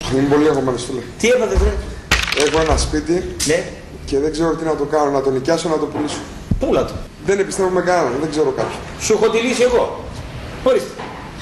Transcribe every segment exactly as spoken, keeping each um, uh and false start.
Είμαι πολύ αγχωμένος, φίλε. Τι έπατε, βρε? Έχω ένα σπίτι, ναι, και δεν ξέρω τι να το κάνω, να το νοικιάσω, να το πουλήσω. Πούλα το. Δεν επιστρέφω με κανέναν, δεν ξέρω κάποιον. Σου έχω τη λύση εγώ. Ορίστε.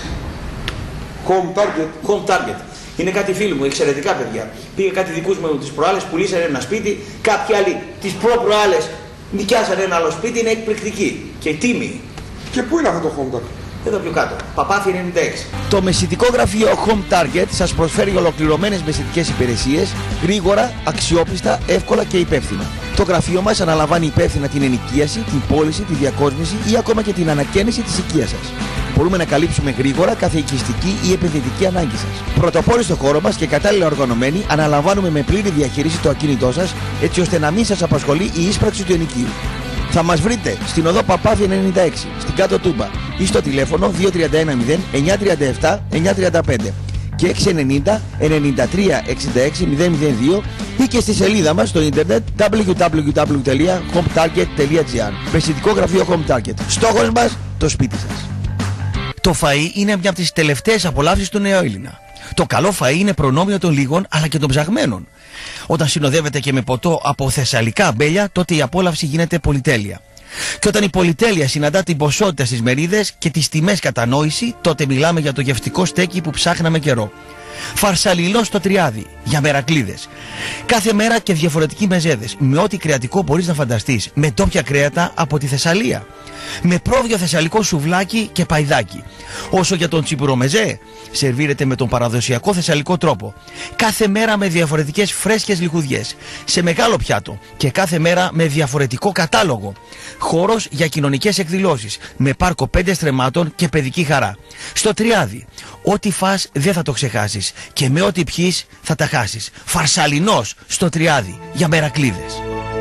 Home Target. Home Target. Είναι κάτι φίλοι μου, εξαιρετικά παιδιά. Πήγε κάτι δικούς μου τις προάλλες, πουλήσανε ένα σπίτι, κάποιοι άλλοι τις προ-προάλλες νοικιάσανε ένα άλλο σπίτι, είναι εκπληκτική και τίμη. Και πού είναι αυτό το Home Target? Εδώ πιο κάτω. Παπάθη ενενήντα έξι. Το μεσητικό γραφείο Home Target σας προσφέρει ολοκληρωμένες μεσητικές υπηρεσίες, γρήγορα, αξιόπιστα, εύκολα και υπεύθυνα. Το γραφείο μας αναλαμβάνει υπεύθυνα την ενοικίαση, την πώληση, τη διακόσμηση ή ακόμα και την ανακαίνιση της οικίας σας. Μπορούμε να καλύψουμε γρήγορα κάθε οικιστική ή επενδυτική ανάγκη σας. Πρωτοπόροι στο χώρο μας και κατάλληλα οργανωμένοι, αναλαμβάνουμε με πλήρη διαχείριση το ακίνητό σας, έτσι ώστε να μην σας απασχολεί η ίσπραξη του ενοικίου. Θα μας βρείτε στην οδό Παπάθη ενενήντα έξι, στην Κάτω Τούμπα, ή στο τηλέφωνο δύο τρία ένα μηδέν εννιά τρία επτά εννιά τρία πέντε και έξι εννιά μηδέν εννιά τρία εξήντα έξι μηδέν μηδέν δύο ή και στη σελίδα μας στο ίντερνετ double-u double-u double-u τελεία home target τελεία gr. Μεσητικό γραφείο Home Target. Στόχος μας, το σπίτι σας. Το φαΐ είναι μια από τις τελευταίες απολαύσεις του νεοέλληνα. Το καλό φαΐ είναι προνόμιο των λίγων αλλά και των ψαγμένων. Όταν συνοδεύεται και με ποτό από θεσσαλικά αμπέλια, τότε η απόλαυση γίνεται πολυτέλεια. Και όταν η πολυτέλεια συναντά την ποσότητα στις μερίδες και τις τιμές κατανόηση, τότε μιλάμε για το γευτικό στέκι που ψάχναμε καιρό. Φαρσαλιλό στο Τριάδι, για μερακλίδες. Κάθε μέρα και διαφορετικοί μεζέδες, με ό,τι κρεατικό μπορείς να φανταστείς, με ντόπια κρέατα από τη Θεσσαλία. Με πρόβιο θεσσαλικό σουβλάκι και παϊδάκι. Όσο για τον τσιπουρομεζέ, σερβίρεται με τον παραδοσιακό θεσσαλικό τρόπο. Κάθε μέρα με διαφορετικές φρέσκες λιχουδιές, σε μεγάλο πιάτο και κάθε μέρα με διαφορετικό κατάλογο. Χώρος για κοινωνικές εκδηλώσεις, με πάρκο πέντε στρεμμάτων και παιδική χαρά. Στο Τριάδι, ό,τι φας δεν θα το ξεχάσεις και με ό,τι πιείς θα τα χάσεις. Φαρσαλινός στο Τριάδι, για μερακλίδες.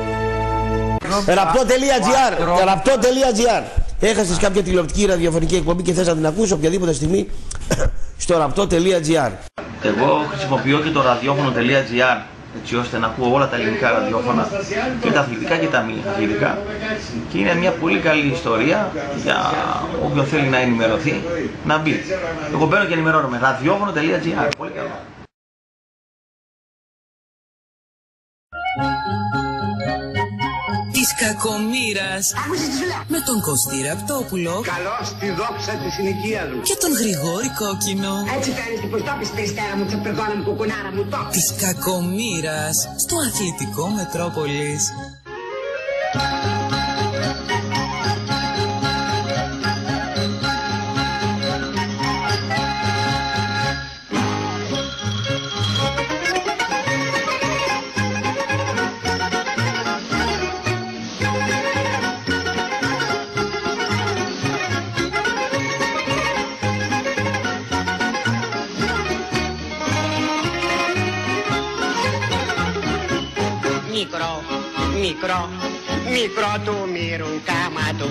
Ραπτό.gr Ραπτό.gr Έχασες κάποια τηλεοπτική ή ραδιοφωνική εκπομπή και θες να την ακούσεις οποιαδήποτε στιγμή στο ραπτό.gr. Εγώ χρησιμοποιώ και το ραδιόφωνο.gr έτσι ώστε να ακούω όλα τα ελληνικά ραδιόφωνα και τα αθλητικά και τα μη αθλητικά και είναι μια πολύ καλή ιστορία για όποιον θέλει να ενημερωθεί να μπει. Εγώ μπαίνω και ενημερώνομαι. ραδιόφωνο.gr. Πολύ καλό. Της κακομοίρας με τον Κωστή Ραπτόπουλο. Καλώς τη δόξα της συνοικίας μου. Και τον Γρηγόρη Κόκκινο. Έτσι κάνεις και πως το πεις περιστέρα μου, τσαπερδόνα μου, κουκουνάρα μου, το. Της κακομοίρας στο αθλητικό Μετρόπολης. Μικρό, μικρό, μικρό του μύρου κάμα του.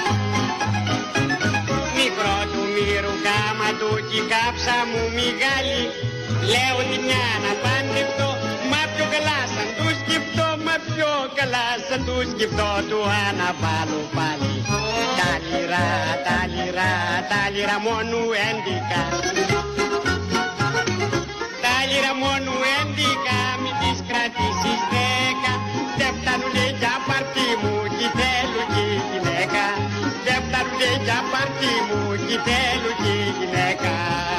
Μικρό του μύρου κάμα του κι η κάψα μου μεγάλη. Λέω τη μια να παντρευτώ, μα πιο καλά σαν του σκεφτώ, μα πιο καλά σαν του σκεφτώ, του αναβάλω πάλι. Τα λιρά, τα λιρά, τα λιρά μόνο έντικα. Τα λιρά μόνο έντικα, μη τις κρατήσεις δέκα. Δεν φτάνουνε για παρτί μου κι θέλω κι γυναίκα. Δεν φτάνουνε για παρτί μου κι θέλω κι γυναίκα.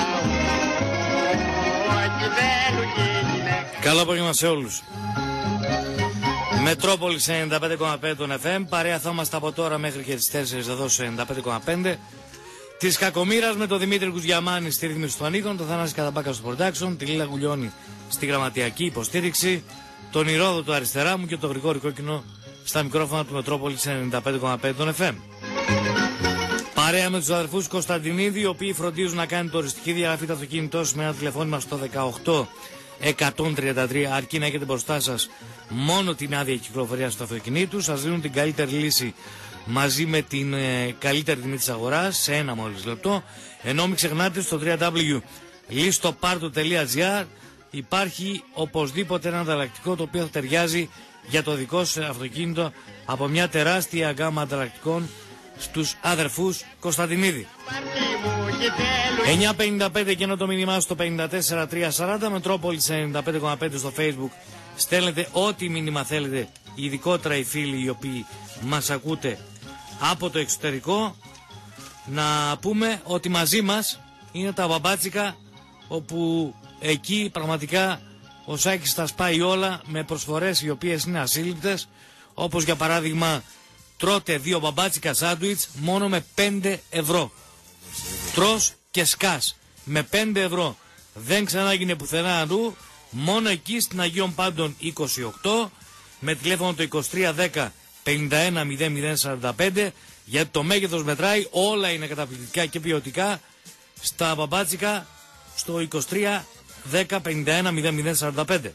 Κι θέλω κι γυναίκα. Καλό απόγευμα σε όλους. Μετρόπολης ενενήντα πέντε κόμμα πέντε των εφ εμ. Παρέα θα είμαστε από τώρα μέχρι και τις τέσσερις εδώ στο ενενήντα πέντε κόμμα πέντε. Της Κακομοίρας με τον Δημήτρη Κουζιαμάνη στη ρύθμιση των ήχων, τον Θανάση Καταμπάκα στο production, τη Λίλα Γουλιώνη στη γραμματιακή υποστήριξη, τον Ηρόδο αριστερά μου και τον Γρηγόρη Κόκκινο στα μικρόφωνα του Μετρόπολης ενενήντα πέντε κόμμα πέντε των εφ εμ. Παρέα με τους αδερφούς Κωνσταντινίδη, οι οποίοι φροντίζουν να κάνει το οριστική διαγραφή του αυτοκίνητός με ένα τηλεφώνημα στο δεκαοκτώ εκατόν τριάντα τρία, αρκεί να έχετε μπροστά σας μόνο την άδεια κυκλοφορίας του αυτοκινήτου. Σας δίνουν την καλύτερη λύση μαζί με την ε, καλύτερη τιμή της αγοράς σε ένα μόλις λεπτό. Ενώ μην ξεχνάτε, στο double-u double-u double-u τελεία listoparto τελεία gr υπάρχει οπωσδήποτε ένα ανταλλακτικό το οποίο θα ταιριάζει για το δικό σας αυτοκίνητο από μια τεράστια γκάμα ανταλλακτικών στους αδερφούς Κωνσταντινίδη. και θέλουν. εννιά πενήντα πέντε και ενώ το μήνυμά στο πενήντα τέσσερα τρία σαράντα, Μετρόπολης ενενήντα πέντε κόμμα πέντε στο Facebook. Στέλνετε ό,τι μήνυμα θέλετε, ειδικότερα οι φίλοι οι οποίοι μας ακούτε από το εξωτερικό. Να πούμε ότι μαζί μας είναι τα μπαμπάτσικα, όπου εκεί πραγματικά ο Σάκης τα σπάει όλα με προσφορές οι οποίες είναι ασύλληπτες, όπως για παράδειγμα τρώτε δύο μπαμπάτσικα σάντουιτς μόνο με πέντε ευρώ. Τρως και σκάς με πέντε ευρώ. Δεν ξανάγινε πουθενά αλλού, μόνο εκεί στην Αγίων Πάντων είκοσι οκτώ, με τηλέφωνο το είκοσι τρία δέκα πενήντα ένα μηδέν μηδέν σαράντα πέντε, γιατί το μέγεθος μετράει, όλα είναι καταπληκτικά και ποιοτικά στα μπαμπάτσικα στο είκοσι τρία δέκα πενήντα ένα μηδέν μηδέν σαράντα πέντε.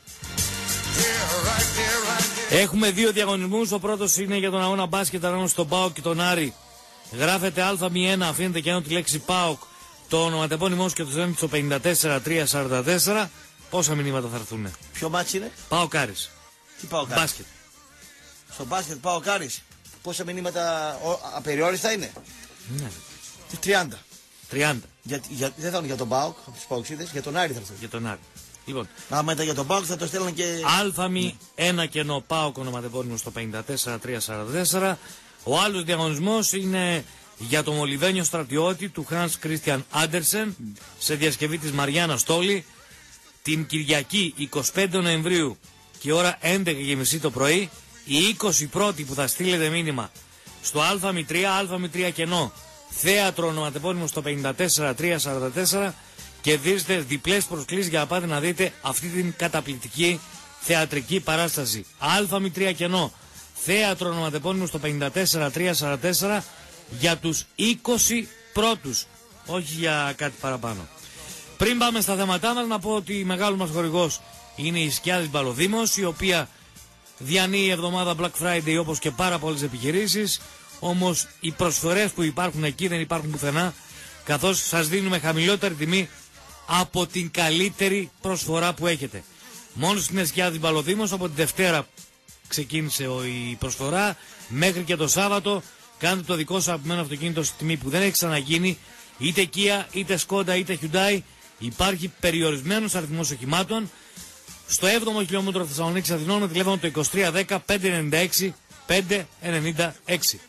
Έχουμε δύο διαγωνισμούς. Ο πρώτος είναι για τον αγώνα μπάσκετ ανάμεσα στον ΠΑΟΚ και τον Άρη. Γράφετε Α μη ένα, αφήνετε και ενώ τη λέξη ΠΑΟΚ, το ονοματεπώνυμό και το στέλνετε στο πενήντα τέσσερα τρία σαράντα τέσσερα. Πόσα μηνύματα θα έρθουν? Ποιο μάτσι είναι? ΠΑΟΚ Άρης. Τι ΠΑΟΚ Άρης? Μπάσκετ. Στο μπάσκετ ΠΑΟΚ Άρης. Πόσα μηνύματα ο, απεριόριστα είναι? Ναι. τριάντα. τριάντα. Για, για, δεν θα είναι για τον ΠΑΟΚ, από τους ΠΑΟΚΣίδες, για τον Άρη θα έρθουν. Για τον Άρη. Λοιπόν, άμα ήταν για τον ΠΑΟΚ θα το στέλνουν και... Άλφαμι ένα κενό ΠΑΟΚ ονοματεπώνυμο στο πενήντα τέσσερα τρία σαράντα τέσσερα. Ο άλλος διαγωνισμός είναι για τον Μολυβένιο στρατιώτη του Hans Christian Andersen σε διασκευή της Μαριάννα Στόλη την Κυριακή εικοστή πέμπτη Νοεμβρίου και ώρα έντεκα και μισή το πρωί. Οι είκοσι πρώτοι που θα στείλετε μήνυμα στο Α μη τρία, Α μη τρία κενό θέατρο ονοματεπώνυμο στο πενήντα τέσσερα τρία σαράντα τέσσερα κερδίζετε διπλές προσκλήσεις για να πάτε να δείτε αυτή την καταπληκτική θεατρική παράσταση. Α μη τρία κενό θέατρο ονοματεπώνυμο στο πενήντα τέσσερα τρία σαράντα τέσσερα για τους είκοσι πρώτους, όχι για κάτι παραπάνω. Πριν πάμε στα θέματά μας, να πω ότι μεγάλος μας χορηγός είναι η Σκιάδης Μπαλοδήμος, η οποία διανύει η εβδομάδα Black Friday όπως και πάρα πολλές επιχειρήσεις. Όμως οι προσφορές που υπάρχουν εκεί δεν υπάρχουν πουθενά, καθώς σας δίνουμε χαμηλότερη τιμή από την καλύτερη προσφορά που έχετε. Μόνο στην Σκιάδης Μπαλοδήμος από τη Δευτέρα ξεκίνησε η προσφορά μέχρι και το Σάββατο. Κάντε το δικό σας αγαπημένο αυτοκίνητο στη τιμή που δεν έχει ξαναγίνει, είτε Kia, είτε Skoda, είτε Hyundai. Υπάρχει περιορισμένος αριθμός οχημάτων στο έβδομο χιλιόμετρο Θεσσαλονίκης Αθηνών με τηλέφωνο το είκοσι τρία δέκα πεντακόσια ενενήντα έξι πεντακόσια ενενήντα έξι.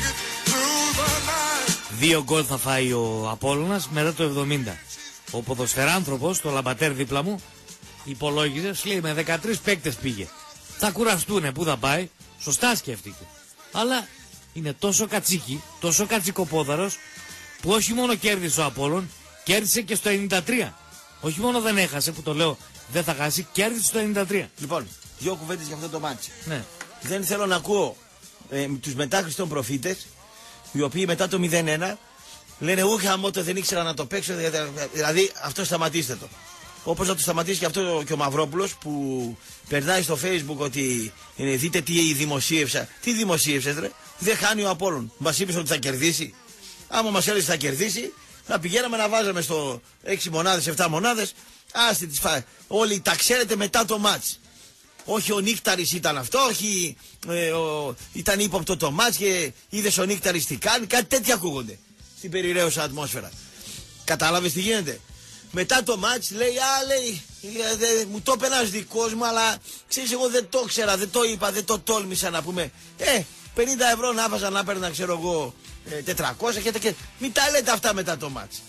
Δύο γκολ θα φάει ο Απόλλωνας μετά το εβδομήντα. Ο ποδοσφαιράνθρωπος, το λαμπατέρ δίπλα μου, υπολόγιζε, λέει με δεκατρείς παίκτες πήγε. Θα κουραστούνε, πού θα πάει? Σωστά σκέφτηκε. Αλλά είναι τόσο κατσίκι, τόσο κατσικοπόδαρος, που όχι μόνο κέρδισε ο Απόλλων, κέρδισε και στο ενενήντα τρία. Όχι μόνο δεν έχασε, που το λέω δεν θα χάσει, κέρδισε στο ενενήντα τρία. Λοιπόν, δύο κουβέντες για αυτό το μάτσι. Ναι. Δεν θέλω να ακούω ε, τους μετάχρηστων προφήτες, οι οποίοι μετά το μηδέν ένα λένε ούχα αμότο δεν ήξερα να το παίξω, δηλαδή αυτό σταματήστε το. Όπως να το σταματήσει και αυτό και ο Μαυρόπουλος που περνάει στο Facebook ότι ε, δείτε τι δημοσίευσα. Τι δημοσίευσες ρε? Δεν χάνει ο Απόλλων. Μας είπες ότι θα κερδίσει. Άμα μας έλεγες θα κερδίσει, να πηγαίναμε να βάζαμε στο έξι μονάδες, επτά μονάδες. Άστε τις φα... Όλοι τα ξέρετε μετά το μάτς. Όχι ο Νίκταρης ήταν αυτό, όχι ε, ο... ήταν ύποπτο το μάτς και είδες ο Νίκταρης τι κάνει. Κάτι τέτοια ακούγονται στην περιραίωσα ατμόσφαιρα. Κατάλαβες τι γίνεται? Μετά το μάτς λέει, α, λέει, δε, μου το είπε ένας δικός μου, αλλά ξέρεις εγώ δεν το ξέρα, δεν το είπα, δεν το τόλμησα να πούμε. Ε, πενήντα ευρώ να βάζα να παίρνα, ξέρω εγώ, ε, τετρακόσια και, και μην τα λέτε αυτά μετά το μάτς.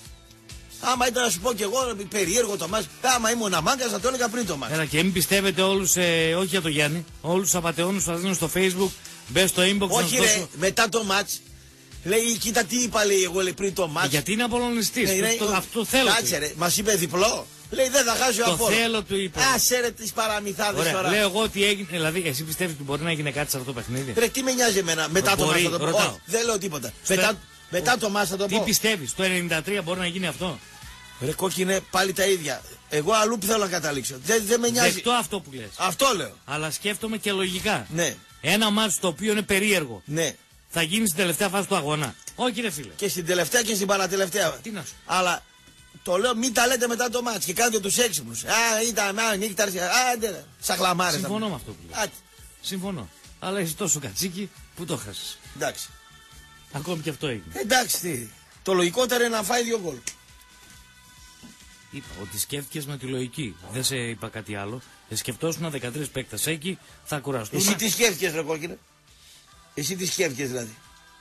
Άμα ήταν να σου πω κι εγώ περίεργο το μάτς, άμα ήμουν αμάγκας θα το έλεγα πριν το μάτς. Έλα, και μην πιστεύετε όλους, ε, όχι για το Γιάννη, όλους τους απατεώνους που σας δίνουν στο Facebook, μπες στο inbox. Όχι να ρε, δώσω... μετά το μάτς. Λέει, κοίτα τι είπα, λέει εγώ λέει, πριν το μάτς. Γιατί είναι απολωνιστής, ναι, αυτό, αυτό θέλω. Κάτσε ρε, μας είπε διπλό. Λέει δεν θα χάσει ο Το Απόλλων. θέλω του είπε. Άσε ρε τις παραμυθάδες Ωραία, τώρα. λέω εγώ ότι έγινε, δηλαδή εσύ πιστεύεις ότι μπορεί να γίνει κάτι σε αυτό το παιχνίδι? Ρε τι με νοιάζει εμένα, μετά το μάτς θα το πω. Ρωτάω. Όχι, δεν λέω τίποτα. Στο... Μετά, μετά το μάτς θα το τι πω. Τι πιστεύεις, το ενενήντα τρία μπορεί να γίνει αυτό? Ρε κόκκινε πάλι τα ίδια. Εγώ αλλού που θέλω να καταλήξω. Δεν, δεν με νοιάζει. Δεκτό αυτό που λες. Αυτό λέω. Αλλά σκέφτομαι και λογικά. Ναι. Ένα μάτς το οποίο είναι περίεργο. Ναι. Θα γίνει στην τελευταία φάση του αγώνα. Όχι ρε φίλε. Και στην τελευταία και στην παρατελευταία. Τι να σου. Αλλά το λέω μην τα λέτε μετά το μάτς και κάνετε τους έξυπνους. Α, ήταν, α, νύχταρες, α, άντε, σαχλαμάρες. Συμφωνώ με αυτό που λες. Άτε. Συμφωνώ. Αλλά είσαι τόσο κατσίκι που το χάσεις. Εντάξει. Ακόμη και αυτό έγινε. Εντάξει τι. Το λογικότερο είναι να φάει δύο γκολ. Είπα ότι σκέφτηκες με τη λογική. Δεν σε είπα κάτι άλλο. Ε, σκεφτόσουν δεκατρείς παίκτες εκεί, θα κουραστούν. Εσύ τι σκέφτηκες, ρε κόκκινε? Εσύ τι σκέφτηκες δηλαδή?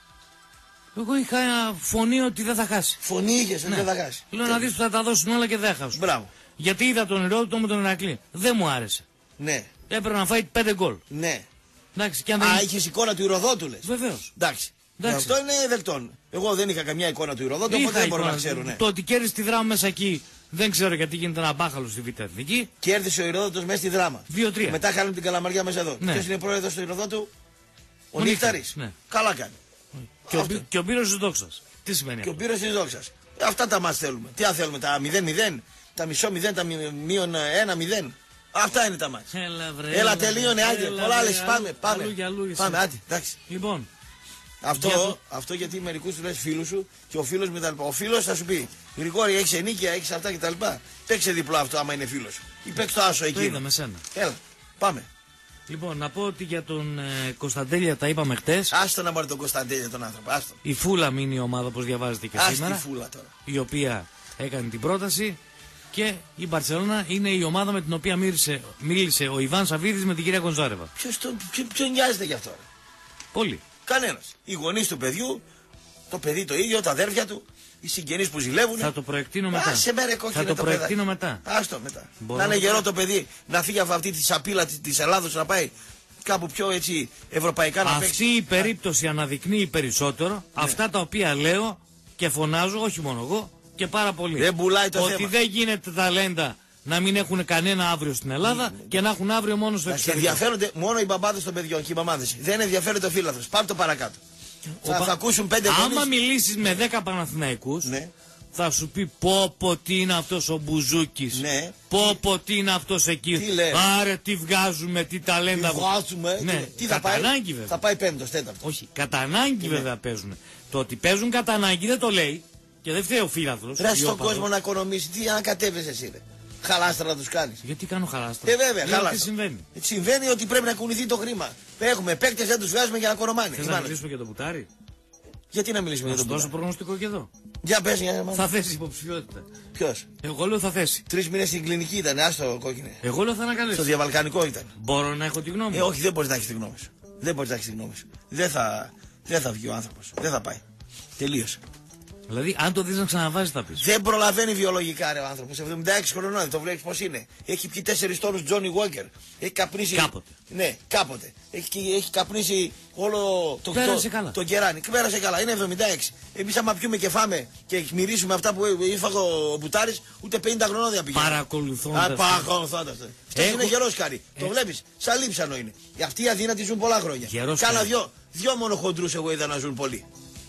Εγώ είχα φωνή ότι δεν θα χάσει. Φωνή είχες ότι Ναι. δεν θα χάσει. Λέω να δεις που θα τα δώσουν όλα και δεν θα χάσουν. Μπράβο. Γιατί είδα τον Ηρώδητο με τον Ηρακλή. Δεν μου άρεσε. Ναι, Έπρεπε να φάει πέντε γκολ. ναι. Εντάξει, και αν δεν. Α, είχες εικόνα του Ηρωδότου λες? Βεβαίως. Εντάξει. Εντάξει. Αυτό είναι δεκτών. Εγώ δεν είχα καμιά εικόνα του Ηρωδότου, Είχα οπότε δεν μπορώ να εικόνα. ξέρω. Ναι. Το ότι κέρδισε τη δράμα μέσα εκεί δεν ξέρω γιατί γίνεται ένα μπάχαλο στη Β' Εθνική. Κέρδισε ο Ηρωδότος μέσα στη δράμα. δύο τρία. Και μετά χάνουν την Καλαμαριά μέσα εδώ. Ναι. Ποιος είναι πρόεδρος του Ηρωδότου? Ο, Ο Νύχταρης. Ναι. Καλά κάνει. Και ο, Αυτό. Μπι- και ο Μπύρος της Δόξας. Τι σημαίνει Και ο αυτό? Πύρος της Δόξας. Αυτά τα μας θέλουμε. Τι αν θέλουμε, τα μηδέν μηδέν, τα μισό μηδέν, τα μει- μείον ένα μηδέν. Αυτά είναι τα μάτς. Έλα, βρε, Έλα, έλα, τελείωνε, άντε. έλα, Πολλά βρε, λες, αλλού- πάμε, πάμε. αλλού για αλλού εσύ. Πάμε, άντε, εντάξει. Λοιπόν, Αυτό, Για το- αυτό γιατί μερικούς του λες φίλους σου και ο φίλος με τα λοιπά. Ο φίλος θα σου πει, Γρηγόρη, έχεις ενίκεια, έχεις αυτά και τα λοιπά. Παίξε διπλό αυτό άμα είναι φίλος σου. Ή παίξε το άσο το εκεί. είδα με σένα. Έλα, πάμε. Λοιπόν, να πω ότι για τον ε, Κωνσταντέλια τα είπαμε χτες. Άστο να πάρει τον Κωνσταντέλια τον άνθρωπο, άστο. Η Φούλα είναι η ομάδα, όπως διαβάζετε και Άστη σήμερα. φούλα τώρα. Η οποία έκανε την πρόταση. Και η Μπαρσελόνα είναι η ομάδα με την οποία μίλησε, μίλησε ο Ιβάν Σαββίδης με την κυρία Γκονζάρεβα. Ποιος το, ποιο, ποιο νοιάζεται γι' αυτό, ρε? Πολύ. Κανένας. Οι γονείς του παιδιού, το παιδί το ίδιο, τα αδέρφια του, οι συγγενείς που ζηλεύουν. Θα το προεκτείνω μετά. Άσε με ρε κόκκινε Θα το το προεκτείνω παιδάκι. μετά. Άστο μετά. Μπορώ να είναι να- γερό το παιδί, να φύγει από αυτή τη σαπίλα της, της Ελλάδος να πάει κάπου πιο έτσι ευρωπαϊκά να παίξει. Αυτή η περίπτωση αναδεικνύει περισσότερο Ναι. αυτά τα οποία λέω και φωνάζω, όχι μόνο εγώ, και πάρα πολύ. Δεν πουλάει το ότι θέμα. δεν γίνεται ταλέντα να μην έχουν κανένα αύριο στην Ελλάδα και να έχουν αύριο μόνο στο Και εξωτερικό. ενδιαφέρονται μόνο οι μπαμπάδες των παιδιών και οι μαμάδες. Δεν ενδιαφέρεται ο φίλαθρος. Πάμε το παρακάτω. Ο Θα, πα- θα ακούσουν πέντε Άμα γονείς. μιλήσεις με δέκα Παναθηναϊκούς, Ναι. θα σου πει πω πω τι είναι αυτός ο Μπουζούκης. Ναι. Πω πω τι είναι αυτός εκεί. Τι λέει? Άρε τι βγάζουμε, τι ταλέντα. Τι βγάζουμε. Ναι, τι, τι θα κατά πάει. ανάγκη, βέβαια. Θα πάει πέμπτος, τέταρτος. Όχι, κατά ανάγκη Ναι. βέβαια παίζουν. Το ότι παίζουν κατά ανάγκη δεν το λέει και δεν φταίει ο φίλαθλος. Ρε ή ο στον οπαδός. κόσμο να οικονομήσει. Τι ανακατεύεις εσύ ρε. Χαλάστρα να τους κάνεις. Γιατί κάνω χαλάστρα. Ε, βέβαια, Λέω χαλάστρα. τι συμβαίνει. Ε, Συμβαίνει ότι πρέπει να κουνηθεί το χρήμα. Έχουμε παίκτες, δεν τους βγάζουμε για να κορομάνε. Θες Η να μάνα. μιλήσουμε για το πουτάρι. Γιατί να μιλήσουμε Να για σου τον δώσω Πουτάρι. προγνωστικό και εδώ. Για πες για μάνα. Θα θέσει υποψηφιότητα. Ποιος? Εγώ λέω θα θέσει. Τρεις μήνες στην κλινική ήταν, άστο κόκκινε. Εγώ λέω θα Στο ανακαλέσει. διαβαλκανικό ήταν. Μπορώ να έχω τη γνώμη Ε, μου. όχι, δεν μπορείς να έχεις τη γνώμη σου. Δεν μπορείς να έχεις τη γνώμη σου. Δεν θα, δεν θα βγει ο άνθρωπος. Δεν θα πάει. Τελείωσε. Δηλαδή, αν το δεις να ξαναβάζει, θα πεις. Δεν προλαβαίνει βιολογικά ρε ο άνθρωπος. εβδομήντα έξι χρονών, το βλέπεις πως είναι. Έχει πιει τέσσερις τόνους Johnny Walker. Έχει καπνίσει. Κάποτε. Ναι, κάποτε. Έχει, έχει καπνίσει όλο το, Πέρασε το, καλά. το κεράνι. Πέρασε καλά. Είναι εβδομήντα έξι. Εμείς άμα πιούμε και φάμε και μυρίσουμε αυτά που ήρθε ο Μπουτάρης, ούτε πενήντα χρονών δεν πηγαίνει. Παρακολουθώντας. Α, παρακολουθώντας. Αυτός Έχω- είναι γερός καρύ. Το Ε- βλέπεις. Σαν λείψανο είναι. Αυτοί οι αδύνατοι ζουν πολλά χρόνια. Γερός Κάνα καρύ. δυο, δυο μόνο χοντρούς εγώ είδα να ζουν πολύ.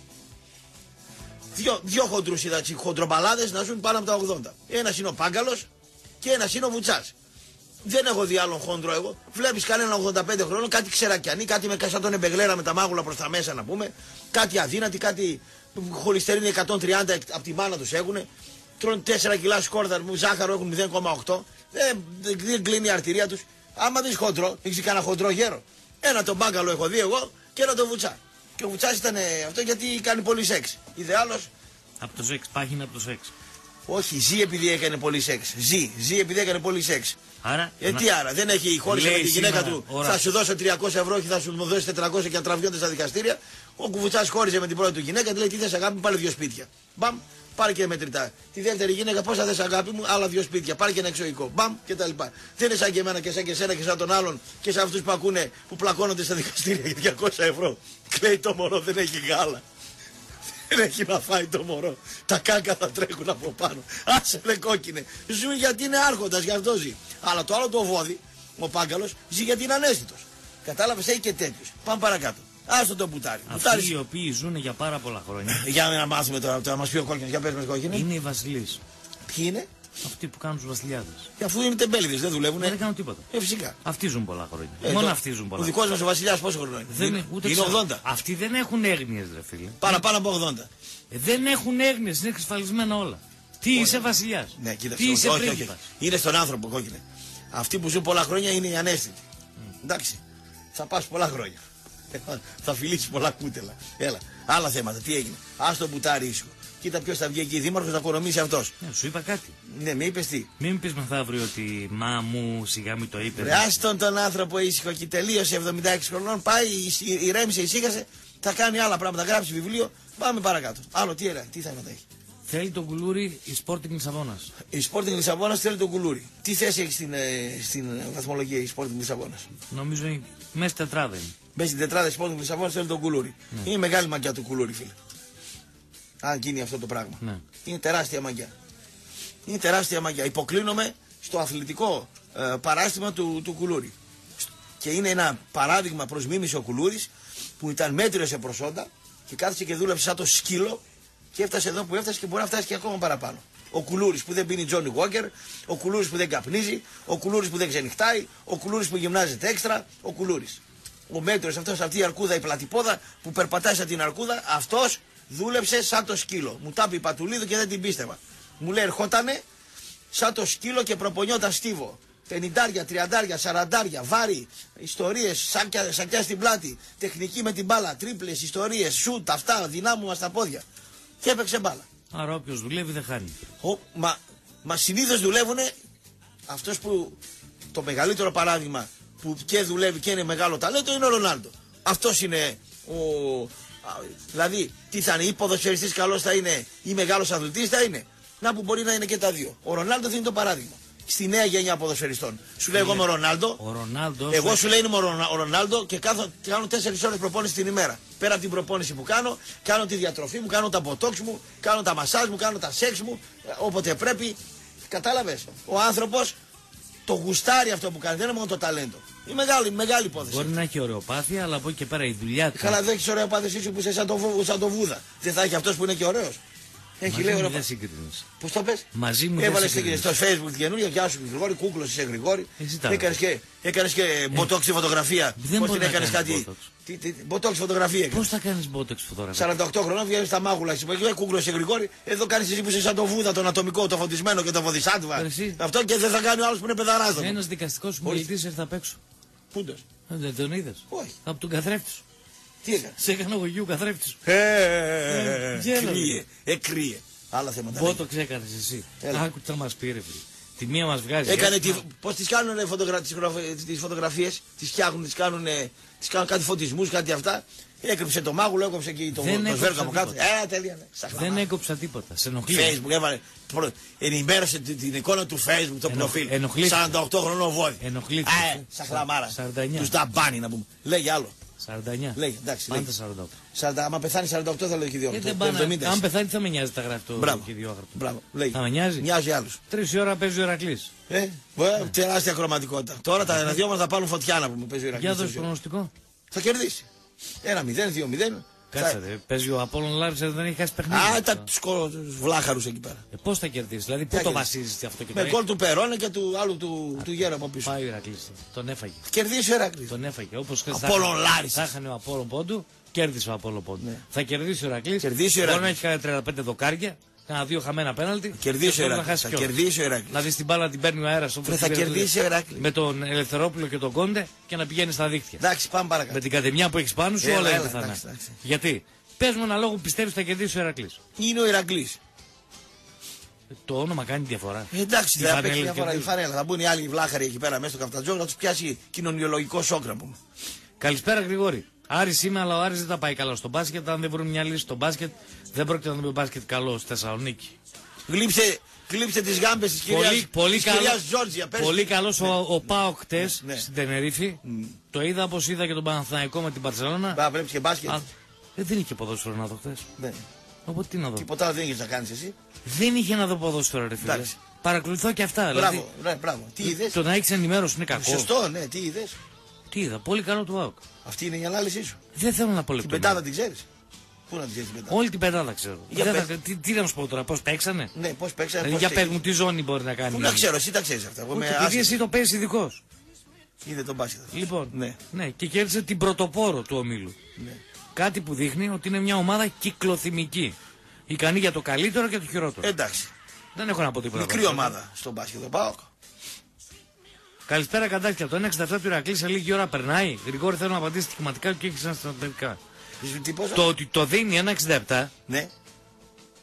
Δυο, δυο χοντρούς είδα, τσι, χοντρομπαλάδες να ζουν πάνω από τα ογδόντα. Ένας είναι ο Πάγκαλος και ένας είναι ο Βουτσάς. Δεν έχω δει άλλον χόντρο εγώ. Βλέπεις κανένα ογδόντα πέντε χρόνων, κάτι ξερακιανή, κάτι με σαν τον Εμπεγλέρα με τα μάγουλα προς τα μέσα να πούμε. Κάτι αδύνατη, κάτι χολυστερίνη εκατόν τριάντα από τη μάνα τους έχουνε. Τρώνε τέσσερα κιλά σκόρδα, ζάχαρο έχουν μηδέν κόμμα οκτώ. Δεν, δεν κλείνει η αρτηρία τους. Άμα δεις χοντρό, έχεις κανένα χοντρό γέρο. Ένα τον Πάγκαλο έχω δει εγώ και ένα τον Βουτσά. Και ο Βουτσάς ήταν ε, αυτό γιατί κάνει πολύ σεξ. Ιδεάλος, Από το σεξ, πάγινα από το σεξ. όχι, ζει επειδή έκανε πολύ σεξ. Ζει, ζει επειδή έκανε πολύ σεξ. Άρα. Ε, τι άρα, δεν έχει χώρισε με Λέει τη γυναίκα σήμερα, του. ώρα. Θα σου δώσω τριακόσια ευρώ και θα σου μου δώσει τετρακόσια και να τραβιώνται στα δικαστήρια. Ο Κουβουτσάς χώριζε με την πρώτη του γυναίκα, τη λέει: τι θες αγάπη μου, πάρε δύο σπίτια. Μπαμ, πάρε και μετρητά. Τη δεύτερη γυναίκα, πόσα θες αγάπη μου, άλλα δύο σπίτια. Πάρε και ένα εξωικό. Μπαμ και τα λοιπά. Δεν είναι σαν και εμένα και σαν και εσένα και σαν τον άλλον και σαν αυτούς που ακούνε που πλακώνονται στα δικαστήρια για διακόσια ευρώ. Κλαίει το μωρό, δεν έχει γάλα. Δεν έχει να φάει το μωρό. Τα κάκα θα τρέχουν από πάνω. Άσε ρε κόκκινε. Ζουν γιατί είναι άρχοντας, γι' αυτό ζει. Αλλά το άλλο το βόδι, ο Πάγκαλος, ζει γιατί είναι ανέστητος. Κατάλαβες, έχει και τέτοιους. Πάμε παρακάτω. Άστο το μπουτάρι. Μπουτάρι. Αυτοί οι οποίοι ζουν για πάρα πολλά χρόνια Για να μάθουμε τώρα, τώρα μας πει ο κόκκινος. Για πες μας κόκκινε. είναι οι βασιλείς. Ποιοι είναι. Αυτοί που κάνουν τους βασιλιάδες. Και αφού είναι τεμπέληδες, δεν δουλεύουν. Δεν κάνουν τίποτα. Ε, φυσικά. Αυτοί ζουν πολλά χρόνια. Ε, Μόνο το- αυτοί ζουν πολλά Ο δικός μας ο βασιλιάς πόσο χρόνο είναι. Δεν είναι, είναι, ούτε είναι ξέρω. ογδόντα. Αυτοί δεν έχουν έγνοιες, ρε φίλε. Παραπάνω από ογδόντα. Ε, δεν έχουν έγνοιες, είναι εξασφαλισμένα όλα. Τι είσαι βασιλιάς. Ναι, κοίταξε. Τι όχι, είσαι όχι, όχι. πρίγκιπας. Είναι στον άνθρωπο, κόκκινε. Αυτοί που ζουν πολλά χρόνια είναι οι ανέστητοι. Εντάξει. Θα πας πολλά χρόνια. Θα φιλήσεις πολλά κούτελα. Έλα. Άλλα θέματα. Τι έγινε. Ας το μπουτάρι ήσυχο. Κοίτα ποιος θα βγει εκεί, δήμαρχος, θα οικονομήσει αυτός. Ναι, σου είπα κάτι. Ναι, με είπες τι. Μην πεις μεθαύριο ότι μα μου σιγά μου το είπε. Ρε, άστον τον άνθρωπο ήσυχο και τελείωσε εβδομήντα έξι χρονών. Πάει, ηρέμησε, ησύχασε. Θα κάνει άλλα πράγματα, γράψει βιβλίο. Πάμε παρακάτω. Άλλο τι, era, τι θέματα έχει. Θέλει τον Κουλούρι η Sporting Λισαβόνας. Η Sporting Λισαβόνας θέλει τον Κουλούρι. Τι θέση έχει στην, στην βαθμολογία η Sporting Λισαβόνας? Νομίζω είναι μέσα τετράδα είναι. Μέσα στην τετράδα η Sporting Λισαβόνας θέλει τον Κουλούρι. Ναι. Είναι μεγάλη μαγιά του Κουλούρι, φίλε. Αν γίνει αυτό το πράγμα. Ναι. Είναι τεράστια μαγιά. Είναι τεράστια μαγιά. Υποκλίνομαι στο αθλητικό ε, παράστημα του, του Κουλούρι. Και είναι ένα παράδειγμα προς μίμηση ο Κουλούρης που ήταν μέτριο σε προσόντα και κάθισε και δούλεψε σαν το σκύλο και έφτασε εδώ που έφτασε και μπορεί να φτάσει και ακόμα παραπάνω. Ο Κουλούρης που δεν πίνει Τζόνι Walker, ο Κουλούρης που δεν καπνίζει, ο Κουλούρης που δεν ξενυχτάει, ο Κουλούρης που γυμνάζεται έξτρα, ο Κουλούρης. Ο μέτριος αυτός, αυτή η αρκούδα, η πλατυπόδα που περπατάει σαν την αρκούδα, αυτός δούλεψε σαν το σκύλο. Μου τα πει η Πατουλίδου και δεν την πίστευα. Μου λέει ερχότανε σαν το σκύλο και προπονιόταν στίβο. πενηντάρια, τριαντάρια, σαραντάρια, βάρη, ιστορίες, σακιά, σακιά στην πλάτη, τεχνική με την μπάλα, τρίπλες, ιστορίες, σουτ, αυτά, δυνάμωμα στα πόδια. Και έπαιξε μπάλα. Άρα όποιος δουλεύει δεν χάνει. Ο, μα μα συνήθως δουλεύουν αυτός που το μεγαλύτερο παράδειγμα που και δουλεύει και είναι μεγάλο ταλέντο είναι ο Ρονάλντο. Αυτός είναι ο... Δηλαδή, τι θα είναι, ή ποδοσφαιριστής καλός θα είναι ή μεγάλος αθλητής θα είναι. Να που μπορεί να είναι και τα δύο. Ο Ρονάλντο είναι το παράδειγμα. Στη νέα γενιά ποδοσφαιριστών. Σου λέει εγώ είμαι ο Ρονάλντο. Ο Ρονάλντο εγώ σου λέει είμαι ο Ρονάλντο και κάθω, κάνω τέσσερις ώρες προπόνηση την ημέρα. Πέρα από την προπόνηση που κάνω, κάνω τη διατροφή μου, κάνω τα μποτόξ μου, κάνω τα μασάζ μου, κάνω τα σεξ μου. Όποτε πρέπει. Κατάλαβες. Ο άνθρωπος το γουστάρει αυτό που κάνει. Δεν είναι μόνο το ταλέντο. Είναι μεγάλη, μεγάλη υπόθεση. Μπορεί να έχει ωρεοπάθεια, αλλά από εκεί και πέρα η δουλειά του. Καλά, δεν έχει ωρεοπάθεια σου που είσαι σαν το, σαν το Βούδα. Δεν θα έχει αυτός που είναι και ωραίος. Έχει λέει ωραία. Πώς το πες? Μαζί μου έβαλε στο Facebook την καινούργια, γεια σου Γρηγόρη, κούκλος είσαι Γρηγόρη. Έκανες και, έκανες και μποτόξη φωτογραφία. Πώς την έκανες κάτι? Μποτόξη φωτογραφία. Πώς θα κάνεις μποτόξη φωτογραφία? σαράντα οκτώ χρονών βγαίνεις στα μάγουλα. Κούκλος είσαι Γρηγόρη. Εδώ κάνεις εσύ που είσαι σαν το Βούδα, τον ατομικό, το φωτισμένο και το βοδισάτβα. Αυτό και δεν θα κάνει ο άλλος που είναι πεδαράδο. Ένας δικαστικός μιλητής ήρθε απ' έξω. Πούντος? Δεν τον είδες? Όχι. Από τον καθρέφτη σου. Τι έκανε? Σε έκανε ο Γιού καθρέφτη σου. Κρύε, εκρύε. Άλλα θέματα. Πότε το ξέκανες εσύ? Άκου τι θα μας πει ρε φίλε. Τη μία μας βγάζει. Έκανε τη... Πώς τις κάνουν φωτογρα... τις φωτογραφίες, τις φτιάχνουν, τις κάνουν, τις κάνουν κάτι φωτισμούς, κάτι αυτά. Έκρυψε το μάγουλο, έκοψε και το, το σβέρκο από κάτω. Ε, τέλεια, ναι. Δεν έκοψα τίποτα. Σε ενοχλεί. Facebook έβαλε. Ενημέρωσε την, την εικόνα του Facebook το προφίλ. σαράντα οκτώ χρονών βόδι. Ενοχλήθηκε. Ε, σαχλαμάρα. σαράντα εννιά. Τους ταμπάνι να πούμε. Λέγε άλλο. σαράντα εννιά. Λέγε, εντάξει. Πάντα σαράντα οκτώ. σαράντα, άμα πεθάνει σαράντα οκτώ θα λέει και δύο. Αν πεθάνει θα με νοιάζει τα γράφει το δύο. Μπράβο. Θα με νοιάζει. Νοιάζει άλλους. Τρεις ώρα παίζει ο Ηρακλής. Ε, τεράστια χρωματικότητα. Τώρα τα ραδιόματα θα πάρουν φωτιά να πούμε. Παίζει ο Ηρακλής. Για δώσει προγνωστικό. Θα κερδίσει. ένα μηδέν, δύο μηδέν. Κάτσε, θα... παίζει ο Απόλλων Λάρισα, δεν έχει χάσει παιχνίδι. Α, τα τους βλάχαρους εκεί πέρα. Ε, πώς θα κερδίσει, δηλαδή πού το βασίζεις αυτό και με γκολ του Περόνα και του άλλου του, του Γέρο από πίσω. Πάει ο Ηρακλής, τον έφαγε. Κερδίσει ο Ηρακλής. Τον έφαγε. Όπως Απόλλων Λάρισα. Θα έχανε ο Απόλλων πόντου, κέρδισε ο Απόλλων πόντου. Ναι. Θα κερδίσει ο Ηρακλής. Κερδίσει ο Ηρακλής. Μπορεί να έχει κάνει τριάντα πέντε δοκάρια. Κάνα δύο χαμένα πέναλτι. Κερδίσει ο Ηρακλής. Θα κερδίσει ο Ηρακλής. Δηλαδή στην μπάλα την παίρνει ο αέρας όπως θα κερδίσει ο Ηρακλής. Με τον Ελευθερόπουλο και τον Κόντε και να πηγαίνει στα δίκτυα. Εντάξει, πάμε παρακάτω. Με την κατεμιά που έχει πάνω σου όλα είναι πιθανά. Γιατί? Πες μου ένα λόγο που πιστεύεις θα κερδίσει ο Ηρακλής. Είναι ο Ηρακλής. Το όνομα κάνει διαφορά. Ε, εντάξει, δεν θα παίξει διαφορά. Η φανέλα. Θα μπουν οι άλλοι βλάχαροι εκεί πέρα μέσα στο καφτατζό να του πιάσει κοινωνιολογικό σοκ να πούμε. Καλησπέρα Γρηγόρη. Άρης είμαι, αλλά ο Άρης δεν τα πάει καλά στο μπάσκετ. Αν δεν βρουν μια λύση στο μπάσκετ, δεν πρόκειται να δούμε μπάσκετ καλό στη Θεσσαλονίκη. Γλύψε, γλύψε τις γάμπες της κυρίας, πολύ, πολύ της καλό, κυρίας Τζόρτζια. Πολύ καλός ναι. ο, ο Πάοκ χτες ναι, ναι. στην Τενερίφη. Mm. Το είδα όπως είδα και τον Παναθηναϊκό με την Μπαρσελόνα. Μπα, βλέπεις και μπάσκετ. Α, δεν, δεν είχε ποδόσφαιρο να δω χτες. Ναι. Οπότε τι να δω. Τίποτα άλλο δεν είχες να κάνεις εσύ. Δεν είχε να δω ποδόσφαιρο ρε φίλε. Παρακολουθώ και αυτά. Μπράβο, δηλαδή, ναι, μπράβο. Τι είδες. Το να έχεις ενημέρωση είναι κακό. Σωστό, ναι, τι είδες. Τι είδα, πολύ καλό του ΑΟΚ. Αυτή είναι η ανάλυση σου. Δεν θέλω να πω λεπτό. Την πεντάδα την ξέρεις. Πού να την ξέρεις την πεντάδα. Όλη την πεντάδα ξέρω. Για θα, τι, τι να σου πω τώρα, πώς παίξανε. Ναι, πώς παίξανε. Δηλαδή, για πες μου τι ζώνη μπορεί να κάνει. Πού να ξέρω, εσύ τα ξέρεις αυτά. Όχι, επειδή εσύ το παίζεις ειδικός. Είδε τον μπάσκετ. Λοιπόν, ναι. ναι, και κέρδισε την πρωτοπόρο του ομίλου. Ναι. Κάτι που δείχνει ότι είναι μια ομάδα κυκλοθυμική. Ικανή για το καλύτερο και το χειρότερο. Εντάξει. Δεν έχω να πω τίποτα. Μικρή ομάδα στον μπάσκετ, το ΠΑΟΚ. Καλησπέρα Καντάκια. Το ένα εξήντα επτά του Ηρακλή σε λίγη ώρα περνάει. Γρηγόρη θέλω να απαντήσει στοιχηματικά και έχει σαν στρατηγικά. Το ότι το δίνει ένα εξήντα επτά ναι.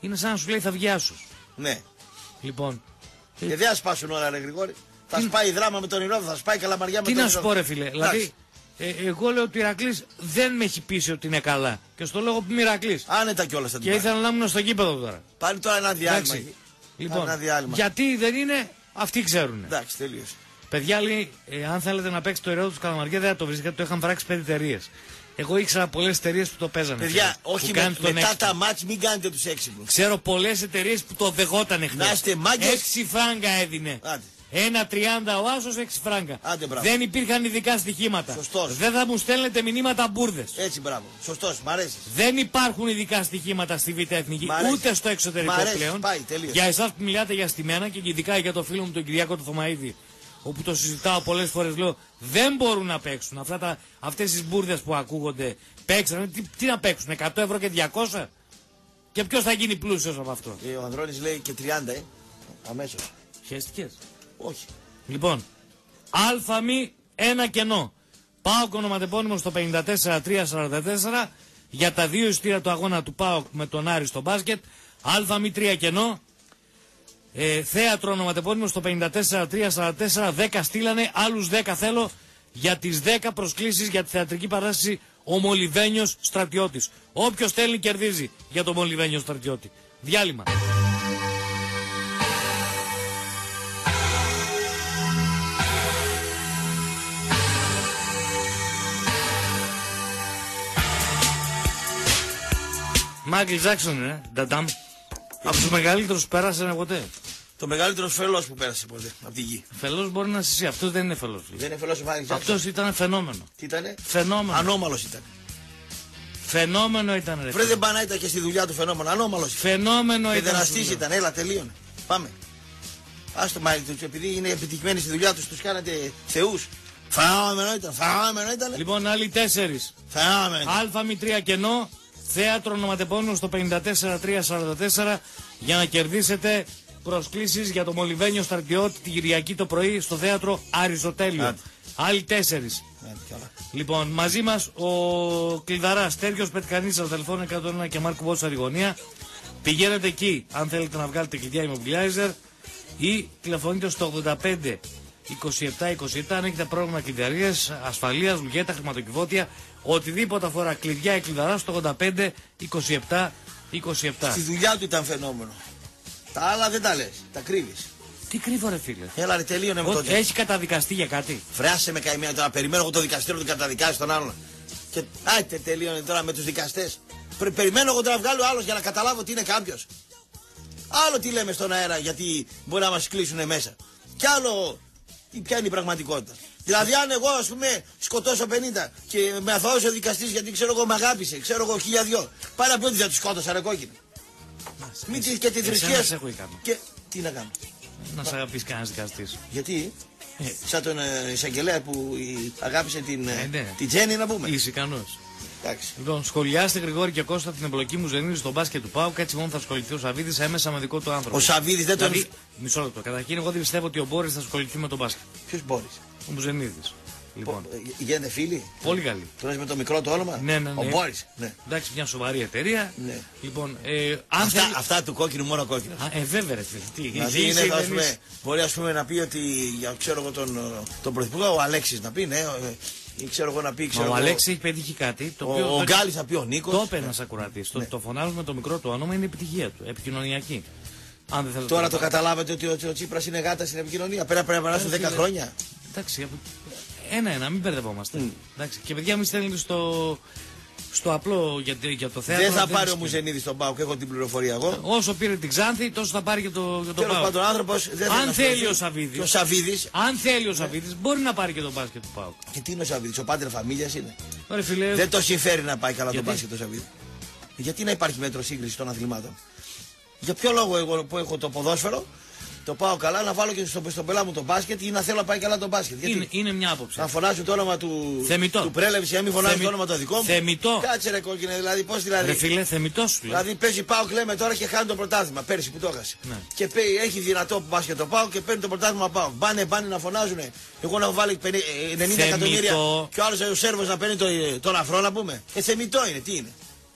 είναι σαν να σου λέει θα βγει άσος. Ναι. Λοιπόν. Και δεν θα σπάσουν όλα, ρε Γρηγόρη. Θα σπάει Δράμα με τον Ηρώδη, θα σπάει Καλαμαριά με τι τον να Ηρώδη. σου πω, ρε φίλε. Δηλαδή, ε, εγώ λέω ότι ο Ηρακλής δεν με έχει πείσει ότι είναι καλά. Και στο λόγο που είμαι Ηρακλής. Άνετα κιόλας θα την Και πάρει. ήθελα να ήμουν στο γήπεδο τώρα. Πάλι τώρα ένα διάλειμμα. Εντάξει. εκεί. Λοιπόν, Ένα διάλειμμα. γιατί δεν είναι, αυτοί ξέρουν. Εντάξει, τελείωσε. Παιδιά, λέει, ε, αν θέλετε να παίξετε το Ηρώδη του Καλαμαριά, δεν θα το βρίσκετε, το είχαν βράξει πέντε εταιρείες. Εγώ ήξερα πολλές εταιρείες που το παίζανε. Παιδιά, φίλε, όχι που με, κάνουν τον μετά έξυπνο. τα μάτς μην κάνετε τους έξυπνους. Ξέρω πολλές εταιρείες που το δεγότανε χθες. Να είστε μάγκες. Έξι φράγκα έδινε. Άντε. Ένα τριάντα ο Άσος, έξι φράγκα. Άντε, μπράβο. Δεν υπήρχαν ειδικά στοιχήματα. Σωστός. Δεν θα μου στέλνετε μηνύματα μπουρδες. Έτσι, μπράβο. Σωστός, μ' αρέσει. Δεν υπάρχουν ειδικά στοιχήματα στη Β' Εθνική, Μ' αρέσει. ούτε στο εξωτερικό Μ' αρέσει. πλέον. Πάει, τελείωσε. Για εσάς που μιλάτε για στημένα και ειδικά για το φίλο μου τον Κυριάκο του Θωμαίδη, όπου το συζητάω πολλές φορές, λέω δεν μπορούν να παίξουν. Αυτά τα, αυτές τις μπουρδες που ακούγονται παίξανε. Τι, τι να παίξουν, εκατό ευρώ και διακόσια. Και ποιος θα γίνει πλούσιος από αυτό. Και ο Ανδρώνης λέει και τριάντα, ε. Αμέσως. Χαίστηκες. Όχι. Λοιπόν, ΑΜ ένα κενό. ΠΑΟΚ ονοματεπώνυμο στο πενήντα τέσσερα τρία σαράντα τέσσερα για τα δύο εισιτήρια του αγώνα του ΠΑΟΚ με τον Άρη στο μπάσκετ. ΑΜ τρία κενό. Ε, θέατρο ονοματεπώνυμο στο πενήντα τέσσερα τρία σαράντα τέσσερα. δέκα στείλανε, άλλους δέκα θέλω για τις δέκα προσκλήσεις για τη θεατρική παράσταση Ο Μολυβένιος Στρατιώτης. Όποιος θέλει κερδίζει για τον Μολυβένιο Στρατιώτη. Διάλειμμα. Μάικλ Τζάκσον, ε, νταντάμ. Από τους μεγαλύτερους που πέρασαν ποτέ. Το μεγαλύτερο φελός που πέρασε ποτέ από τη γη. Φελός μπορεί να είσαι εσύ, αυτός δεν είναι φελός. Δεν είναι φελός ο Μάικλ Τζάκσον. Αυτός ήταν φαινόμενο. Τι ήτανε? Φαινόμενο. Ανώμαλος ήταν. Φαινόμενο ήταν, ρε. Βρε δεν πάνε να ήταν και στη δουλειά του φαινόμενο. Ανώμαλος ήταν. Φαινόμενο ήταν. Παιδεραστής ήταν. Έλα, τελείωνε. Πάμε. Άστο Μάικλ, επειδή είναι επιτυχημένοι στη δουλειά τους, τους κάνατε θεούς. Φαινόμενο ήταν. Φαινόμενο ήταν. Λοιπόν, άλλοι τέσσερις. Φαινόμενο. ΑΜ τρία κενό. Θέατρο ονοματεπώνυμο στο πενήντα τέσσερα τρία σαράντα τέσσερα για να κερδίσετε προσκλήσεις για το Μολυβένιο Στρατιώτη την Κυριακή το πρωί στο θέατρο Αριστοτέλειο. Άλλοι τέσσερις. Λοιπόν, μαζί μας ο κλειδαράς Στέργιος Πετκανίτσας, τηλεφώνο εκατόν ένα και Μάρκο Μπότσα Ριγωνία. Πηγαίνετε εκεί αν θέλετε να βγάλετε κλειδιά immobilizer ή τηλεφωνείτε στο ογδόντα πέντε είκοσι επτά είκοσι επτά αν έχετε πρόβλημα κλειδαρίες, ασφαλείας, λουγέτα, χρηματοκιβώτια, οτιδήποτε αφορά κλειδιά ή κλειδαρά στο ογδόντα πέντε είκοσι επτά είκοσι επτά. Στη δουλειά του ήταν φαινόμενο. Τα άλλα δεν τα λες, τα κρύβεις. Τι κρύβω, ρε φίλε. Έλα ρε, τελείωνε με Ο, το. έχει καταδικαστεί για κάτι. Φρέασε με καημένα τώρα. Περιμένω εγώ το δικαστήριο να τον καταδικάσει τον άλλον. Και άιτε, τελείωνε τώρα με τους δικαστές. Πρε, περιμένω εγώ τώρα να βγάλω άλλος για να καταλάβω ότι είναι κάποιος. Άλλο τι λέμε στον αέρα γιατί μπορεί να μας κλείσουν μέσα. Κι άλλο ποια είναι η πραγματικότητα. Δηλαδή, αν εγώ ας πούμε σκοτώσω πενήντα και με αθώωσε ο δικαστής γιατί ξέρω εγώ με αγάπησε, ξέρω εγώ χίλια δυο. Πάει να πει ότι δεν του σκότωσα, ρε κόκκινο. Μην τη και τη θρησκεία. Και τι να κάνω. Να σε αγαπήσει κανένας δικαστής. Γιατί? Ε. Σαν τον ε, εισαγγελέα που η, αγάπησε την, ε, ναι. την Τζέννη να πούμε. Είσαι ικανός. Εντάξει. Λοιπόν, σχολιάστε Γρηγόρη και Κώστα την εμπλοκή μου Ζενίδη στο μπάσκετ του ΠΑΟΚ. Έτσι μόνο θα ασχοληθεί ο Σαββίδης έμεσα με δικό του άνθρωπο. Ο Σαββίδης δεν τον. Δηλαδή, μισό λεπτό. Καταρχήν, εγώ δεν πιστεύω ότι ο Μπόρις θα ασχοληθεί με τον μπάσκετ. Ποιος Μπόρις? Ο Μουζενίδης. Λοιπόν. Ε, Γίνετε φίλοι. Πολύ καλή. Τον έχεις με το μικρό του όνομα. Ναι, ναι, ναι. Ο Μπόρις. Ναι. Εντάξει, μια σοβαρή εταιρεία. Ναι. Λοιπόν, ε, αν αυτά, θέλει... αυτά του κόκκινου μόνο κόκκινο. Α, ε, βέβαια, ρε φίλε. Τι, δηλαδή είναι, θα, πούμε, μπορεί ας πούμε, να πει ότι για ξέρω εγώ τον, τον πρωθυπουργό, ο Αλέξης να πει, ναι. Ή ξέρω εγώ να πει. Ξέρω Μα ο εγώ, Αλέξης έχει πετύχει κάτι. Το ο οποίο, ο Γκάλης θα πει ο Νίκος. Το είπε ένας ακουρατής. Ναι. Το, το φωνάζουμε το μικρό του όνομα είναι η επιτυχία του. Επικοινωνιακή. Αν δεν θέλετε Τώρα το, το καταλάβετε ότι ο, ο Τσίπρας είναι γάτα στην επικοινωνία. Πέρα πρέπει να περάσουν δέκα χρόνια. Εντάξει, ένα-ένα, μην μπερδευόμαστε. Mm. Εντάξει, και παιδιά, μην στέλνετε στο, στο απλό για, για το θέατρο. Δεν θα πάρει ο Μουζενίδης τον ΠΑΟΚ, έχω την πληροφορία εγώ. Όσο πήρε την Ξάνθη, τόσο θα πάρει και το, για το Τέλος ΠΑΟΚ. πάντων, άνθρωπος δεν αν θέλει ο Σαββίδης, ο Σαββίδης, αν θέλει ο Σαββίδης, ναι. μπορεί να πάρει και τον μπάσκετ του ΠΑΟΚ. Και τι είναι ο Σαββίδης, ο πάτερ φαμίλιας είναι. Ωραία, φίλε, δεν το συμφέρει να πάει καλά γιατί? το μπάσκετ του Σαββίδη. Γιατί να υπάρχει μέτρο σύγκριση των αθλημάτων. Για ποιο λόγο εγώ που έχω το ποδόσφαιρο, το πάω καλά να βάλω και στο, στον πελά μου το μπάσκετ ή να θέλω να πάει καλά το μπάσκετ. Γιατί είναι, είναι μια άποψη. Να φωνάζουν το όνομα του, θεμητό. του πρέλευση, να μην φωνάζουν Θεμι... το όνομα το δικό μου. Θεμητό. Κάτσε ρε κόκκινε, δηλαδή πώς δηλαδή. Ρε φίλε, θεμητό σου λέει. Δηλαδή παίζει πάω λέμε τώρα και χάνει το πρωτάθλημα πέρσι που το έχασε. Ναι. Και πέ, έχει δυνατό μπάσκετ το πάω και παίρνει το πρωτάθλημα πάω. Μπάνε, μπάνε να φωνάζουν. Εγώ να έχω βάλει ενενήντα εκατομμύρια και ο άλλο ο Σέρβος να παίρνει το, τον αφρό να πούμε. Ε, θεμητό είναι, τι είναι.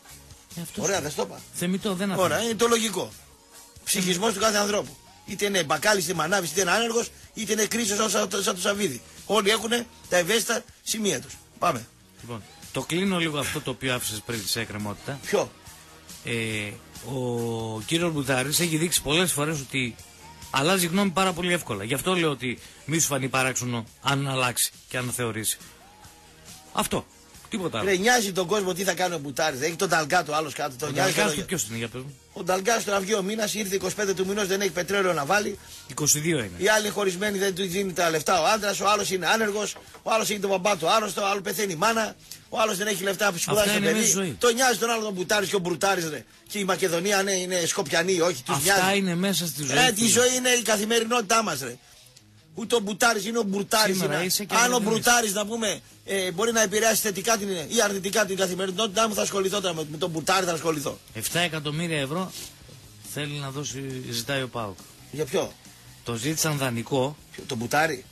Ε, αυτό Ωραία, σου- δεν στο είπα. Θεμητό, δεν αφήνει. Ωραία, είναι το λογικό. Ψυχισμός του κάθε ανθρώπου. Είτε είναι μπακάλης, είτε μανάβης, είτε είναι άνεργος, είτε είναι κρίσος σαν, σαν, σαν το Σαββίδι. Όλοι έχουν τα ευαίσθητα σημεία τους. Πάμε. Λοιπόν, το κλείνω λίγο αυτό το οποίο άφησες πριν σε εκκρεμότητα. Ποιο? Ε, ο κύριος Μπουτάρης έχει δείξει πολλές φορές ότι αλλάζει γνώμη πάρα πολύ εύκολα. Γι' αυτό λέω ότι μη σου φανεί παράξενο αν αλλάξει και αν θεωρήσει. Αυτό. Τίποτα άλλο. Ρε, νοιάζει τον κόσμο τι θα κάνει ο Μπουτάρης. Έχει τον Νταλγκάτο άλλος κάτω. Τον Ο νοιάζει Νταλγκάς τον- του ποιος είναι, για πες μου. Ο Νταλγκάς τώρα βγει ο μήνας, ήρθε είκοσι πέντε του μηνός, δεν έχει πετρέλαιο να βάλει. είκοσι δύο είναι. Οι άλλοι χωρισμένοι δεν του δίνει τα λεφτά ο άντρας, ο άλλος είναι άνεργος, ο άλλος έχει τον μπαμπά του άρρωστο, ο άλλος πεθαίνει η μάνα, ο άλλος δεν έχει λεφτά που σπουδάζει Αυτά το είναι παιδί. μέσα στη ζωή. Το νοιάζει τον άλλο τον Μπουτάρης και ο Μπρουτάρης, ρε. Και η Μακεδονία ναι, είναι σκοπιανή ή όχι, τους Αυτά νοιάζει. είναι μέσα στη ζωή. Ε, τη φίλε. ζωή είναι η καθημερινότητά μας, ρε. Ούτε ο Μπουτάρης είναι ο Μπρουτάρης. Σήμερα είναι. είσαι και Αν ο δεν Μπρουτάρης να πούμε ε, μπορεί να επηρεάσει θετικά την, ή αρνητικά την καθημερινότητά μου, θα ασχοληθώ τώρα με, με τον Μπουτάρη, θα ασχοληθώ. επτά εκατομμύρια ευρώ θέλει να δώσει, ζητάει ο ΠΑΟΚ. Για ποιο? Το ζήτησαν δανεικό, Ποιο? Τον Μπουτάρη.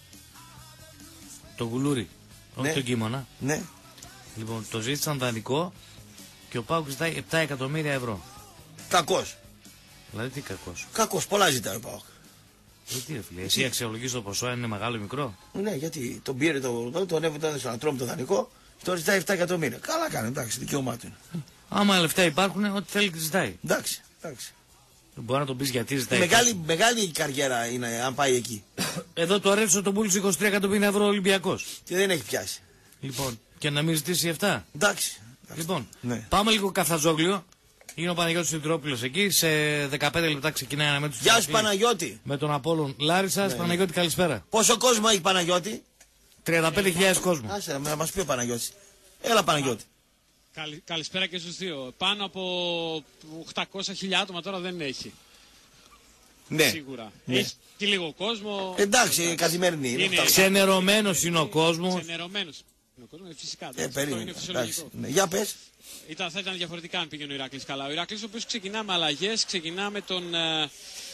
το γουλούρι, όχι Ναι. τον Κίμωνα. Ναι. Λοιπόν, το ζήτησαν δανεικό και ο ΠΑΟΚ ζητάει επτά εκατομμύρια ευρώ. Κακός. Δηλαδή τι κακός. Κακός. Πολλά ζητάει ο ΠΑΟΚ. Γιατί ρε φίλε, εσύ αξιολογείς το ποσό αν είναι μεγάλο ή μικρό. Ναι, γιατί τον πήρε το, το, τον έβγαλε στον ατρόμο το δανεικό, τώρα ζητάει επτά εκατομμύρια. Καλά κάνει, εντάξει, δικαίωμά του είναι. Άμα λεφτά υπάρχουν, ό,τι θέλει και ζητάει. Εντάξει, εντάξει. Μπορεί να τον πει γιατί ζητάει. Μεγάλη, μεγάλη καριέρα είναι αν πάει εκεί. Εδώ το αρέσει τον πούλησε είκοσι τρία εκατομμύρια ευρώ ο Ολυμπιακός. Και δεν έχει πιάσει. Λοιπόν, και να μην ζητήσει επτά. Εντάξει. Λοιπόν, Ναι. πάμε λίγο Καφτατζόγλιο. Είναι ο Παναγιώτης Σιδηρόπουλος εκεί. Σε δεκαπέντε λεπτά ξεκινάει ένα μέτρο. Γεια σου Παναγιώτη. Με τον Απόλλων Λάρισσας. Ναι. Παναγιώτη, καλησπέρα. Πόσο κόσμο έχει Παναγιώτη? τριάντα πέντε χιλιάδες κόσμο. Άσε να μας πει ο Παναγιώτης. Έλα Παναγιώτη. Καλη, καλησπέρα και στους δύο. Πάνω από οκτακόσια χιλιάδες άτομα τώρα δεν έχει. Ναι. Σίγουρα. Ναι. Έχει και λίγο κόσμο. Εντάξει, καθημερινή. είναι. Είναι- Ξενερωμένος είναι ο κόσμος. Ξενερωμένος. Είναι ο κόσμος, φυσικά. Ε, εντάξει, αυτό περίμενε. είναι Εντάξει. φυσιολογικό. Ναι. Για πες. Ήταν, θα ήταν διαφορετικά αν πήγαινε ο Ηράκλης καλά. Ο Ηράκλης ο οποίος ξεκινά με αλλαγές, ξεκινά με τον ε,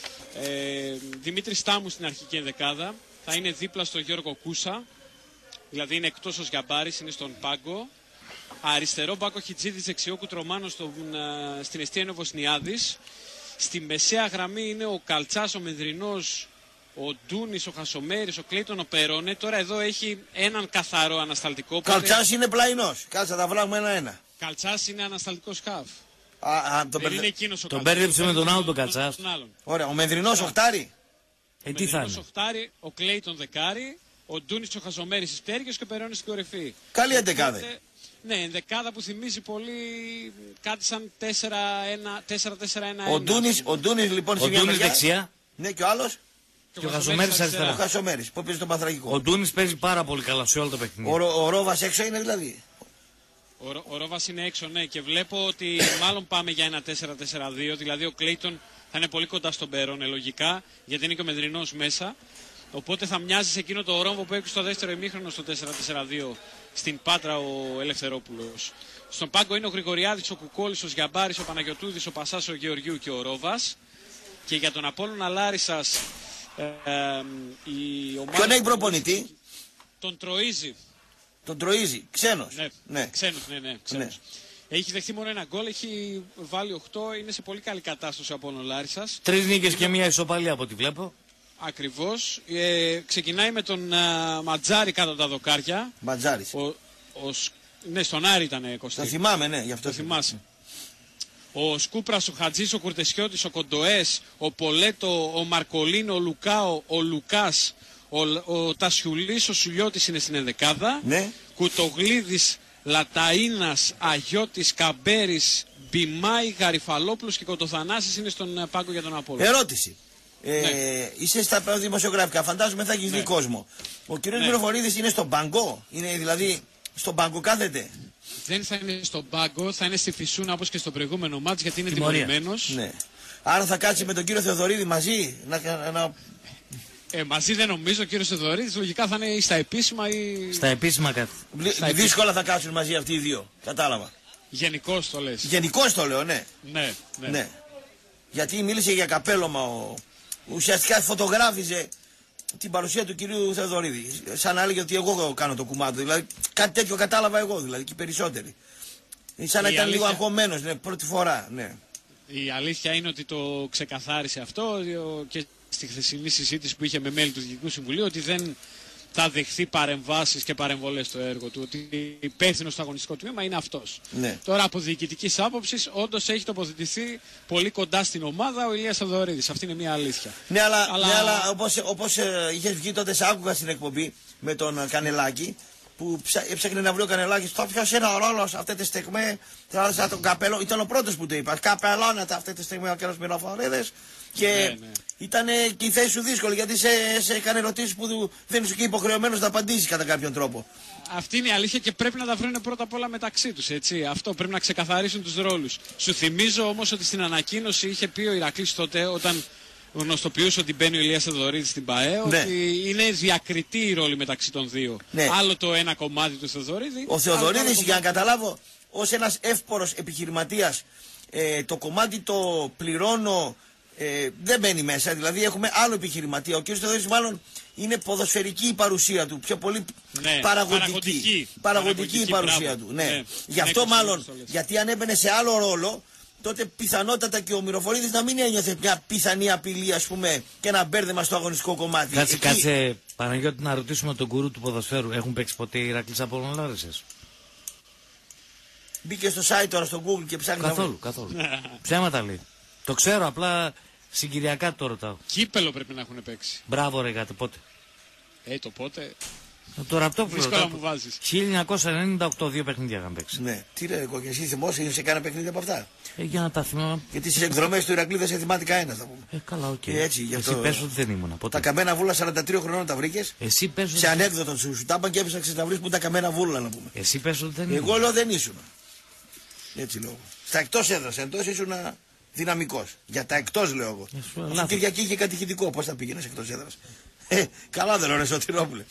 ε, Δημήτρη Στάμου στην αρχική ενδεκάδα. Θα είναι δίπλα στον Γιώργο Κούσα. Δηλαδή είναι εκτός ο Σγιαμπάρης, είναι στον πάγκο. Αριστερό Μπάκο Χιτζίδης, δεξιό Κουτρομάνο στον, ε, στην εστία είναι ο Βοσνιάδης. Στη μεσαία γραμμή είναι ο Καλτσάς, ο Μεδρινός, ο Ντούνης, ο Χασομέρης, ο Κλέιτον, ο Περόνε. Τώρα εδώ έχει έναν καθαρό ανασταλτικό. οπότε- Καλτσάς είναι πλαϊνός. Κάτσε θα τα βράγουμε ένα-ένα. Καλτσάς είναι ανασταλτικός χαφ. Α, α, τον Δεν μπερδε- είναι εκείνος ο Τον Καλτσάς. μπέρδεψε με τον άλλο τον τον- Καλτσάς. τον άλλον. Ωραία, ο Μεδρινός οχτάρι. Ε, τι θα Μεδρινός είναι. οχτάρι, ο Κλέιτον δεκάρι, ο Ντούνης ο Χασομέρης στις πτέρυγες και ο Περόνης στην κορυφή. Καλή εντεκάδα. Οπότε, ναι, ενδεκάδα που θυμίζει πολύ κάτι σαν τέσσερα τέσσερα ένα. Ο Ντούνης, ο Ντούνης λοιπόν Ο σε μια Ντούνης μεριά. δεξιά Ναι, και ο άλλος. και ο Χασομέρης Ο αριστερά. Χασομέρης που παίζει τον Παθραγικό. Ο Ντούνης παίζει πάρα πολύ καλά σε όλα τα Ο, παιχνίδια. Ρο- ο Ρόβας έξω είναι δηλαδή. Ο, Ρο- ο Ρόβας είναι έξω, ναι, και βλέπω ότι μάλλον πάμε για ένα τέσσερα τέσσερα δύο. Δηλαδή ο Κλέιτον θα είναι πολύ κοντά στον Περόνε λογικά, γιατί είναι και ο Μεδρινός μέσα. Οπότε θα μοιάζει σε εκείνο το ρόμβο που έχει στο δεύτερο ημίχρονο στο τέσσερα τέσσερα δύο στην Πάτρα ο Ελευθερόπουλος. Στον πάγκο είναι ο Γρηγοριάδης, ο Κουκόλης, ο Σγιαμπάρης, ο Παναγιωτούδης, ο Πασάς, ο Γεωργιού και ο Ρόβας. Και για τον Απόλλωνα Λάρισσας ε, ε, η ομάδα... Ποιον έχει προπονητή? Τον Τροΐζη. Τον Τροΐζη. Ξένος. Ναι, Ναι. ξένος, ναι, ναι, ξένος. Έχει δεχτεί μόνο ένα γκολ, έχει βάλει οκτώ, είναι σε πολύ καλή κατάσταση από τον Λάρισσας. Τρεις νίκες και μία ισοπαλία από ό,τι βλέπω. Ακριβώς. Ε, ξεκινάει με τον α, Ματζάρη κάτω από τα δοκάρια. Ματζάρης. Ο, ο, Σ- ναι, στον Άρη ήταν Κωστή. Το θυμάμαι, ναι, γι' αυτό. Το θυμάσαι. Ο Σκούπρας, ο Χατζής, ο Κουρτεσιώτης, ο Κοντοές, ο Πολέτο, ο Μαρκολίνο, ο Λουκάο, ο Λουκάς, ο, ο Τασιουλής, ο Σουλιώτης είναι στην ενδεκάδα. Ναι. Κουτογλίδης, Λαταΐνας, Αγιώτης, Καμπέρης, Μπιμάη, Γαριφαλόπουλος και Κοντοθανάσης είναι στον ε, πάγκο για τον Απόλλωνα. Ερώτηση. Ε, Ναι. Είσαι στα δημοσιογραφικά, φαντάζομαι θα έχει Ναι. δει κόσμο. Ο κύριος Ναι. Μυροφορίδης είναι στον μπαγκό, είναι δηλαδή στον μπαγκό κάθεται. Δεν θα είναι στον πάγκο, θα είναι στη Φυσούνα όπως και στο προηγούμενο μάτς γιατί είναι Τιμωρία. τιμωρημένος. Ναι. Άρα θα κάτσει με τον κύριο Θεοδωρίδη μαζί να, να, να- Ε, μαζί δεν νομίζω, ο κύριος Θεοδωρίδης λογικά θα είναι ή στα επίσημα ή Στα επίσημα κάτι. Στα δύσκολα θα κάτσουν μαζί αυτοί οι δύο. Κατάλαβα. γενικώς το λες. Γενικώς το λέω, ναι. Ναι, ναι. Ναι. Γιατί μίλησε για καπέλωμα ο... Ουσιαστικά φωτογράφιζε την παρουσία του κυρίου Θεοδωρίδη. Σαν να έλεγε ότι εγώ κάνω το κουμάντο. Δηλαδή κάτι τέτοιο κατάλαβα εγώ δηλαδή και οι περισσότεροι. Σαν να Η ήταν λίγο αλήθεια- αγχωμένος, ναι, πρώτη φορά, ναι. Η αλήθεια είναι ότι το ξεκαθάρισε αυτό και στη χθεσινή συζήτηση που είχε με μέλη του Διοικητικού Συμβουλίου, ότι δεν θα δεχθεί παρεμβάσεις και παρεμβολές στο έργο του. Ότι υπεύθυνο στο αγωνιστικό τμήμα είναι αυτός. Ναι. Τώρα, από διοικητικής άποψης, όντως έχει τοποθετηθεί πολύ κοντά στην ομάδα ο Ηλίας Θοδωρίδης. Αυτή είναι μια αλήθεια. Ναι, αλλά, Αλλά- ναι, αλλά όπως, όπως ε, είχες βγει τότε, σε άκουγα στην εκπομπή με τον ε, Κανελάκη, που ψα, έψαχνε να βρει ο Κανελάκης, θα πιάσει ένα ρόλο σε αυτή τη στιγμή, θα τον καπέλο, ήταν ο πρώτος που το είπα, καπελώνεται αυτή τη στιγμή ο κ. Μυροφορίδης και Ναι, ναι. ήταν και η θέση σου δύσκολη, γιατί σε, σε έκανε ερωτήσεις που του- δεν είσαι και υποχρεωμένος να απαντήσεις κατά κάποιον τρόπο. Αυτή είναι η αλήθεια και πρέπει να τα βρουν πρώτα απ' όλα μεταξύ τους. Έτσι. Αυτό πρέπει να ξεκαθαρίσουν τους ρόλους. Σου θυμίζω όμως ότι στην ανακοίνωση είχε πει ο Ηρακλής τότε, όταν γνωστοποιούσε ότι μπαίνει ο Ηλίας Θεοδωρίδης στην ΠΑΕ, Ναι. ότι είναι διακριτή η ρόλη μεταξύ των δύο. Ναι. Άλλο το ένα κομμάτι του Θεοδωρίδη. Ο άλλο το άλλο Θεοδωρίδης, κομμάτι. για να καταλάβω, ως ένας εύπορος επιχειρηματίας, ε, το κομμάτι το πληρώνω, ε, δεν μπαίνει μέσα. Δηλαδή έχουμε άλλο επιχειρηματία. Ο κ. Θεοδωρίδης μάλλον είναι ποδοσφαιρική η παρουσία του, πιο πολύ Ναι, παραγωγική. παραγωγική. Παραγωγική η Παραγωγική, παρουσία μπράβο. του. Ναι. Ναι. Γι' αυτό Ναι, μάλλον, το λες. γιατί αν έμπαινε σε άλλο ρόλο, τότε πιθανότατα και ο Μυροφορίδης να μην ένιωθε μια πιθανή απειλή, ας πούμε, και ένα μπέρδεμα στο αγωνιστικό κομμάτι. Κάτσε, Εκεί- κάτσε, Παναγιώτη, να ρωτήσουμε τον γκουρού του ποδοσφαίρου. Έχουν παίξει ποτέ οι Ηρακλής Απόλλων Λάρισσες? Μπήκε στο site τώρα στο Google και ψάχνει να βρει. Καθόλου, καθόλου. Ψέματα λέει. Το ξέρω, απλά συγκυριακά το ρωτάω. Κύπελο πρέπει να έχουν παίξει. Μπράβο, ρε γάτε, πότε? Ε, το πότε. Το ραπτόπουλο. Δύσκολα ρωτάω. μου βάζεις. χίλια εννιακόσια ενενήντα οκτώ, δύο παιχνίδια είχαν παίξει. Ναι, τι ρε κόκκι, εσύ θυμόσαι, είσαι σε κάνα παιχνίδι από αυτά. Ε, για να τα θυμάμαι. Γιατί στις εκδρομές του Ηρακλή δεν σε θυμάται κανένα, θα πούμε. Ε, καλά, οκ. Και έτσι, γι' αυτό- Εσύ πες ότι δεν ήμουν. Ποτέ. Τα καμένα βούλα σαράντα τρία χρονών τα βρήκες. Εσύ πες ότι... Σε ανέκδοτο σου, σου τα είπαν και έψαξες να βρεις που τα καμένα βούλα, να πούμε. Εσύ πες ότι δεν ήμουν. Εγώ λέω δεν ήσουν. Έτσι λέω. Στα εκτός έδρας, εντός ήσουν δυναμικός. Για τα εκτός λέω εγώ. Ε, σου, Αφού λάθος. Κυριακή είχε κατηχητικό, πώς θα πήγαινες εκτός έδρας. Ε, καλά δεν λέω ρε Σωτηρόπουλε.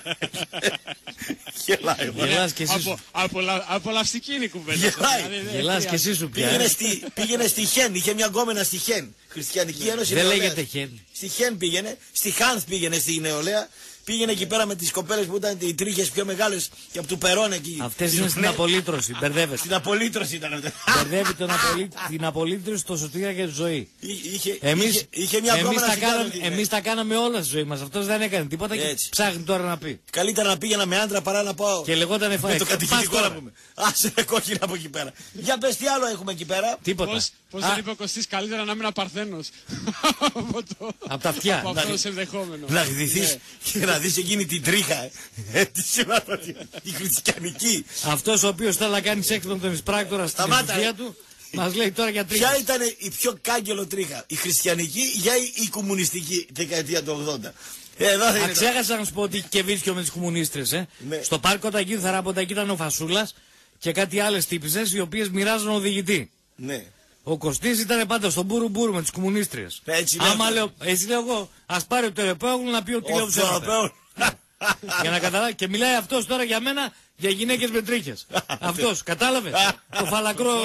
Γελάει. μωρέ. Γελάς και εσύ Απο, σου. απολα, απολαυστική είναι η κουβέντα. Γελάει. Δηλαδή, δεν Γελάς και χρειάζεται. εσύ σου πια. Πήγαινε ε. στη, πήγαινε στη Χέν, είχε μια γκόμενα στη Χέν. Χριστιανική Ένωση Δεν Νεολαίας. λέγεται Χέν. Στη Χέν πήγαινε, στη Χάνθ πήγαινε στη νεολαία. Πήγαινε εκεί πέρα με τις κοπέλες που ήταν οι τρίχες πιο μεγάλες και από του Περόν εκεί. Αυτές Τις είναι στην ναι, απολύτρωση. Μπερδεύεται. Στην απολύτρωση ήταν αυτή. Μπερδεύει τον απολύ... την απολύτρωση, το σωτήρα και τη ζωή. Είχε, Εμείς, είχε, είχε μια εμείς, γκόμενα τα στη κάναμε, Χάνθ εκεί, ναι. εμείς τα κάναμε όλα στη ζωή μας. Αυτός δεν έκανε τίποτα και Έτσι. ψάχνει τώρα να πει. Καλύτερα να πήγαινα με άντρα παρά να πάω Και λεγόταν με εφάει. το κατηχητικό να πούμε. Άσε ρε κόκκινα από εκεί πέρα. Για πες τι άλλο έχουμε εκεί πέρα. Τίποτα. Πώς, πώς Α, δεν είπε ο Κωστής, καλύτερα να είμαι ένα παρθένος. από, το, Απ' τα αυτιά. από Να αυτό δει- το ενδεχόμενο. Να γδυθείς Ναι. και να δεις εκείνη την τρίχα. ε. Ε, τι σημαίνει ότι η χριστιανική. Αυτός ο οποίος θέλει να κάνει σεξ με τον εισπράκτορα στην Σταμάτα, ευτυχία ρε. του, μας λέει τώρα για Ποια τρίχα. ήταν η πιο κάγκελο τρίχα, η χριστιανική για η, η κομμουνιστική δεκαετία του ογδόντα. Ε, Εδώ θα Α, είναι. ξέχασα να σου πω ότι είχε και βίτσιο με τις κομμουνίστρες, ε. Ναι. Στο πάρκο τα εκεί Θαράποντα εκεί ήταν ο Φασούλας και κάτι άλλες τύπησες οι οποίες μοιράζαν οδηγητή. Ναι. Ο Κωστής ήταν πάντα στον μπούρου μπούρου με τις κομμουνίστριες. Έτσι Άμα λέω. λέω, έτσι λέω εγώ, ας πάρει το Ερεπέογλου να πει ότι λέω Ο ψέματα. Θεοπέων. Για να καταλάβει. Και μιλάει αυτός τώρα για μένα για γυναίκες με τρίχες. Αυτός, κατάλαβε. Το φαλακρό.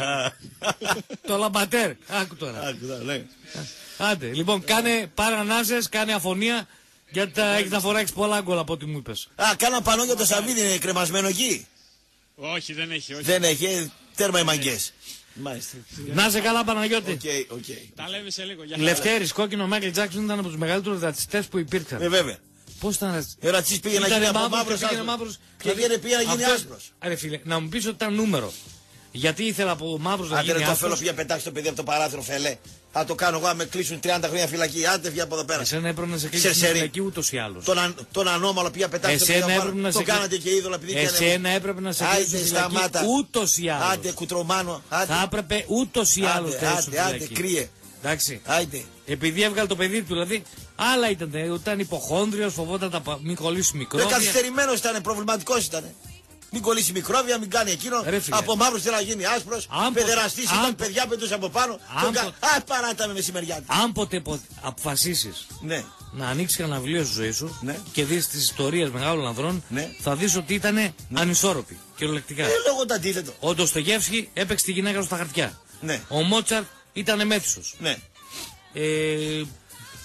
Το λαμπατέρ. Άκου τώρα. Άκουγα, ναι. Άντε, λοιπόν, κάνε παρανάσες, κάνε αφωνία. Γιατί θα έχεις να φοράξεις πολλά γκολ από ό,τι μου είπες. Α, κάνα πανό για το Σαββίδι είναι κρεμασμένο εκεί. Όχι, δεν έχει. Όχι. Δεν έχει, ε, τέρμα οι μαγκές. Μάλιστα. Να είσαι καλά, Παναγιώτη. Οκ, οκ. Τα λέμε σε λίγο. Για χαρά. Λευτέρης, κόκκινο Μάικλ Τζάκσον ήταν από τους μεγαλύτερους ρατσιστές που υπήρξαν. Ε, βέβαια. Πώς ήταν ρατσιστές. Ο ρατσιστής πήγε να γίνει Ήτανε από μαύρος μαύρος και πήγαινε άσπρος. μαύρος. Πήγαινε, πήγε να γίνει Αυτός- άσπρος. Ρε φίλε, να μου πεις ότι ήταν νούμερο. Γιατί ήθελα από μαύρος να Άντε ρε γίνει το φέλο άσπρος. πήγε να πετάξει το παιδί από το παράθυρο φελέ. Θα το κάνω εγώ, αν με κλείσουν τριάντα χρόνια φυλακή. Άντε βγει από εδώ πέρα. Εσένα έπρεπε να σε κλείσει Σερσερί. φυλακή ούτως ή άλλως. Τον, αν, τον ανώμαλο πήγε να πετάξει το παιδί Εσένα από έπρεπε πάνω. να Το σε κάνατε κλείσει. και είδωλα επειδή Εσένα έπρεπε να σε κλείσει Άιντε φυλακή σταμάτα. ούτως ή άλλως. Άντε κουτρομάνο. Άντε. Θα έπρεπε ούτως ή άλλως Άντε, να άντε, άντε, κρύε. Εντάξει. Άντε. Επειδή έβγαλε το παιδί του, δηλαδή, άλλα ήταν. Ήταν υποχόνδριος, φοβόταν τα πα- μην κολλήσει Δεν μικρόβια. καθυστερημένο ήταν, προβληματικό ήταν. Μην κολλήσει μικρόβια, μην κάνει εκείνο. Ρε φίλε. Από μαύρο θέλει να γίνει άσπρο. Αν Παιδεραστή ποτέ- ήταν, αν- παιδιά πετούσε από πάνω. αν Τον κα- ποτέ- Α, παράτα με μεσημεριά. Αν ποτέ πο- αποφασίσεις Ναι. να ανοίξει κανένα βιβλίο στη ζωή σου Ναι. και δεις τις ιστορίες μεγάλων ανδρών, Ναι. θα δεις ότι ήταν ανισόρροποι, κυριολεκτικά. Ε, λόγω το αντίθετο. Ο Ντοστογεύσκι έπαιξε τη γυναίκα του στα χαρτιά. Ναι. Ο Μότσαρτ ήταν μέθησος. Ναι. Ε,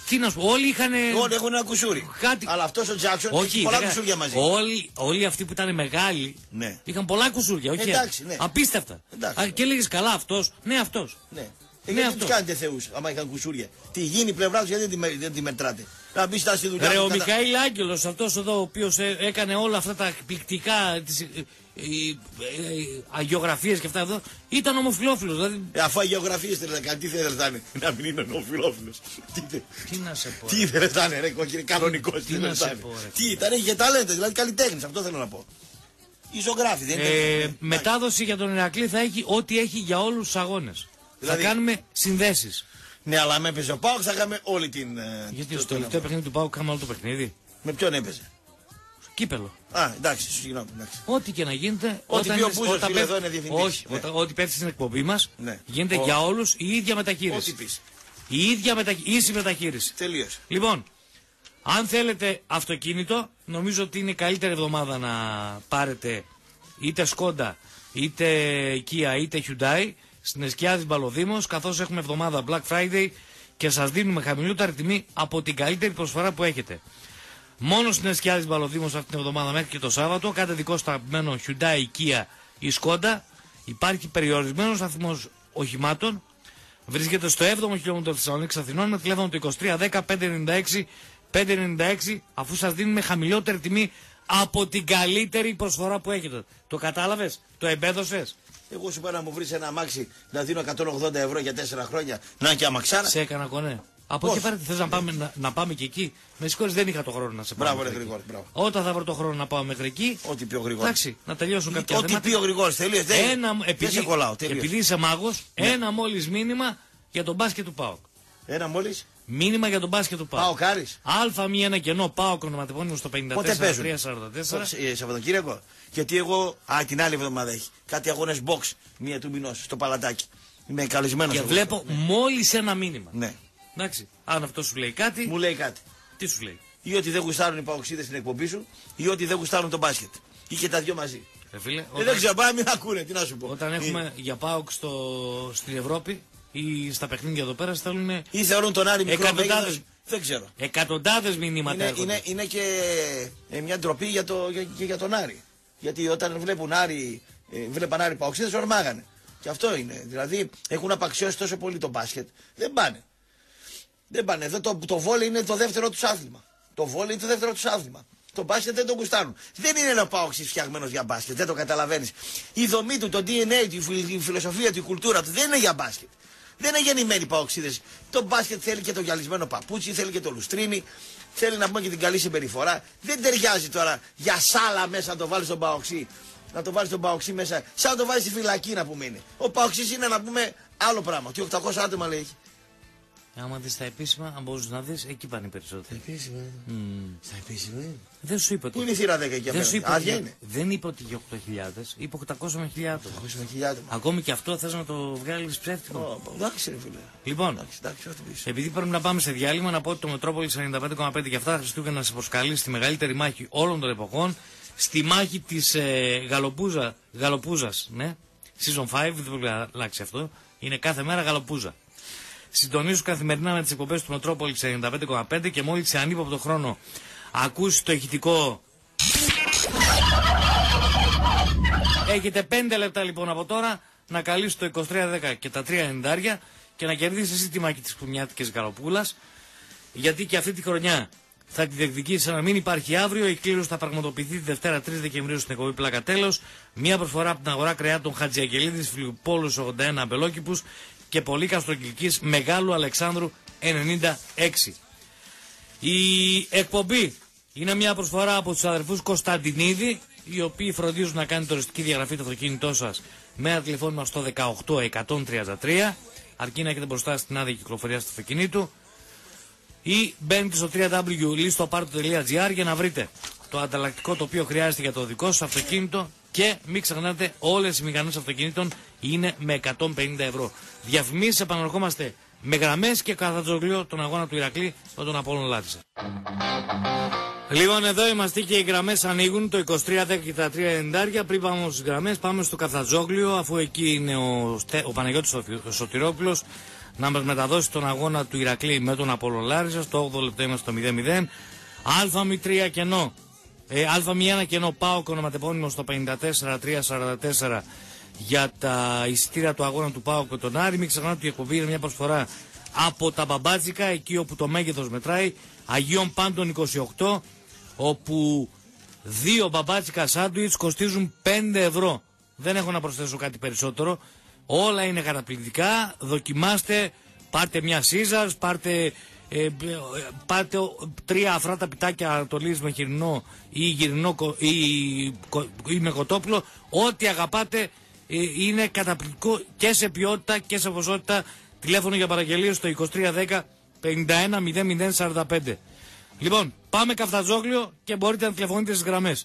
Τι να σου πω, όλοι είχαν. Όλοι έχουν ένα κουσούρι. Κάτι... Αλλά αυτός ο Τζάκσον έχει πολλά κουσούρια μαζί. Όλοι, όλοι αυτοί που ήταν μεγάλοι ναι. είχαν πολλά κουσούρια. Όχι, εντάξει, ναι. απίστευτα. Εντάξει. Α, και λέγες καλά αυτός, ναι αυτός. Ναι. Ε, ναι, γιατί τους κάνετε θεούς, άμα είχαν κουσούρια. Τι γίνει η πλευρά τους, γιατί δεν τη, δεν τη μετράτε. Να μπει στη δουλειά. Ρε, ο κατα... Μιχαήλ Άγγελος, αυτός εδώ, ο οποίος έκανε όλα αυτά τα εκπληκτικά τις, ε, ε, ε, αγιογραφίες και αυτά εδώ, ήταν ομοφυλόφιλος. Δηλαδή... Ε, αφού αγιογραφίες θέλετε να κάνει, τι θέλετε να είναι, να μην είναι ομοφυλόφιλος. Τι, τι να σε πω. Τι θέλετε να είναι, ρε κόκκινη, κανονικός. Τι να σε πω, ρε. Τι ήταν, είχε ταλέντα, δηλαδή καλλιτέχνης, αυτό θέλω να πω. Ισογράφη, δεν είναι. Ε, μετάδοση για τον Ηρακλή θα έχει ό,τι έχει για όλους τους αγώνες. Δηλαδή... Θα κάνουμε συνδέσεις. Ναι, αλλά με έπαιζε ο Πάοκ, θα είχαμε όλη την. Γιατί στο τελευταίο παιχνίδι του Πάοκ κάναμε όλο το παιχνίδι. Με ποιον έπαιζε? Κύπελο. Α, εντάξει, συγγνώμη. Ό,τι και να γίνεται. Ό,τι πει ο Μπούζος, όταν φίλε, εδώ είναι διευθυντής. Όχι, ναι. όταν, ό,τι πέφτει στην εκπομπή μας ναι. γίνεται ο... για όλους η ίδια μεταχείριση. Ό,τι πεις. Η ίδια μετα... ίση μεταχείριση. Τελείως. Λοιπόν, αν θέλετε αυτοκίνητο, νομίζω ότι είναι η καλύτερη εβδομάδα να πάρετε είτε Skoda, είτε Kia, είτε Hyundai στην Εσκιάδης Μπαλοδήμος, καθώς έχουμε εβδομάδα Black Friday και σας δίνουμε χαμηλότερη τιμή από την καλύτερη προσφορά που έχετε. Μόνο στην Εσκιάδης Μπαλοδήμος αυτή την εβδομάδα μέχρι και το Σάββατο, κάντε δικό σταμένο Hyundai, Kia ή Skoda. Υπάρχει περιορισμένος αριθμός οχημάτων. Βρίσκεται στο έβδομο χιλιόμετρο Θεσσαλονίκης Αθηνών με τηλέφωνο το είκοσι τρία δέκα πεντακόσια ενενήντα έξι πεντακόσια ενενήντα έξι, αφού σας δίνουμε χαμηλότερη τιμή από την καλύτερη προσφορά που έχετε. Το κατάλαβες, το εμπέδωσες. Εγώ σου πάω να μου βρεις ένα αμάξι να δίνω εκατόν ογδόντα ευρώ για τέσσερα χρόνια να είναι και αμαξάρα. Σε έκανα κονέ. Από εκεί πέρα θες να πάμε, να, να πάμε και εκεί. Με συγχωρείς, δεν είχα το χρόνο να σε πάω. Μπράβο, ρε Γρηγόρη. Όταν θα βρω το χρόνο να πάω μέχρι εκεί. Ό,τι πιο γρήγορα. Εντάξει, να τελειώσουν κάποια Ό,τι θέματα. πιο γρήγορα. Τελείως. Ένα, επειδή, σε κολλάω, επειδή είσαι μάγος, ναι. ένα μόλις μήνυμα για τον μπάσκετ του ΠΑΟΚ. Ένα μόλις. Μήνυμα για τον μπάσκετ του ΠΑΟΚ. ΠΑΟΚ Αλφα μία ένα κενό ΠΑΟΚ ονοματεπώνυμο στο πενήντα τέσσερα τρία σαράντα τέσσερα. Ε, Σαββατοκύριακο. Γιατί εγώ. Α, την άλλη εβδομάδα έχει. Κάτι αγώνες box μία του μηνός στο παλατάκι. Είμαι καλεσμένος. Και βλέπω μόλις ένα μήνυμα. Ναι. Εντάξει. Αν αυτό σου λέει κάτι. Μου λέει κάτι. Τι σου λέει? Ή ότι δεν γουστάρουν οι παοξίδες στην εκπομπή σου, ή ότι δεν γουστάρουν τον μπάσκετ. Ή και τα δυο μαζί. Ε, φίλε, ε, όταν... Δεν ξέρω, πάει μην ακούνε, τι να σου πω. Όταν έχουμε για ΠΑΟΚ στο... στην Ευρώπη ή στα παιχνίδια εδώ πέρα στέλνουν. Ή θεωρούν τον Άρη μικρό εκατοντάδες... Δεν ξέρω. Εκατοντάδες μηνύματα. Είναι, είναι, είναι και ε, μια ντροπή για, το, για, και για τον Άρη. Γιατί όταν βλέπουν Άρη, ε, βλέπαν Άρη παοξίδες, ορμάγανε. Και αυτό είναι. Δηλαδή έχουν απαξιώσει τόσο πολύ το μπάσκετ. Δεν πάνε. Δεν πάνε. Εδώ το, το βόλεϊ είναι το δεύτερο του άθλημα. Το βόλεϊ είναι το δεύτερο του άθλημα. Το μπάσκετ δεν το γουστάρουν. Δεν είναι ένα παόξι φτιαγμένο για μπάσκετ. Δεν το καταλαβαίνει. Η δομή του, το ντι εν έι του, η φιλοσοφία του, η κουλτούρα του δεν είναι για μπάσκετ. Δεν είναι γεννημένοι παοξίδες. Το μπάσκετ θέλει και το γυαλισμένο παπούτσι, θέλει και το λουστρίνι, θέλει να πούμε και την καλή συμπεριφορά. Δεν ταιριάζει τώρα για σάλα μέσα να το βάλει στον παοξί. Να το βάλει τον παοξί μέσα, σαν να το βάλει στη φυλακή να πούμε είναι. Ο παοξί είναι να πούμε άλλο πράγμα. Τι οκτακόσια άτομα λέει. Άμα δεις τα επίσημα, αν μπορείς να δεις, εκεί πάνε οι περισσότεροι. Τα επίσημα. Mm. Στα επίσημα είναι. Δεν σου είπε ότι. Πού είναι η θύρα δέκα εκεί απέναντι. Άδεια είναι. Δεν είπε ότι για οκτώ χιλιάδες, είπε οκτακόσια με χιλιάδες. χιλιάδες. Ακόμη και αυτό θες να το βγάλεις ψεύτικο. Oh, εντάξει, ρε φίλε. Λοιπόν, εντάξει, εντάξει, επειδή πρέπει να πάμε σε διάλειμμα, να πω ότι το Μετρόπολης ενενήντα πέντε κόμμα πέντε και αυτά τα Χριστούγεννα σε προσκαλεί στη μεγαλύτερη μάχη όλων των εποχών. Στη μάχη της ε, Γαλοπούζα, Γαλοπούζας, ναι. Season πέντε, δεν πρέπει να αλλάξει αυτό. Είναι κάθε μέρα Γαλοπούζα. Συντονίζουν καθημερινά με τις εκπομπές του Μετρόπολης ενενήντα πέντε κόμμα πέντε και μόλις σε ανύποπτο χρόνο ακούσει το ηχητικό. Έχετε πέντε λεπτά λοιπόν από τώρα να καλείς το είκοσι τρία δέκα και τα τρία ενενήντα και να κερδίσεις εσύ τη μάχη της κουνιάτικης Γαλοπούλας, γιατί και αυτή τη χρονιά θα τη διεκδικήσει να μην υπάρχει αύριο. Η κλήρωση θα πραγματοποιηθεί τη Δευτέρα τρεις Δεκεμβρίου στην εκπομπή Πλάκα Τέλος. Μία προσφορά από την αγορά κρεάτων Χατζιαγγελίδης, Φιλιππόλους ογδόντα ένα Αμπελόκηπους και Πολύκαστρο Κιλκής Μεγάλου Αλεξάνδρου ενενήντα έξι. Η εκπομπή είναι μια προσφορά από τους αδερφούς Κωνσταντινίδη, οι οποίοι φροντίζουν να κάνετε οριστική διαγραφή το αυτοκίνητό σας με ένα τηλεφώνημα στο δεκαοκτώ εκατόν τριάντα τρία, αρκεί να έχετε μπροστά στην άδεια κυκλοφορία του αυτοκινήτου, ή μπαίνετε στο double-u double-u double-u τελεία listoparto τελεία gr για να βρείτε το ανταλλακτικό το οποίο χρειάζεται για το δικό σας αυτοκίνητο. Και μην ξεχνάτε, όλες οι μηχανές αυτοκινήτων είναι με εκατόν πενήντα ευρώ. Διαφημίσεις, επαναρχόμαστε με γραμμές και καθατζογλίο τον αγώνα του Ηρακλή με τον Απόλλων Λάρισα. Λοιπόν, εδώ είμαστε και οι γραμμές ανοίγουν το είκοσι τρία δέκα και τα τρία ενενήντα. Πριν πάμε στις γραμμές, πάμε στο Καθατζόγλιο, αφού εκεί είναι ο, ο Παναγιώτης ο Σωτηρόπουλος να μας μεταδώσει τον αγώνα του Ηρακλή με τον Απόλλων Λάρισα. Στο όγδοο λεπτό είμαστε στο μηδέν μηδέν. Α τρία κενό. Ε, Α ένα κενό ΠΑΟΚ ονοματεπώνυμο στο πενήντα τέσσερα τρία σαράντα τέσσερα για τα εισιτήρια του αγώνα του ΠΑΟΚ με τον Άρη. Μην ξεχνάτε ότι η εκπομπή είναι μια προσφορά από τα Μπαμπάτζικα, εκεί όπου το μέγεθος μετράει. Αγίων Πάντων είκοσι οκτώ, όπου δύο μπαμπάτσικα σάντουιτς κοστίζουν πέντε ευρώ. Δεν έχω να προσθέσω κάτι περισσότερο. Όλα είναι καταπληκτικά. Δοκιμάστε, πάρτε μια Σίζαρς, πάρτε, ε, πάρτε τρία αφράτα πιτάκια Ανατολής με χοιρινό ή, γυρινό, ή, ή με κοτόπουλο. Ό,τι αγαπάτε ε, είναι καταπληκτικό και σε ποιότητα και σε ποσότητα. Τηλέφωνο για παραγγελίες στο είκοσι τρία δέκα πενήντα ένα μηδέν μηδέν σαράντα πέντε. Λοιπόν, πάμε Καφτατζόγλιο και μπορείτε να τηλεφωνείτε στις γραμμές.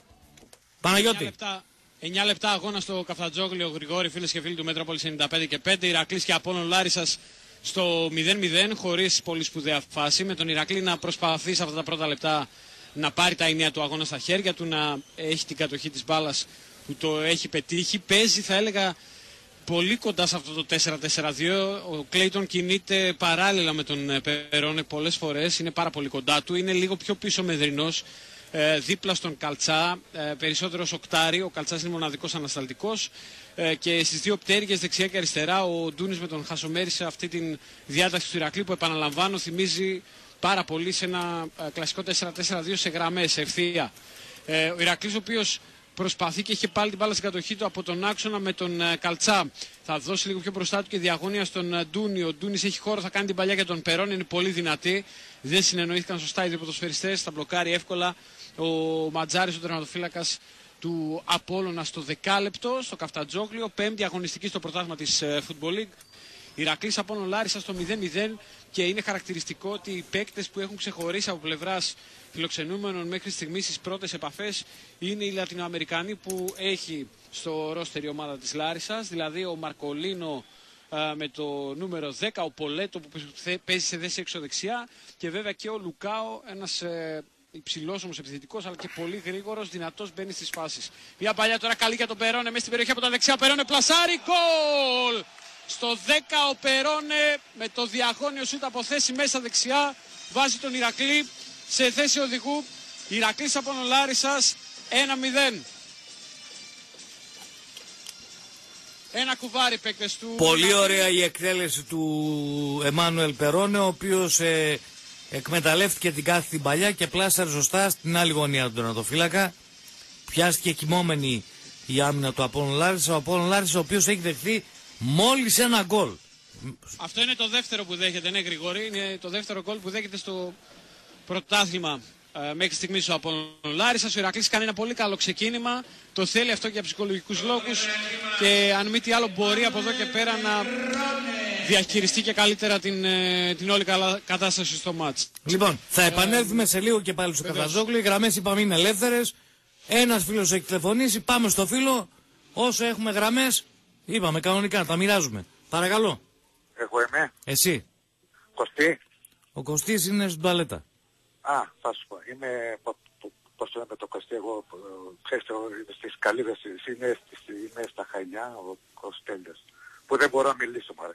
Παναγιώτη. εννιά λεπτά αγώνα στο Καφτατζόγλιο, Γρηγόρη, φίλες και φίλοι του Μέτροπολης ενενήντα πέντε και πέντε. Ηρακλής και Απόλλων Λάρισσας στο μηδέν μηδέν, χωρίς πολύ σπουδαία φάση. Με τον Ηρακλή να προσπαθεί σε αυτά τα πρώτα λεπτά να πάρει τα ενία του αγώνα στα χέρια του, να έχει την κατοχή της μπάλας που το έχει πετύχει. Παίζει, θα έλεγα, πολύ κοντά σε αυτό το τέσσερα τέσσερα δύο. Ο Κλέιτον κινείται παράλληλα με τον Περόνε πολλές φορές. Είναι πάρα πολύ κοντά του. Είναι λίγο πιο πίσω Μεδρινός, ε, δίπλα στον Καλτσά. Ε, περισσότερο οκτάρι. Ο Καλτσάς είναι μοναδικός ανασταλτικός. Ε, και στις δύο πτέρυγες δεξιά και αριστερά ο Ντούνης με τον Χασομέρη σε αυτή τη διάταξη του Ηρακλή που, επαναλαμβάνω, θυμίζει πάρα πολύ σε ένα ε, κλασικό τέσσερα τέσσερα δύο σε γραμμές, σε ευθεία. Ε, ο Ηρακλής, ο οποίος προσπαθεί και είχε πάλι την μπάλα στην κατοχή του από τον άξονα με τον uh, Καλτσά. Θα δώσει λίγο πιο μπροστά του και διαγώνια στον uh, Ντούνι. Ο Ντούνις έχει χώρο, θα κάνει την παλιά για τον Περόν. Είναι πολύ δυνατή. Δεν συνεννοήθηκαν σωστά οι δύο ποδοσφαιριστές. Θα μπλοκάρει εύκολα ο Ματζάρης, ο τερματοφύλακας του Απόλλωνα, στο δεκάλεπτο στο Καφτατζόγλιο. Πέμπτη αγωνιστική στο πρωτάθλημα της uh, Football League. Ηρακλής Απόλλων Λάρισα στο μηδέν μηδέν, και είναι χαρακτηριστικό ότι οι παίκτες που έχουν ξεχωρίσει από πλευράς φιλοξενούμενων μέχρι στιγμής στις πρώτες επαφές είναι οι Λατινοαμερικανοί που έχει στο ρόστερ η ομάδα της Λάρισσας, δηλαδή ο Μαρκολίνο α, με το νούμερο δέκα, ο Πολέτο που παίζει σε θέση εξωδεξιά και βέβαια και ο Λουκάο, ένας ε, υψηλός όμως επιθετικός αλλά και πολύ γρήγορος, δυνατός, μπαίνει στις φάσεις. Μια παλιά τώρα καλή για τον Περόνε μέσα στην περιοχή από τα δεξιά. Περόνε πλασάρι, γκολ! Στο δέκα ο Περόνε με το διαγώνιο σούτ από θέση μέσα δεξιά βάζει τον Ηρακλή σε θέση οδηγού. Ηρακλής Απόλλων Λάρισσας ένα μηδέν. Ένα κουβάρι παίκτες του. Πολύ Ηρακλή. ωραία η εκτέλεση του Εμμάνουελ Περόνε, ο οποίος ε, εκμεταλλεύτηκε την κάθε την παλιά και πλάσαρε σωστά στην άλλη γωνία του τερματοφύλακα. Πιάστηκε κοιμόμενη η άμυνα του Απόλλων Λάρισα. Ο Απόλλων Λάρισα, ο οποίος έχει δεχθεί μόλις ένα γκολ. Αυτό είναι το δεύτερο που δέχεται, ναι Γρηγόρη, είναι το δεύτερο γκολ που δέχεται στο πρωτάθλημα ε, μέχρι στιγμής ο Απόλλων Λάρισσας. Ο Ηρακλής κάνει ένα πολύ καλό ξεκίνημα, το θέλει αυτό για ψυχολογικούς λόγους και αν μη τι άλλο μπορεί από εδώ και πέρα να διαχειριστεί και καλύτερα την, ε, την όλη κατάσταση στο μάτς. Λοιπόν, θα επανέλθουμε ε, σε λίγο και πάλι στο Καφτατζόγλιο. Οι γραμμές είπαμε είναι ελεύθερες. Ένας φίλος έχει τηλεφωνήσει, πάμε στο φίλο. Όσο έχουμε γραμμές, είπαμε κανονικά, τα μοιράζουμε. Παρακαλώ. Εγώ είμαι. Εσύ. Κωστή. Ο Κωστής είναι στην τουαλέτα. Α, θα σου πω. Είμαι, πώς το λέμε το Κωστή, εγώ, ξέρεις, είμαι στις Καλύβες, είμαι, είμαι στα Χανιά, ο Κωστέλιος. Που δεν μπορώ να μιλήσω, μωρέ.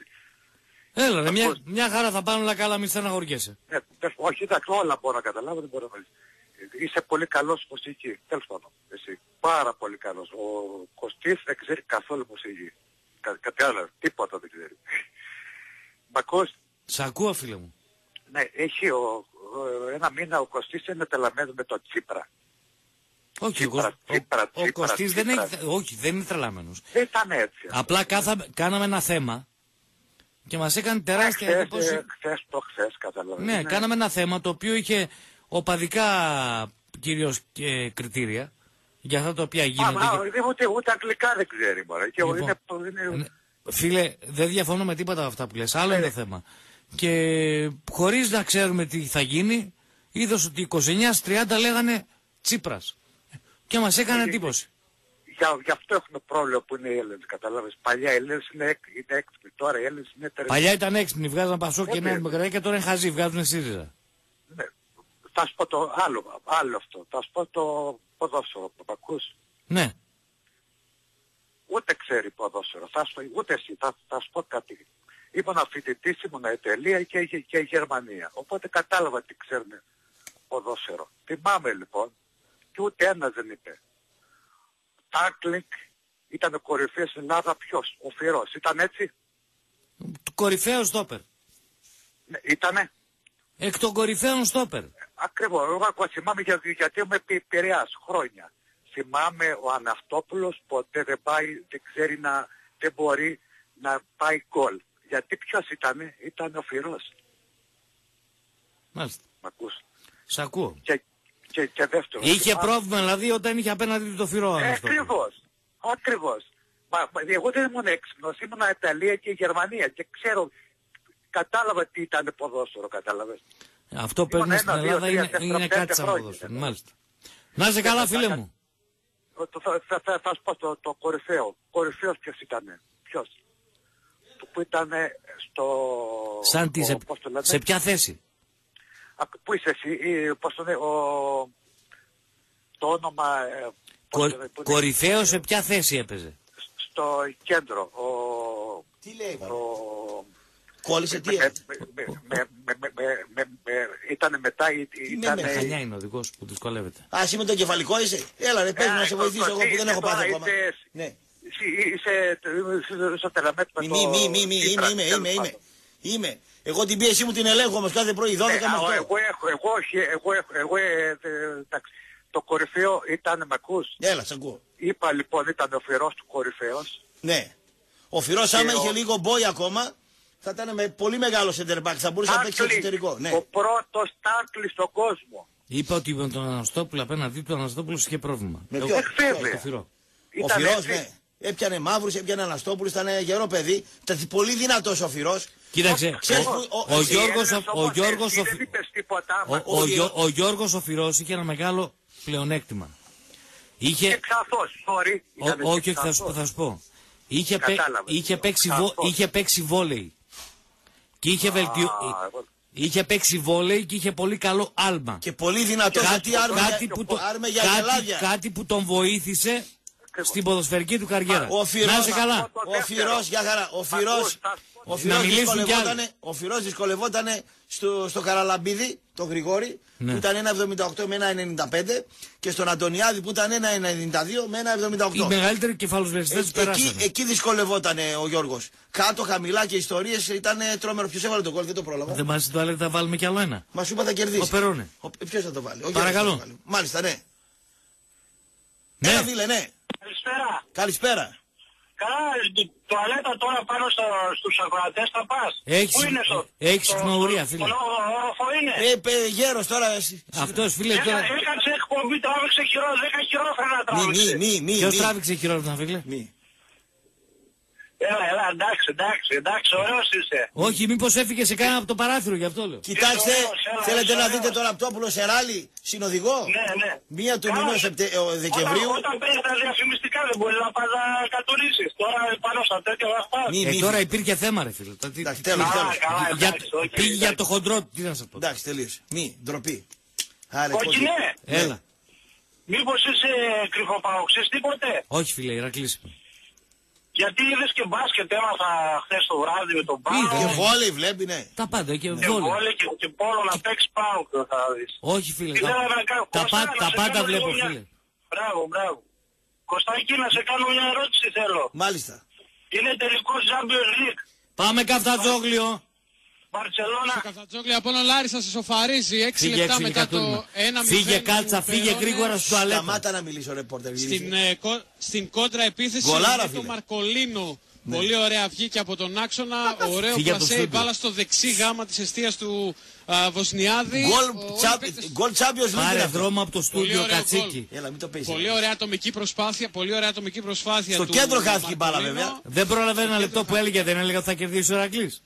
Έλα ρε, μια, μια χαρά θα πάνε όλα καλά, μη στεναχωριέσαι. Ναι, όχι, εντάξει, όλα μπορώ να καταλάβω, δεν μπορώ να μιλήσω. Είσαι πολύ καλός μουσική, τέλος πάντων, εσύ. Πάρα πολύ καλός. Ο Κωστής δεν ξέρει καθόλου μουσική. Κα, κάτι άλλο, τίποτα δεν ξέρει. Μ' ακούς? Σ' ακούω, φίλε μου. Ναι, έχει ο, ο, ένα μήνα ο Κωστής είναι τρελαμένος με το Τσίπρα. Όχι, Τσίπρα, ο, Τσίπρα, ο, ο, ο Κωστής δεν έχει, όχι, δεν είναι τρελαμένος. Δεν ήταν έτσι. Απλά κάθα, κάναμε ένα θέμα και μας έκανε τεράστια εντύπωση. Χθες, χθες το χθες καταλαβαίνω. Ναι, κάναμε ένα θέμα το οποίο είχε οπαδικά κυρίως ε, κριτήρια για αυτά τα οποία γίνονται. Α, και... ούτε, ούτε αγγλικά δεν ξέρει μωρέ. Και λοιπόν, είναι, είναι... Φίλε, δεν διαφωνώ με τίποτα από αυτά που λες. Άλλο είναι το θέμα. Και χωρίς να ξέρουμε τι θα γίνει, είδος ότι είκοσι εννιά τριάντα λέγανε Τσίπρας. Και μας έκανε εντύπωση. Για, γι' αυτό έχουμε πρόβλημα που είναι οι Έλληνες, καταλάβες. Παλιά οι Έλληνες είναι, είναι έξυπνοι, τώρα οι Έλληνες είναι τεράστιοι. Παλιά ήταν έξυπνοι, βγάζαν Πασόκ και Νέα Δημοκρατία και τώρα είναι χαζοί, βγάζουν ΣΥΡΙΖΑ. Ναι. Θα σου πω το άλλο, άλλο αυτό. Θα σου πω το ποδόσφαιρο, το ακούς? Ναι. Ούτε ξέρει ποδόσφαιρο, θα σου, ούτε εσύ, θα, θα σου πω κάτι. Ήμουν φοιτητής, ήμουν Ιταλία και, και, και Γερμανία. Οπότε κατάλαβα τι ξέρουν ποδόσφαιρο. Θυμάμαι λοιπόν και ούτε ένας δεν είπε. Τάκλινγκ ήταν ο κορυφαίος στην Ελλάδα ποιος, ο Φυρός, ήταν έτσι. Κορυφαίος στόπερ. Ναι, ήτανε. Εκ των κορυφαίων στόπερ. Ακριβώς, εγώ ακόμα θυμάμαι για, γιατί είμαι επί Πειραιάς χρόνια. Θυμάμαι ο Αναστόπουλος ποτέ δεν πάει, δεν ξέρει να, δεν μπορεί να πάει γκολ. Γιατί ποιος ήτανε, ήταν ο Φυρός. Μάλιστα. Μ' ακούς. Σ' ακούω. Και, και, και δεύτερο. Είχε θυμάμαι... πρόβλημα δηλαδή όταν είχε απέναντι του το Φυρό. Ε, ακριβώς, ακριβώς. Μα, μα, εγώ δεν ήμουν έξυπνος, ήμουν Ιταλία και Γερμανία και ξέρω, κατάλαβα τι ήταν ποδόσφαιρο, κατάλαβες. Αυτό παίρνει στην Ελλάδα είναι, είναι κάτι σαν ποδόσφαιρο. Μάλιστα. Να είσαι καλά φίλε μου. Θα, θα, θα, θα σου πω το, το κορυφαίο. Κορυφαίος ποιος ήτανε. Ποιος. Που ήταν στο... Σαν τι, σε, σε ποια θέση. Α, πού είσαι εσύ, ή, πώς το λέει, ο... το όνομα... Κορ, κορυφαίος σε ποια θέση έπαιζε. Στο κέντρο. Ο... Τι λέει, ο... Κόλλησε τι Ήτανε μετά... Ήτανε... Χανιά είναι ο δικός που δυσκολεύεται. Α, εσύ με το κεφαλικό είσαι. Έλα ρε, πες να σε βοηθήσω εγώ που δεν έχω πάθει ακόμα. Ναι. Είσαι στο τεραμέτ με το... Μη, μη, μη, μη, είμαι, είμαι, είμαι, είμαι. Είμαι. Εγώ την πίεση μου την ελέγχω όμως κάθε πρωί, δώδεκα με αυτό. Εγώ έχω, εγώ όχι, εγώ έχω, εγώ, εντάξει, το κορυφαίο ήταν, μ' ακούς. Έλα, σ' ακούω. Είπα λοιπόν ήταν ο Φυρός του κορυφαίος. Ναι. Ο Φυρός άμα είχε λίγο μπόι ακόμα, θα ήταν με πολύ μεγάλο center back, θα μπορούσε να παίξει εξωτερικό. Ναι. Ο πρώτος τάκλι στον κόσμο. Είπα ότι με τον Αναστόπουλο απέναντί του Αναστόπουλος είχε πρόβλημα. Με ποιο? Το Φυρό. Ο Φυρός, ναι. Έπιανε μαύρους, έπιανε Αναστόπουλους, ήταν γερό παιδί. Ήταν πολύ δυνατός ο Φυρός. Κοίταξε, ο Γιώργος ο Γιώργος ο Γιώργος ο Φυρός είχε ένα μεγάλο πλεονέκτημα. Είχε... Εξαθώς, sorry. Όχι, θα σου πω. Είχε παίξει βόλεϊ. Και είχε βελτιώ... Είχε παίξει βόλεϊ και είχε πολύ καλό άλμα. Και πολύ δυνατό κάτι, κάτι, που το... κάτι, κάτι που τον βοήθησε στην ποδοσφαιρική του καριέρα. Ο Φυρός, να είσαι καλά. Ο Φυρός, για χαρά. Ο Φυρός, ο Φυρός δυσκολευότανε, ο Φυρός δυσκολευότανε στο, στο Καραλαμπίδη, το Γρηγόρη, ναι, που ήταν ένα εβδομήντα οκτώ με ένα ενενήντα πέντε και στον Αντωνιάδη που ήταν ένα ενενήντα δύο με ένα εβδομήντα οκτώ. Οι μεγαλύτεροι κεφαλοσβεστές του περάσανε. Εκεί, εκεί δυσκολευότανε ο Γιώργος. Κάτω, χαμηλά και ιστορίες ήταν τρόμερο. Ποιος έβαλε τον γκολ, δεν το πρόλαβα. Δεν μας το έλεγε θα βάλουμε κι άλλο ένα. Μα σου είπα θα κερδίσει. Ο Περόνε. Ποιος θα το βάλει. Ο Παρακαλώ. Το βάλει. Μάλιστα, ναι. Ναι. Έλα, φίλε, ναι. Καλησπέρα. Καλησπέρα. Καλά, τουαλέτα τώρα πάνω στο, στους ακροατές θα πας. Έχεις, Πού είναι στο... Έχεις συχνογουρία, φίλε. Στον όροφο είναι. Ε, παι, γέρος τώρα εσύ. Αυτός, φίλε, Έκα, τώρα... Έκατσε εκπομπή, τράβηξε χειρό, δέκα χειρόφρενα τράβηξε. Μη, μη, μη, Ποιος μη. τράβηξε χειρόφρενα, φίλε. Μη. Έλα, έλα, εντάξει, εντάξει, εντάξει, ωραίος είσαι. Όχι, μήπως έφυγε σε κάνα από το παράθυρο, γι' αυτό λέω. Κοιτάξτε, ωραίος, έλα, θέλετε έλα, να έλα. δείτε τον Ραπτόπουλο σε ράλι συνοδηγό. Ναι, ναι. Μία του Καλά. μηνός Σεπτε- ε, Δεκεμβρίου. Όταν, όταν παίρνεις τα διαφημιστικά δεν μπορεί να πας να κατουρίσεις. Τώρα πάνω στα τέτοια θα πας. Μη, Ε, μη. τώρα υπήρχε θέμα, ρε φίλε. Τα- τι- Εντάξει, τι- τέλος, Α, τέλος. καλά, Για- εντάξει, οκ, Πήγε για εντάξει. το χοντρό, τι να σας πω. Εντάξει, τελείωσε. Μη, ντροπή. Άρε, Όχι, πότε- ναι. Έλα. Μήπως είσαι κρυφοπαοξής τίποτε. Όχι, φίλε, Ηρακλής. Γιατί είδες και μπάσκετ έμαθα χθες το βράδυ με τον Πάο. Είδα. Και βόλεϊ βλέπει, ναι. Τα πάντα και Και βόλιο. βόλεϊ και, και πόλο να παίξει Πάο θα δεις. Όχι, φίλε. Ήθελα Τα, να κάνω- τα, Κώστα, πα- να τα σε πάντα κάνω βλέπω, λίγο μια- φίλε. Μπράβο, μπράβο. Κωστάκη, να σε κάνω μια ερώτηση θέλω. Μάλιστα. Είναι τελικός Champions League. Πάμε καφτατζόγλιο. Μπαρτσελώνα. Στο Καφτατζόγλι Απόλλων Λάρισα σε σοφαρίζει έξι Φύγε λεπτά έξι μετά το λεπτά. ένα μηδέν. Φύγε κάλτσα, του φύγε Περόνε. γρήγορα στο τουαλέτα. Σταμάτα να μιλήσει ο ρεπόρτερ. Στην, ε, κο- στην κόντρα επίθεση Γκολάρα, με φίλε. τον Μαρκολίνο. Πολύ ωραία βγήκε από τον άξονα. Ωραίο Φύγε από το πλασέ, η στούντιο. μπάλα στο δεξί γάμα της εστίας του α, Βοσνιάδη. Γκολ Ο- όλοι τσάπ- παίκτες- Γκολ Champions League Πάρε είναι αυτό. δρόμο από το στούντιο ωραίο Κατσίκι. Έλα, μην το πεις. Πολύ ωραία ατομική προσπάθεια. Πολύ ωραία ατομική προσπάθεια. Στο του κέντρο χάθηκε η μπάλα, Μαρκολίνο. βέβαια. Δεν πρόλαβε ένα λεπτό που έλεγε, δεν έλεγα ότι θα κερδίσει ο Ηρακλής.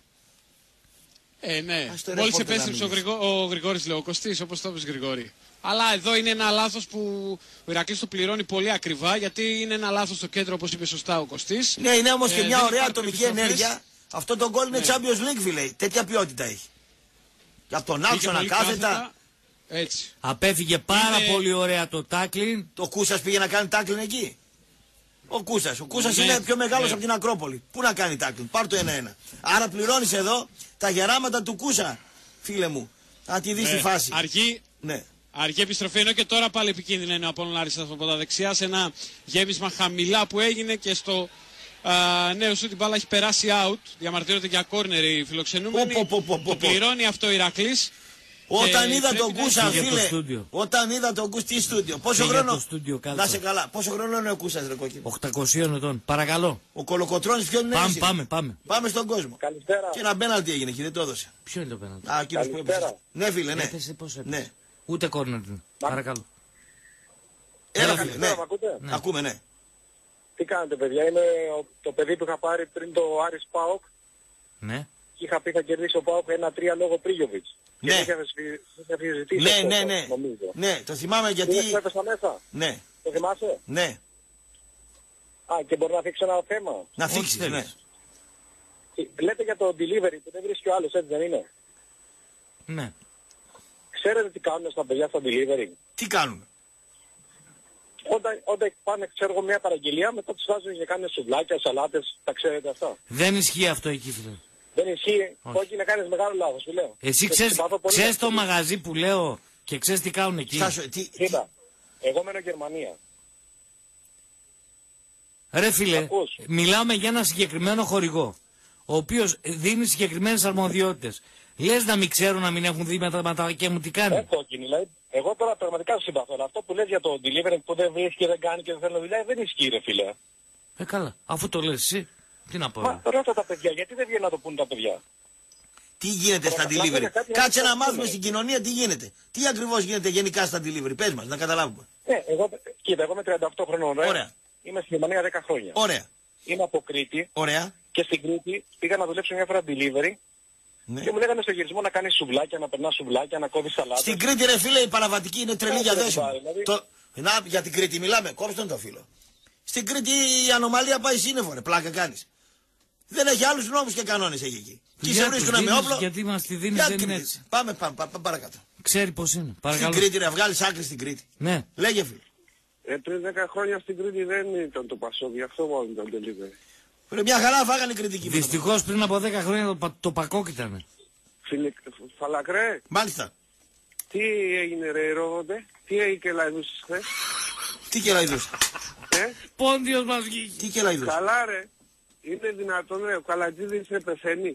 Ε, ναι. Ας το Μόλις ρεπόρτερ να επέστρεψε ο, μιλήσει. Γρηγό, ο Γρηγόρης, λέω, ο Κωστής, όπως το είπες Γρηγόρη. Αλλά εδώ είναι ένα λάθος που ο Ηρακλής το πληρώνει πολύ ακριβά, γιατί είναι ένα λάθος στο κέντρο, όπως είπε σωστά ο Κωστής. Ναι, είναι όμως και Ε, μια δεν ωραία υπάρχουν ατομική επιστροφές. ενέργεια. Αυτό το γκολ είναι Ναι. Champions League, φίλε. Τέτοια ποιότητα έχει. Και από τον Πήγε άξονα πολύ κάθετα. Έτσι. Απέφυγε πάρα Είναι- πολύ ωραία το τάκλιν. Το Κούσας πήγε να κάνει τάκλιν εκεί. Ο Κούσας. Ο Κούσας Ναι, είναι πιο μεγάλος ναι. από την Ακρόπολη. Πού να κάνει τάκλινγκ. Πάρ' το ένα ένα. Άρα πληρώνεις εδώ τα γεράματα του Κούσα, φίλε μου. Αν τη δεις Ναι. τη φάση. Αργή, Ναι. αργή επιστροφή, ενώ και τώρα πάλι επικίνδυνα είναι ο Απόλλων Άρης από τα δεξιά, σε ένα γέμισμα χαμηλά που έγινε και στο α, νέο σου την μπάλα έχει περάσει out. Διαμαρτύρονται για κόρνερ οι φιλοξενούμενοι. Πω, πω, πω, πω, Το πω. πληρώνει αυτό ο Ηρακλής. Όταν Και είδα πρέπει τον να Κούσα, έχει- για το φίλε. στούντιο. Όταν είδα τον Κούσα, τι στούντιο. Πόσο Και για χρόνο. το στούντιο κάτω. Να σε καλά. Πόσο χρόνο είναι ο Κούσας, ρε κόκκινο. οκτακόσια ετών. Παρακαλώ. Ο Κολοκοτρώνης ποιον είναι. Πάμε, εσύ? πάμε, πάμε. Πάμε στον κόσμο. Καλησπέρα. Και ένα μπέναλτι έγινε εκεί, δεν το έδωσε. Ποιο είναι το πέναντι. Α, κύριος που έπαιζε. Καλησπέρα. Ναι, φίλε, ναι. Έπεσε, πώς έπεσε. Ναι. Ούτε κόρνερ είναι. Παρακαλώ. Έλα, Έλα, φίλε, φίλε. ναι. Μ' ακούτε? Ναι. Ακούμε, ναι. Τι κάνετε, παιδιά? Είμαι ο- το παιδί που είχα πάρει πριν το Άρης ΠΑΟΚ Ναι. και είχα πει θα κερδίσει ο ΠΑΟΚ ένα τρία λόγω Πρίγιοβιτς. Ναι. Και είχα αφιεζητήσει Ναι, αυτό, ναι, ναι. νομίζω. Ναι, το θυμάμαι γιατί. Είδες που έπεσα μέσα? Ναι, Το θυμάσαι? ναι. Α, και μπορώ να θίξω ένα θέμα. Να Ό,τι θίξεις, ναι. θέλεις. Λέτε για το delivery που δεν βρίσκει ο άλλος, έτσι δεν είναι? Ναι. Ξέρετε τι κάνουν στα παιδιά στα delivery? Τι κάνουν. Όταν, όταν πάνε, ξέρω εγώ, μια παραγγελία, μετά τους βάζουν και κάνουν σουβλάκια, σαλάτες, τα ξέρετε αυτά. Δεν ισχύει αυτό εκεί, φίλε. Δεν ισχύει. Όχι. Όχι, να κάνεις μεγάλο λάθος, που λέω. Εσύ Και ξέρεις, συμπαθώ πολύ ξέρεις με το αυτό. μαγαζί που λέω και ξέρεις τι κάνουν εκεί. Στάσο, τι, τι, Κοίτα, εγώ μένω Γερμανία. Ρε φίλε, Ακούς. μιλάμε για ένα συγκεκριμένο χορηγό, ο οποίος δίνει συγκεκριμένες αρμοδιότητες. Λες να μην ξέρουν, να μην έχουν δει μετά και μου τι κάνει. Ε, κόκκινη, δηλαδή. Εγώ τώρα πραγματικά σου συμπαθώ. Αλλά αυτό που λες για το delivery που δεν βρίσκει, δεν κάνει και δεν θέλει να δουλειά, δεν ισχύει, ρε φίλε. Ε, καλά, αφού το λες εσύ, τι να πω. Μα εγώ. ρώτα τα παιδιά, γιατί δεν βγαίνουν να το πούν τα παιδιά. τι γίνεται στα Τώρα, delivery. να κάτι Κάτσε άλλο να που μάθουμε πούμε. στην κοινωνία τι γίνεται. Τι ακριβώς γίνεται γενικά στα delivery. Πες μας, να καταλάβουμε. Ε, εγώ, κοίτα, εγώ είμαι τριάντα οκτώ χρονών, ρε. Ωραία. Είμαι στη Γερμανία δέκα χρόνια. Ωραία. Είμαι από Κρήτη Ωραία. και στην Κρήτη πήγα να δουλέψω μια φορά delivery Ναι. και μου λέγανε στο γυρισμό να κάνεις σουβλάκια, να περνάς σουβλάκια, να κόβεις σαλάτες. Στην Κρήτη, ρε φίλε, η παραβατική είναι τρελή Κάτσε, για ρε, δέσιμο. κουμπάρε, δηλαδή. Το... Να, για την Κρήτη μιλάμε, κόψτε τον το φίλο. Στην Κρήτη η ανομαλία πάει σύννεφο, ρε, πλάκα κάνεις. Δεν έχει άλλους νόμους και κανόνες έχει εκεί. Τι Για σε τους βρίσκουνε με δίνεις, όπλο. γιατί μας τη δίνεις, Για δεν είναι Κρήτη. έτσι. Πάμε, πάμε, πάμε παρακάτω. Ξέρει πώς είναι. Στην Παρακαλώ. Κρήτη, ρε, βγάλεις άκρη στην Κρήτη. Ναι. Λέγε, φίλε. Ε, πριν δέκα χρόνια στην Κρήτη δεν ήταν το Πασόκ, γι' αυτό μόνο ήταν delivery. Ρε, μια χαρά φάγανε οι κριτικοί. Δυστυχώς πριν από δέκα χρόνια το, πα- το πακόκ ήταν. Φίλε, Φαλακρέ, Μάλιστα. τι έγινε ρε ρόδοντε, τι έγινε και λαϊδούσες χθες, Τι κελαϊδούς. ε, Πόντιος μας βγήκε. Τι κελαϊδούς. καλά ρε, είναι δυνατόν ρε, ο Καλατζίδης είναι πεθαίνει.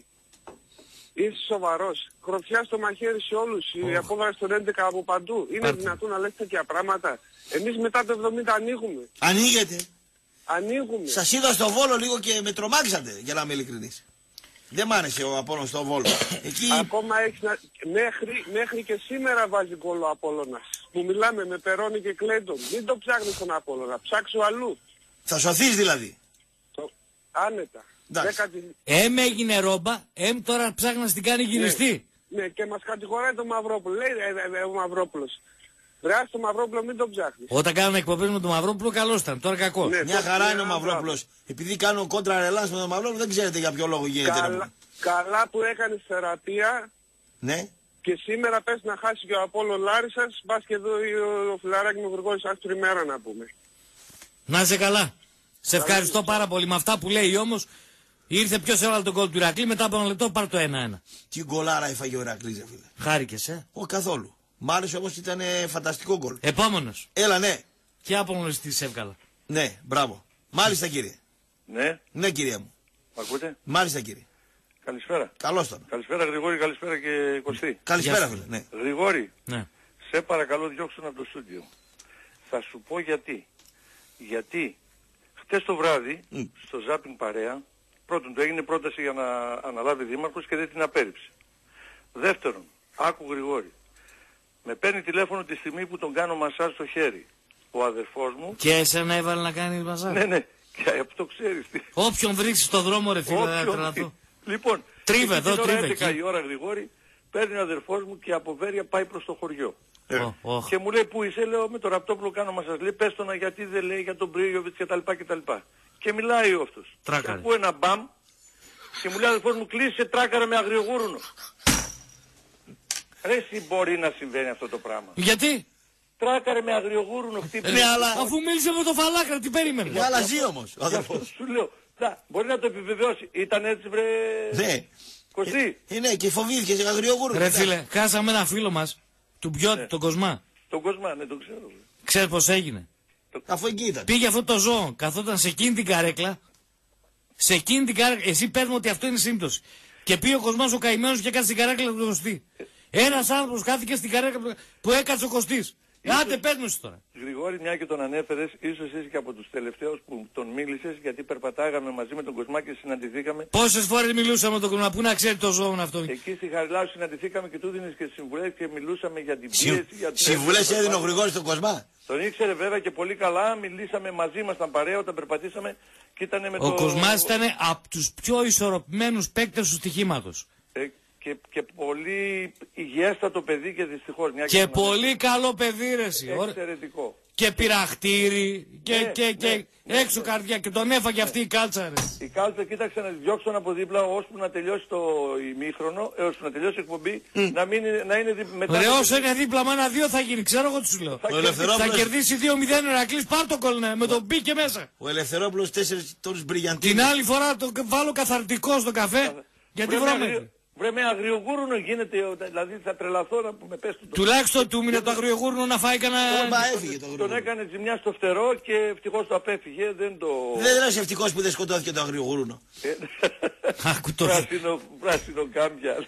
Είσαι σοβαρός. Χροφιά στο μαχαίρι σε όλους. Η απόβαση των έντεκα από παντού. Είναι Πάρτε. δυνατόν να λες τέτοια πράγματα. Εμείς μετά το εβδομήντα ανοίγουμε. Ανοίγετε. Ανοίγουμε. Σας είδα στο Βόλο λίγο και με τρομάξατε, για να είμαι ειλικρινής. Δεν μ' άρεσε ο Απόλλωνας στο Βόλο. Εκεί Ακόμα έχεις να... μέχρι, μέχρι και σήμερα βάζει γκολ ο Απόλλωνας. Που μιλάμε με Περόνι και Κλέντον. Μην το ψάχνεις τον Απόλλωνα. Ψάξου αλλού. θα σωθείς δηλαδή. Το... Άνετα. Εντάξει. Δέκατη... Εμ έγινε ρόμπα, εμ τώρα ψάχνει να την κάνει γυριστή. Ναι, και μας κατηγοράει το Μαυρόπουλο. Λέει ε, ε, ε, ο Μαυρόπουλος. Βρεάς το Μαυρόπουλο, μην το ψάχνεις. Όταν κάνουν εκπομπές με τον Μαυρόπουλο, καλό ήταν. Τώρα κακό. Ναι. Μια το- χαρά ναι, είναι ο μπράβο. Μαυρόπουλος. Επειδή κάνω κόντρα ρελάς με τον Μαυρόπουλο, δεν ξέρετε για ποιο λόγο γίνεται. να Καλά, πούμε. καλά που έκανες θεραπεία Ναι. και σήμερα πες να χάσει και ο Απόλλων Λάρισσας. Μπας και εδώ ο, ο φιλαράκι μου Γρηγόρης άστρη μέρα να πούμε. Να είσαι καλά. Σε ευχαριστώ πάρα πολύ. Με αυτά που λέει όμως, ήρθε ποιος έβαλε τον κόλ του Ηρακλή, μετά από ένα λεπτό πάρ' το ένα ένα. Τι γκολάρα έφαγε ο Ηρακλής, ρε φίλε. Χάρηκες, ε. Ο καθόλου. Μ' άρεσε όμως, ήταν ε, φανταστικό γκολ. Επόμενος. Έλα, ναι. Και άπονος της έβγαλα. Ναι, μπράβο. Μάλιστα, κύριε. Ναι, Ναι, κυρία μου. μ' ακούτε. Μάλιστα, κύριε. Καλησπέρα. Καλώς τον. Καλησπέρα Γρηγόρη, καλησπέρα και Κωστή. Καλησπέρα, Γεια σου. φίλε. Ναι. Γρηγόρη, Ναι. σε παρακαλώ διώξουν από το στούντιο. Θα σου πω γιατί. Γιατί χτες το βράδυ Μμ. στο Ζάπινγκ παρέα, πρώτον του έγινε πρόταση για να αναλάβει δήμαρχος και δεν την απέρριψε. Δεύτερον, άκου Γρηγόρη, με παίρνει τηλέφωνο τη στιγμή που τον κάνω μασάζ στο χέρι. Ο αδερφός μου, Και εσένα έβαλε να κάνεις μαζά. ναι ναι, και αυτό ξέρεις τι. Όποιον βρίσκεις στο δρόμο, ρε φίλε, θα Όποιον τρελαθώ. δει. Λοιπόν, Τρίβε εκεί εδώ, την ώρα τρίβε έντεκα εκεί. η ώρα Γρηγόρη, παίρνει ο αδερφός μου και από Βέρεια πάει προς το χωριό. Ω, οχ. Και μου λέει πού είσαι, λέω με το ραπτόπουλο κάνω μας σας λέει πες το να γιατί δεν λέει για τον Πρίγιοβιτς και τα λοιπά και τα λοιπά. Και μιλάει ο αυτός. Και Τράκαρε. ακούω ένα μπαμ και μου λέει αδερφός μου κλείσε τράκαρα με αγριογούρουνο. Ρε εσύ μπορεί να συμβαίνει αυτό το πράγμα. Γιατί? Τράκαρε με αγριογούρουνο χτύπησε. Ναι, αλλά αφού μίλησε με το Φαλάκρα, τι περίμενε. Με αλλαζεί όμως. Γι' αυτό σου λέω. Να, μπορεί να το επιβεβαιώσει. Ήταν έτσι, βρε. Ναι. Κωστή. Είναι και φοβήθηκε σε αγριογούρουνο. Ρε φίλε, χάσαμε ένα φίλο μας, του Μπιώτη, Ναι. τον Κοσμά. Τον Κοσμά, ναι, τον ξέρω. Ξέρεις πώς έγινε. Αφού εκεί ήταν. Πήγε αυτό το ζώο, καθόταν σε εκείνη την καρέκλα. Σε εκείνη την καρέκλα. Εσύ παίρνει ότι αυτό είναι σύμπτωση. Και πήγε ο Κοσμάς ο καημένος και έκατσε στην καρέκλα του Κωστή. Ένας άνθρωπος χάθηκε στην καρέκλα που έκατσε ο Κωστής. Άντε παίρνεις τώρα. Γρηγόρη, μια και τον ανέφερες, ίσως είσαι και από τους τελευταίους που τον μίλησες, γιατί περπατάγαμε μαζί με τον Κοσμά και συναντηθήκαμε. Πόσες φορές μιλούσαμε με τον Κοσμά, πού να ξέρει το ζώο αυτό. Εκεί στη Χαριλάου συναντηθήκαμε και του δίνεις και συμβουλές και μιλούσαμε για την Συ... πίεση. Για Συμβουλές έδινε ο Γρηγόρης στον Κοσμά. Τον ήξερε βέβαια και πολύ καλά, μιλήσαμε μαζί μας, ήταν παρέα όταν περπατήσαμε και ήταν με ο το... Ο Κοσμάς ήταν από τους πιο ισορροπημένους παίκτες του στοιχήματος. Ε, και, και πολύ υγιέστατο παιδί και δυστυχώς. Μια Και, και πολύ καλό παιδί ρε εσύ. Εξαιρετικό. Και πειραχτήρι και, Ναι, και, και ναι, έξω ναι, καρδιά και τον έφαγε αυτή η κάλτσα ρε. Η κάλτσα κοίταξε να τη διώξουν από δίπλα ώσπου να τελειώσει το ημίχρονο, έως που να τελειώσει η εκπομπή, mm. να, μην, να είναι δι... μετά... Ρε όσο είναι δίπλα με ένα δύο θα γίνει, ξέρω εγώ τι σου λέω. Ο Ελευθερόπουλος... Θα κερδίσει δύο μηδέν ο Ηρακλής, πάρ' το κολνέ, με τον μπήκε μέσα. Ο Ελευθερόπουλος τέσσερις τόνους μπριγιαντίνους. Την άλλη φορά το βάλω καθαρτικό στο καφέ, γιατί βρώμε. Βρε με αγριογούρουνο γίνεται, δηλαδή θα τρελαθώ να με πες του. Τουλάχιστον του μήνε το αγριογούρνο να φάει κανένα... Τον έκανε ζημιά στο φτερό και ευτυχώς το απέφυγε, δεν το... Δεν είσαι ευτυχώς που δεν σκοτώθηκε το αγριογούρουνο. Άκου το... Πράσινο, πράσινο κάμπια.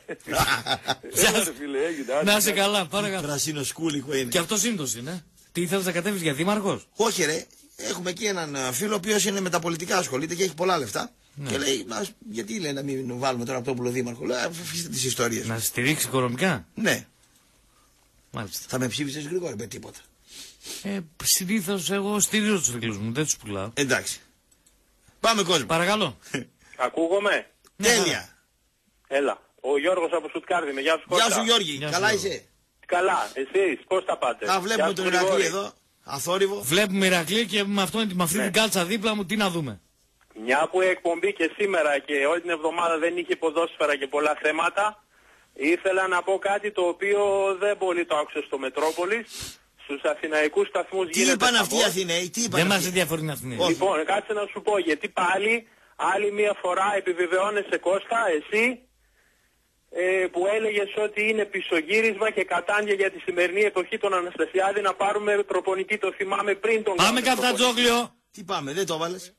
Να είσαι καλά, παρακαλώ. Πράσινο σκούλικο είναι. Και αυτό σύντος είναι. Τι ήθελες να κατέβεις για δήμαρχος? Όχι ρε, έχουμε εκεί έναν φίλο ο οποίος είναι με τα πολιτικά ασχολείται και έχει πολλά λεφτά. Ναι. Και λέει, μας, γιατί λέει να μην βάλουμε τώρα από το δήμαρχο. Λέει, αφήστε τις ιστορίες. Να στηρίξει οικονομικά. Ναι. Μάλιστα. Θα με ψήφισες Γρηγόρη με τίποτα. Ε, συνήθως εγώ στηρίζω τους φίλους μου, δεν τους πουλάω. Εντάξει. Πάμε κόσμο. Παρακαλώ. Ακούγομαι. Τέλεια. Έλα. Ο Γιώργος από Σουτκάρδη με. Γεια σου Κώστα. Γεια σου Γιώργη. Γεια Καλά σου. Είσαι. Καλά. Εσείς πώς τα πάτε? Α, βλέπουμε τον Ηρακλή εδώ. Αθόρυβο. Βλέπουμε Ηρακλή και με, αυτό, με αυτή ναι. την κάλτσα δίπλα μου τι να δούμε. Μια που η εκπομπή και σήμερα και όλη την εβδομάδα δεν είχε ποδόσφαιρα και πολλά θέματα, ήθελα να πω κάτι το οποίο δεν πολύ το άκουσα στο Μετρόπολης. Στους αθηναϊκούς σταθμούς τι γίνεται... Τι είπαν αυτοί οι Αθηναίοι, τι είπαν? Δεν μας ενδιαφέρουν οι Αθηναίοι. Λοιπόν, κάτσε να σου πω, γιατί πάλι άλλη μια φορά επιβεβαιώνεσαι Κώστα, εσύ, ε, που έλεγες ότι είναι πισωγύρισμα και κατάντια για τη σημερινή εποχή των Αναστασιάδη να πάρουμε προπονητή, το θυμάμαι πριν τον... Πάμε Καφτατζόγλιο. Τι πάμε, δεν το έβαλες?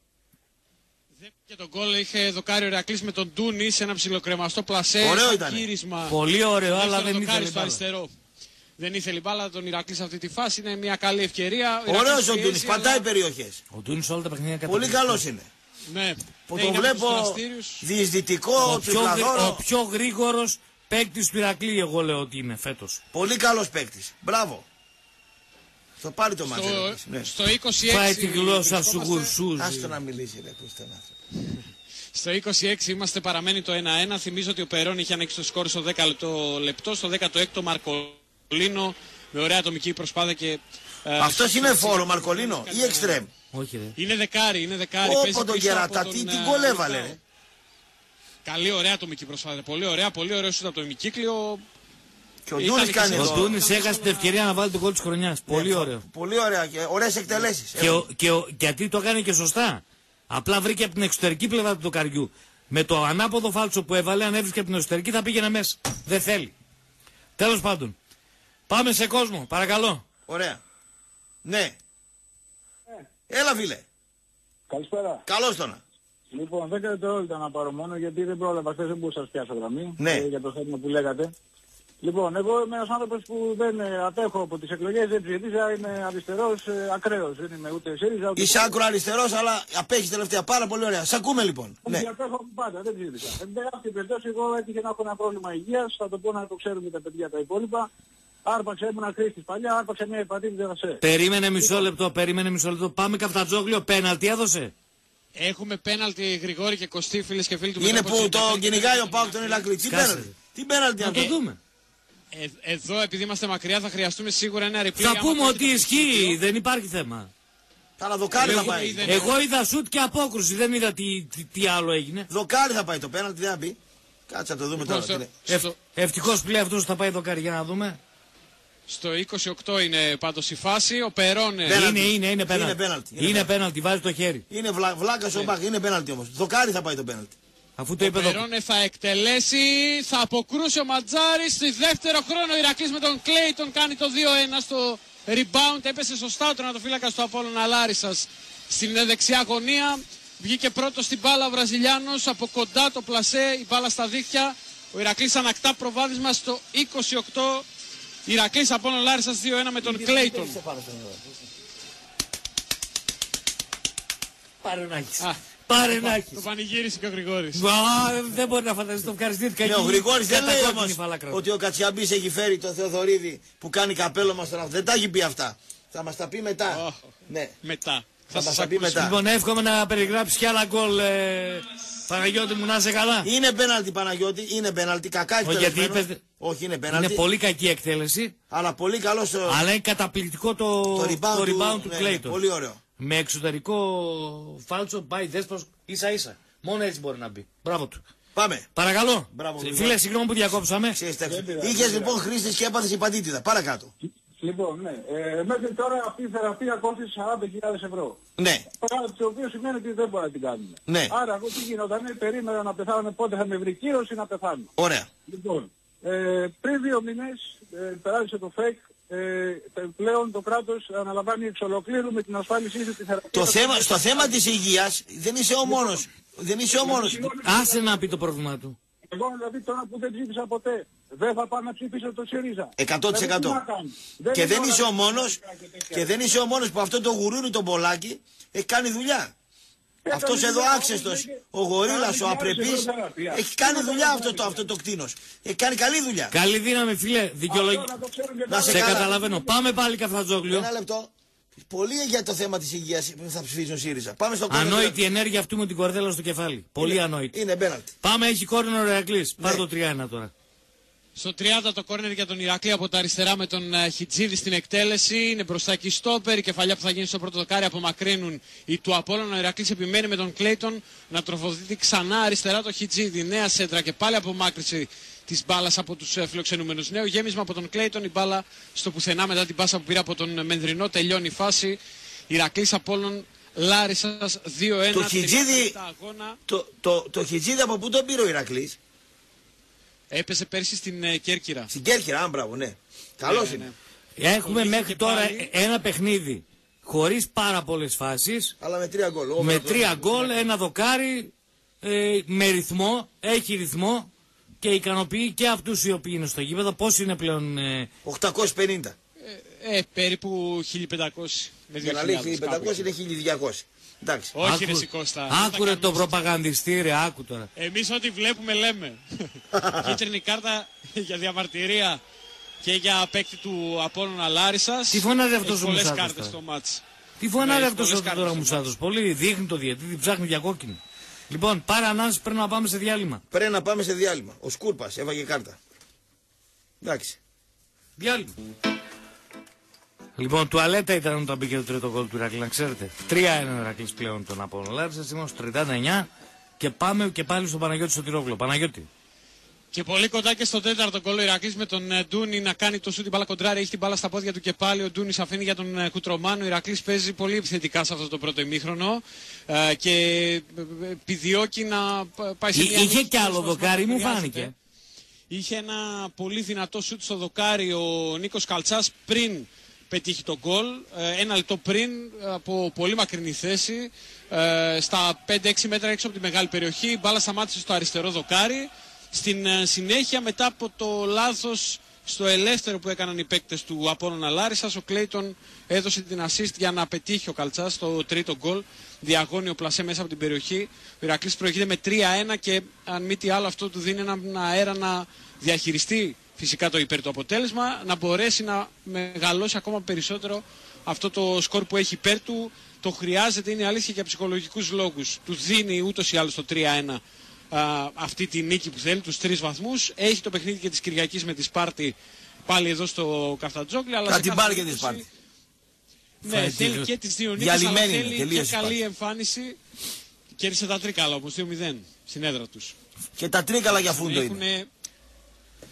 Και τον γκολ είχε δοκάρει ο Ηρακλής με τον Τούνη σε ένα ψιλοκρεμαστό πλασέ. Ωραίο ήταν. Πολύ ωραίο, αλλά δεν ήθελε στο αριστερό. Δεν ήθελε μπάλα τον Ηρακλή σε αυτή τη φάση. Είναι μια καλή ευκαιρία. Ωραίος ο Τούνης, πατάει αλλά... περιοχές. Ο Τούνης όλα τα παιχνίδια κατά. Πολύ καλός είναι. Ναι. Που ναι, τον βλέπω διεισδυτικό, ο πιο, ο πιο γρήγορος παίκτης του Ηρακλή, εγώ λέω ότι είναι φέτος. Πολύ καλός παίκτης. Μπράβο. Θα πάρει το μάτι. Ναι. Στο είκοσι έξι. Πάει τη γλώσσα σου γουρσούζι. Άστο να μιλήσει, ρε, πώς στο είκοσι έξι είμαστε, παραμένει το ένα ένα. Θυμίζω ότι ο Περόν είχε ανοίξει το σκόρ στο δέκατο λεπτό. Στο δέκατο έκτο Μαρκολίνο με ωραία ατομική προσπάθεια και... Αυτός είναι φόρο Μαρκολίνο ή εξτρέμ? Όχι ρε. Είναι δεκάρι, είναι δεκάρι. Όπο τον Γερατά, τι την κολέβαλε ρε. Καλή ωραία ατομική προσπάθεια. Πολύ ωραία, πολύ ωραίο σούτ από το ημικύκλιο. Και ο Ντούνης κάνει εδώ. Ο Ντούνης έχασε την ευκαιρία να βάλει τον γκολ της χρονιάς. Πολύ ωραίο. Πολύ ωραία και ωραίες εκτελέσεις. Και, ο, και ο, γιατί το έκανε και σωστά. Απλά βρήκε από την εξωτερική πλευρά του δοκαριού. Με το ανάποδο φάλτσο που έβαλε, αν έβρισκε από την εσωτερική θα πήγαινε μέσα. Δεν θέλει. Τέλος πάντων. Πάμε σε κόσμο, παρακαλώ. Ωραία. Ναι. Ε. Έλα φίλε. Καλησπέρα. Καλώς τώρα. Λοιπόν, δέκα δευτερόλεπτα να πάρω μόνο γιατί δεν πρόλαβα χθες, δεν μπορούσα να σας πιάσω γραμμή. Ναι. Ε, για το θέμα που λέγατε. Λοιπόν, εγώ είμαι ένας άνθρωπος που δεν ε, απέχω από τις εκλογές, δεν ψηφίσα, είμαι αριστερός, ε, ακραίος, δεν είμαι ούτε ΣΥΡΙΖΑ ούτε... Είσαι άκρο αριστερός, αλλά απέχεις τελευταία, πάρα πολύ ωραία. Σ' ακούμε λοιπόν. Ναι. Απέχω πάντα, δεν ψήφισα. Εν αυτή την περίπτωση εγώ έτυχε να έχω ένα πρόβλημα υγείας, θα το πω να το ξέρουν και τα παιδιά τα υπόλοιπα. Άρπαξε, ήμουν χρήστης παλιά, άρπαξε μια υπατήτηδα δασέ. Περίμενε μισό λεπτό, περίμενε μισό λεπτό. Πάμε Καφτατζόγλιο, πέναλτι έδωσε. Έχουμε πέναλτι Γρηγόρη και Κωστή, φίλες και φίλοι του Είναι που το κυνηγάει ο Πάουκ τον Ηρακλή. Τι πέναλτι. Τι πέναλτι να το δούμε. Ε, εδώ επειδή είμαστε μακριά θα χρειαστούμε σίγουρα ένα replay. Θα πούμε ότι ισχύει, δεν υπάρχει θέμα. Καλά, δοκάρι θα πάει. Είδε, εγώ είδα σουτ και απόκρουση, δεν είδα τι, τι, τι άλλο έγινε. Δοκάρι θα πάει το πέναλτι, δεν θα μπει. Κάτσε να το δούμε τώρα. Στο... Ευ... Ευτυχώς πλέον αυτός θα πάει δοκάρι, για να δούμε. Στο είκοσι οκτώ είναι πάντως η φάση. Ο Περόνε. Είναι, είναι, είναι πέναλτι. Είναι πέναλτι. Είναι πέναλτι, βάζει το χέρι. Είναι βλα, βλάκας ο Μπακ, είναι πέναλτι όμως. Δοκάρι θα πάει το πέναλτι. Αφού το είπε ο Περόνε θα εκτελέσει, θα αποκρούσει ο Ματζάρης. Στη δεύτερο χρόνο ο Ηρακλής με τον Κλέιτον κάνει το δύο ένα στο rebound. Έπεσε σωστά ο τερματοφύλακας του Απόλλωνα Λάρισσας στην δεξιά γωνία. Βγήκε πρώτο στην μπάλα ο Βραζιλιάνος, από κοντά το πλασέ, η μπάλα στα δίχτυα. Ο Ηρακλής ανακτά προβάδισμα στο είκοσι οκτώ. Ηρακλής Απόλλωνα Λάρισσας δύο ένα με τον Κλέιτον. Πάρε να έχεις. Πάρε να έχεις. Το πανηγύρισε και ο Γρηγόρης. Δεν μπορεί να φανταστεί, το ευχαριστήθηκα. Ναι, ο Γρηγόρης δεν λέει όμως ότι ο Κατσιαμπής έχει φέρει το Θεοδωρίδη που κάνει καπέλο μας τώρα. Δεν τα έχει πει αυτά. Θα μας τα πει μετά. Ναι. Μετά. Θα μας τα πει μετά. Λοιπόν, εύχομαι να περιγράψεις κι άλλα γκολ, ε, Παναγιώτη μου, να είσαι καλά. Είναι πέναλτι, Παναγιώτη, είναι πέναλτι. Κακά εκτελεσμένο. Είπες... Όχι, είναι πέναλτι. Είναι πολύ κακή εκτέλεση. Αλλά πολύ καλό στο... Αλλά είναι καταπληκτικό το, το rebound, το rebound του, του Κλέιτον. Ναι, ναι, πολύ ωραίο. Με εξωτερικό φάλτσο πάει δέσπος ίσα ίσα. Μόνο έτσι μπορεί να μπει. Μπράβο του. Πάμε. Παρακαλώ. Μπράβο, φίλε, συγγνώμη που διακόψαμε. Είχες λοιπόν χρήστης και έπαθες υπατήτηδα. Παρακάτω. Λοιπόν, ναι. Ε, μέχρι τώρα αυτή η θεραπεία κόστησε σαράντα χιλιάδες ευρώ. Ναι. Πράγμα το οποίο σημαίνει ότι δεν μπορεί να την κάνουμε. Ναι. Άρα εγώ τι γινόταν, περίμενα να πεθάνω πότε θα με βρει κύρωση να πεθάνω. Ωραία. Λοιπόν, ε, πριν δύο μήνες ε, περάσσε το ΦΕΚ, ε, πλέον το κράτος αναλαμβάνει εξ ολοκλήρου με την ασφάλισή του τη θεραπεία. Το θέμα, στο θέμα της υγείας δεν είσαι ο μόνος. Δεν είσαι ο μόνος. Άσε να πει το πρόβλημα του. Εγώ δηλαδή τώρα που δεν ψήφισα ποτέ, δεν θα πάω να ψηφίσω το ΣΥΡΙΖΑ. εκατό τοις εκατό. Και δεν είσαι ο μόνος, και δεν είσαι ο μόνος που αυτό το γουρούνι το μπολάκι έχει κάνει δουλειά. Αυτός εδώ άξεστος, ο γορίλας, ο απρεπής, έχει κάνει δουλειά αυτό το, αυτό το κτίνος. Έχει κάνει καλή δουλειά. Καλή δύναμη, φίλε, δικαιολογία. Να σε, σε καταλαβαίνω. Πάμε πάλι Καφτατζόγλιο. Ένα λεπτό. Πολύ για το θέμα της υγείας που θα ψηφίσουν ΣΥΡΙΖΑ. Πάμε στο κόρνο. Ανόητη ενέργεια αυτού με την κορδέλα στο κεφάλι. Πολύ είναι, ανόητη. Είναι πέναλτι. Πάμε, έχει κόρνο ο Ηρακλής. Ναι. Πάρ' το τρία ένα τώρα. Στο τριάντα το κόρνερ για τον Ηρακλή από τα αριστερά με τον uh, Χιτζίδη στην εκτέλεση. Είναι μπροστά εκεί στόπερ. Η κεφαλιά που θα γίνει στο πρώτο δοκάρι απομακρύνουν οι του Απόλλωνα. Ο Ηρακλής επιμένει με τον Κλέιτον να τροφοδοτεί ξανά αριστερά το Χιτζίδη. Νέα σέντρα και πάλι απομάκρυση της μπάλας από τους uh, φιλοξενούμενους. Νέο γέμισμα από τον Κλέιτον. Η μπάλα στο πουθενά μετά την πάσα που πήρε από τον Μενδρινό. Τελειώνει η φάση. Ηρακλής Απόλλων Λάρισσας δύο ένα. Το Χιτζίδη, το, το, το Χιτζίδη από πού τον πήρε ο Ηρακλής? Έπεσε πέρσι στην uh, Κέρκυρα. Στην Κέρκυρα, άμπραβο, ναι. Καλώς ναι, είναι. Ναι. Έχουμε μέχρι τώρα πάλι ένα παιχνίδι χωρίς πάρα πολλές φάσεις. Αλλά με τρία γκολ. Με τρία γκολ, ένα δοκάρι, ε, με ρυθμό, έχει ρυθμό και ικανοποιεί και αυτούς οι οποίοι είναι στο γήπεδο. Πώς είναι πλέον? Ε... οκτακόσια πενήντα. Ε, ε, περίπου χίλια πεντακόσια. Για να λέει χίλια πεντακόσια είναι χίλια διακόσια. Εντάξει. Όχι Άκου, ρε Σικώστα. Άκουρε το προπαγανδιστή ρε, άκου τώρα. Εμείς ό,τι βλέπουμε λέμε. Κίτρινη κάρτα για διαμαρτυρία και για παίκτη του Απόλλωνα Λάρισσας. Τι φωνάζει αυτός ο πολλές Μουσάτος κάρτες στο μάτς. Τι φωνάζει ναι, αυτός ο τώρα Μουσάτος. Πολύ δείχνει το διαιτητή, ψάχνει για κόκκινη. Λοιπόν, πάρε ανάσεις, πρέπει να πάμε σε διάλειμμα. Πρέπει να πάμε σε διάλειμμα. Ο Σκούρπας έβαγε κάρτα. Εντάξει. Διάλειμμα. Λοιπόν, τουαλέτα ήταν όταν μπήκε το τρίτο γκολ του Ηρακλή, να ξέρετε. τρία ένα ο Ηρακλής πλέον τον Απόλλωνα Λάρισσας, είμαστε στο τριάντα εννιά και πάμε και πάλι στον Παναγιώτη Σωτηρόγλου. Παναγιώτη. Και πολύ κοντά και στο τέταρτο γκολ ο Ηρακλής με τον Ντούνι να κάνει το σούτ, την μπάλα κοντράρι, έχει την μπάλα στα πόδια του και πάλι ο Ντούνις αφήνει για τον Κουτρομάνο. Ο Ηρακλής παίζει πολύ επιθετικά σε αυτό το πρώτο ημίχρονο ε, και επιδιώκει να πάει σε μια Είχε νίκη, και άλλο δοκάρι, μου φάνηκε. Είχε ένα πολύ δυνατό σούτ στο δοκάρι ο Νίκος Καλτσάς πριν πετύχει τον γκολ, ένα λεπτό πριν από πολύ μακρινή θέση, στα πέντε έξι μέτρα έξω από τη μεγάλη περιοχή. Η μπάλα σταμάτησε στο αριστερό δοκάρι. Στην συνέχεια, μετά από το λάθος στο ελεύθερο που έκαναν οι παίκτες του Απόλλωνα Λάρισσας, ο Κλέιτον έδωσε την assist για να πετύχει ο Καλτσάς το τρίτο γκολ. Διαγώνιο πλασέ μέσα από την περιοχή. Ο Ηρακλής προηγείται με τρία ένα και αν μη τι άλλο αυτό του δίνει έναν αέρα να διαχειριστεί φυσικά το υπέρ του αποτέλεσμα, να μπορέσει να μεγαλώσει ακόμα περισσότερο αυτό το σκορ που έχει υπέρ του. Το χρειάζεται, είναι αλήθεια, για ψυχολογικούς λόγους. Του δίνει ούτως ή άλλως το τρία ένα α, αυτή τη νίκη που θέλει, τους τρεις βαθμούς. Έχει το παιχνίδι και της Κυριακής με τη Σπάρτη πάλι εδώ στο Καφτατζόγλι. Αλλά την πάλι και τη Σπάρτη. Ναι, θέλει και τις δύο νίκες, αλλά θέλει και καλή εμφάνιση. Κέρδισε τα τρίκαλα όμως, δύο μηδέν στην έδρα τους. Και τα τρίκαλα για φούντο είναι.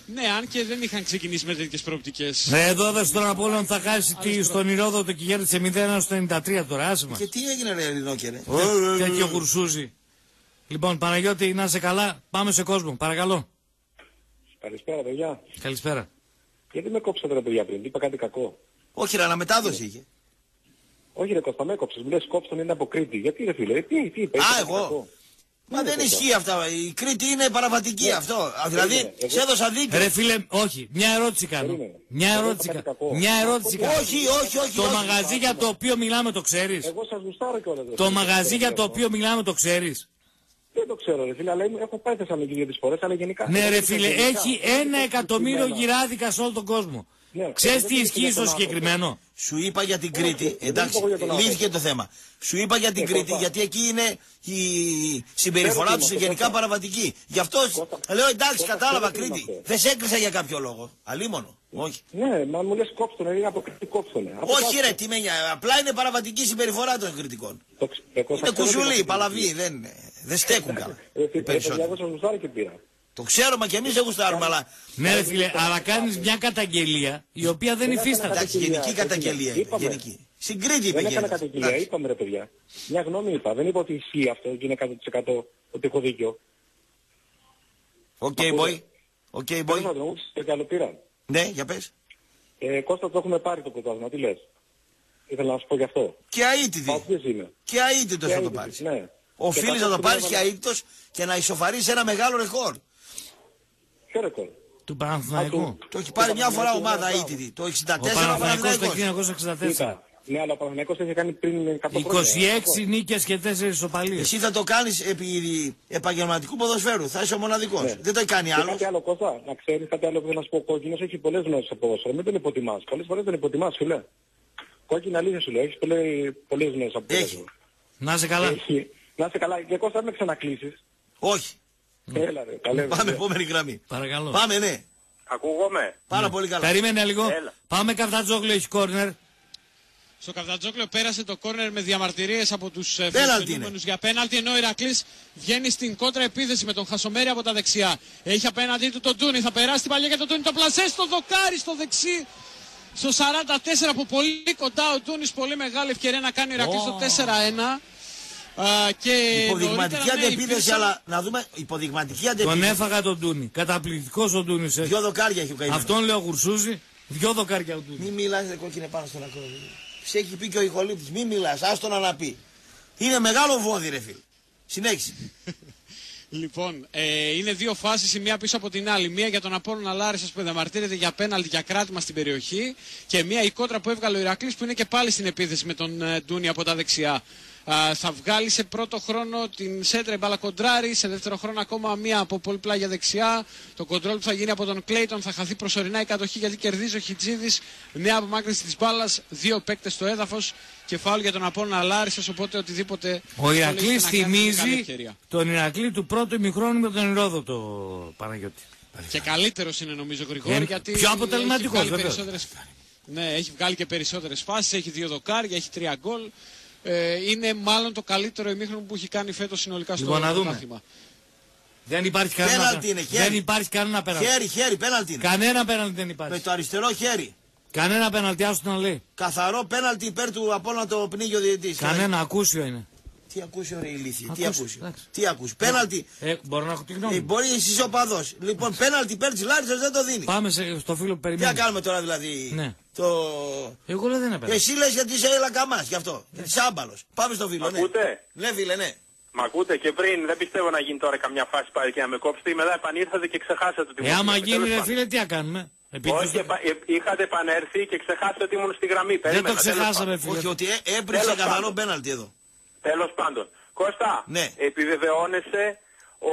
Ναι, αν και δεν είχαν ξεκινήσει με τέτοιες προοπτικές. Ναι, εδώ δε στον Απόλλων θα χάσει τη, στον Ηρόδοτο και κέρδισε μηδέν ένα στο ενενήντα τρία τώρα, άσε μας. Και τι έγινε ρε Ελληνόκερε. Τέτοιο γουρσούζι. Λοιπόν, Παναγιώτη, να είσαι καλά, πάμε σε κόσμο, παρακαλώ. Καλησπέρα, παιδιά. Καλησπέρα. Γιατί με κόψατε ρε παιδιά πριν, είπα κάτι κακό. Όχι ρε, αναμετάδοση είχε. Όχι ρε Κώστα, με κόψες, μου λες κόψε τον είναι από Κρήτη. Γιατί ρε φίλε, τι, τι είπα. Α, εγώ. Μα δεν ισχύει αυτά. Η Κρήτη είναι παραβατική ναι. αυτό. Δηλαδή, σε έδωσα δίκιο. Ρε φίλε, όχι. Μια ερώτηση κάνω. Μια ερώτηση κάνω. Μια ερώτηση κάνω. Όχι, όχι, όχι. Το όχι, μαγαζί όχι, για το οποίο μιλάμε το ξέρεις. Εγώ σας γουστάρω κιόλας. Το μαγαζί για το οποίο μιλάμε το ξέρεις. Δεν το ξέρω ρε φίλε, αλλά έχω πάει Θεσσαλονίκη δύο τις φορές, αλλά γενικά... Ναι ρε φίλε, έχει ένα εκατομμύριο γυράδικα σε όλο τον κόσμο. Ναι, ξέρεις τι ισχύει στο συγκεκριμένο. Σου είπα για την Κρήτη, εντάξει, λύθηκε το θέμα. Σου είπα για την Κρήτη, γιατί εκεί είναι η συμπεριφορά τους γενικά παραβατική. Γι' αυτό λέω εντάξει, κατάλαβα Κρήτη. Δεν σε έκρισα για κάποιο λόγο. Αλίμονο. Όχι. Ναι, μα μου λες κόψτον, είναι από Κρήτη κόψτον. Όχι ρε, τι με νοιάζει. Απλά είναι παραβατική συμπεριφορά των κριτικών. Είναι κουζουλή, παλαβή, δεν στέκουν καλά. Το ξέρω, μα και εμείς δεν γουστάρουμε, αλλά... Ναι ρε φίλε, αλλά κάνεις μια καταγγελία η οποία δεν υφίσταται. Εντάξει, γενική καταγγελία. Γενική. Στην Κρήτη είπε. Δεν έκανα καταγγελία, είπαμε ρε παιδιά. Μια γνώμη είπα, δεν είπα ότι ισχύει αυτό και είναι εκατό τοις εκατό ότι έχω δίκιο. Οκ, boy. Οκ, boy. Ναι, για πες. Ε, Κώστα, το έχουμε πάρει το πρωτάθλημα, τι λες. Ήθελα να σου πω γι' αυτό. Και αίτητη. Και αίτητος θα το πάρεις. Οφείλεις να το πάρεις και αίτητος και να ισοφαρίσεις ένα μεγάλο ρεκόρ. Ποιο ρεκόρ? Του Παναθηναϊκού. Το έχει πάρει μια φορά ομάδα αίτητη. Το εξήντα τέσσερα ο Παναθηναϊκός. Το χίλια εννιακόσια εξήντα τέσσερα. Ναι, αλλά ο Παναθηναϊκός έχει κάνει πριν εκατό χρόνια. είκοσι έξι νίκες και τέσσερις ισοπαλίες. Εσύ θα το κάνεις επί επαγγελματικού ποδοσφαίρου. Θα είσαι ο μοναδικός. Ναι. Δεν το κάνει άλλο. Κάτι άλλο, Κώστα, να ξέρεις κάτι άλλο που θέλω να σου πω. Ο Κόκκινος έχει πολλές γνώσεις στο ποδόσφαιρο. Μην τον υποτιμάς. Πολλές φορές τον υποτιμάς, φίλε. Κόκκινα αλήθεια σου λέω. Έχει πολλές γνώσεις από ποδόσφαιρο. Να είσαι καλά. Έχει. Να είσαι καλά. Και Κώστα, με ξανακλείσεις. Όχι. Έλα, ρε, καλέ, πάμε επόμενη γραμμή. Παρακαλώ. Πάμε, ναι. Ακούγομαι. Πάρα ναι. πολύ καλά. Περίμενε λίγο. Έλα. Πάμε Καφτατζόγλιο, έχει κόρνερ. Στο Καφτατζόκλιο πέρασε το κόρνερ με διαμαρτυρίες από τους φιλοξενούμενους για πέναλτι, ενώ ο Ηρακλής βγαίνει στην κόντρα επίθεση με τον Χασομέρη από τα δεξιά. Έχει απέναντί του τον Τούνι, θα περάσει την παλιά για τον Τούνι, το πλασέ στο δοκάρι στο δεξί. Στο σαράντα τέσσερα από πολύ κοντά ο Τούνις, πολύ μεγάλη ευκαιρία να κάνει ο Ηρακλής oh. το τέσσερα ένα. Uh, και υποδειγματική αντεπίθεση, υπήρξε... αλλά να δούμε υποδειγματική αντεπίθεση. Τον έφαγα τον Τούνι. Καταπληκτικός ο Τούνις. Δυο δοκάρια έχει ο καημένος. Αυτόν λέω γουρσούζι. Δυο δοκάρια ο Τούνις. Μη μιλάς ρε κόκκινε πάνω στον ακροδί. Σε έχει πει και ο Ιχολήπτης. Μη μιλάς, άστον να πει. Είναι μεγάλο βόδι ρε φίλε. Συνέχισε. Λοιπόν, ε, είναι δύο φάσεις, η μία πίσω από την άλλη. Μία για τον Απόλλωνα Λάρισσας που διαμαρτύρεται για πέναλτι, για κράτημα στην περιοχή. Και μία η κόντρα που έβγαλε ο Ηρακλής που είναι και πάλι στην επίθεση με τον ε, Ντούνι από τα δεξιά. Uh, θα βγάλει σε πρώτο χρόνο την σέντρα η μπάλα κοντράρι, σε δεύτερο χρόνο ακόμα μία από πολύ πλάγια δεξιά. Το κοντρόλ που θα γίνει από τον Κλέιτον, θα χαθεί προσωρινά η κατοχή γιατί κερδίζει ο Χιτζίδης. Νέα απομάκρυνση της μπάλας, δύο παίκτες στο έδαφος και φάουλ για τον Απόλλωνα Λάρισσας, οπότε οτιδήποτε... Ο Ηρακλής θυμίζει τον Ηρακλή του πρώτου ημιχρόνου με τον Ηρόδοτο, Παναγιώτη. Και καλύτερος είναι νομίζω Γρηγόρη, ε, γιατί πιο αποτελεσματικός βέβαια. Ναι, έχει βγάλει και περισσότερες φάσεις, έχει δύο δοκάρια, έχει τρία γκολ. Ε, είναι μάλλον το καλύτερο ημίχρονο που έχει κάνει φέτος συνολικά στο πρωτάθλημα. Δεν υπάρχει κανένα πέναλτι. Δεν υπάρχει κανένα πέναλτι. Χέρι, χέρι, πέναλτι είναι. Κανένα πέναλτι δεν υπάρχει. Με το αριστερό χέρι. Κανένα πέναλτι, άστο να λέει. Καθαρό πέναλτι υπέρ του Απόλλωνα το πνίγει ο διαιτητής. Κανένα ακούσιο είναι. Τι ακούσιο ρε ηλίθιε, τι ακούσιο. Τι ακούσιο. Πέναλτι. Ε, μπορώ να έχω τη γνώμη. Ε, μπορεί εσύ είσαι οπαδός. Λοιπόν, πέναλτι υπέρ της Λάρισσας δεν το δίνει. Πάμε σε, στο φίλο που περιμένει. Τι να κάνουμε τώρα δηλαδή. Ναι. Το... Εγώ λέω δεν είναι πέναλτι. Εσύ λες γιατί είσαι λακαμάς γι' αυτό. Γιατί είσαι άμπαλος. Πάμε στο φίλο. Ναι. Ακούτε. Ναι, φίλε, ναι. Μ' ακούτε και πριν, δεν πιστεύω να γίνει τώρα καμιά φάση πάλι και να με κόψετε. Μετά επανήρθατε και ξεχάσατε ότι ε, άμα γίνει ρε φίλε, τι να κάνουμε. Όχι, στο... είχατε επανέρθει και ξεχάσατε ότι ήμουν στη γραμμή. Δεν το ξεχάσαμε φίλε. Όχι, ότι έπρεξε καθαρό πέναλτι εδώ. Τέλος πάντων. Κώστα, ναι. Επιβεβαιώνεσαι ο,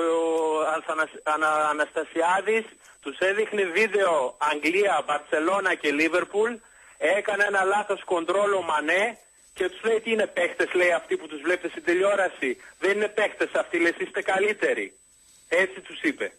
ο Ανα, Αναστασιάδης, τους έδειχνε βίντεο Αγγλία, Μπαρτσελώνα και Λίβερπουλ, έκανε ένα λάθος κοντρόλ ο Μανέ και τους λέει τι είναι παίχτες, λέει αυτοί που τους βλέπετε στην τηλεόραση. Δεν είναι παίχτες αυτοί, λες είστε καλύτεροι. Έτσι τους είπε.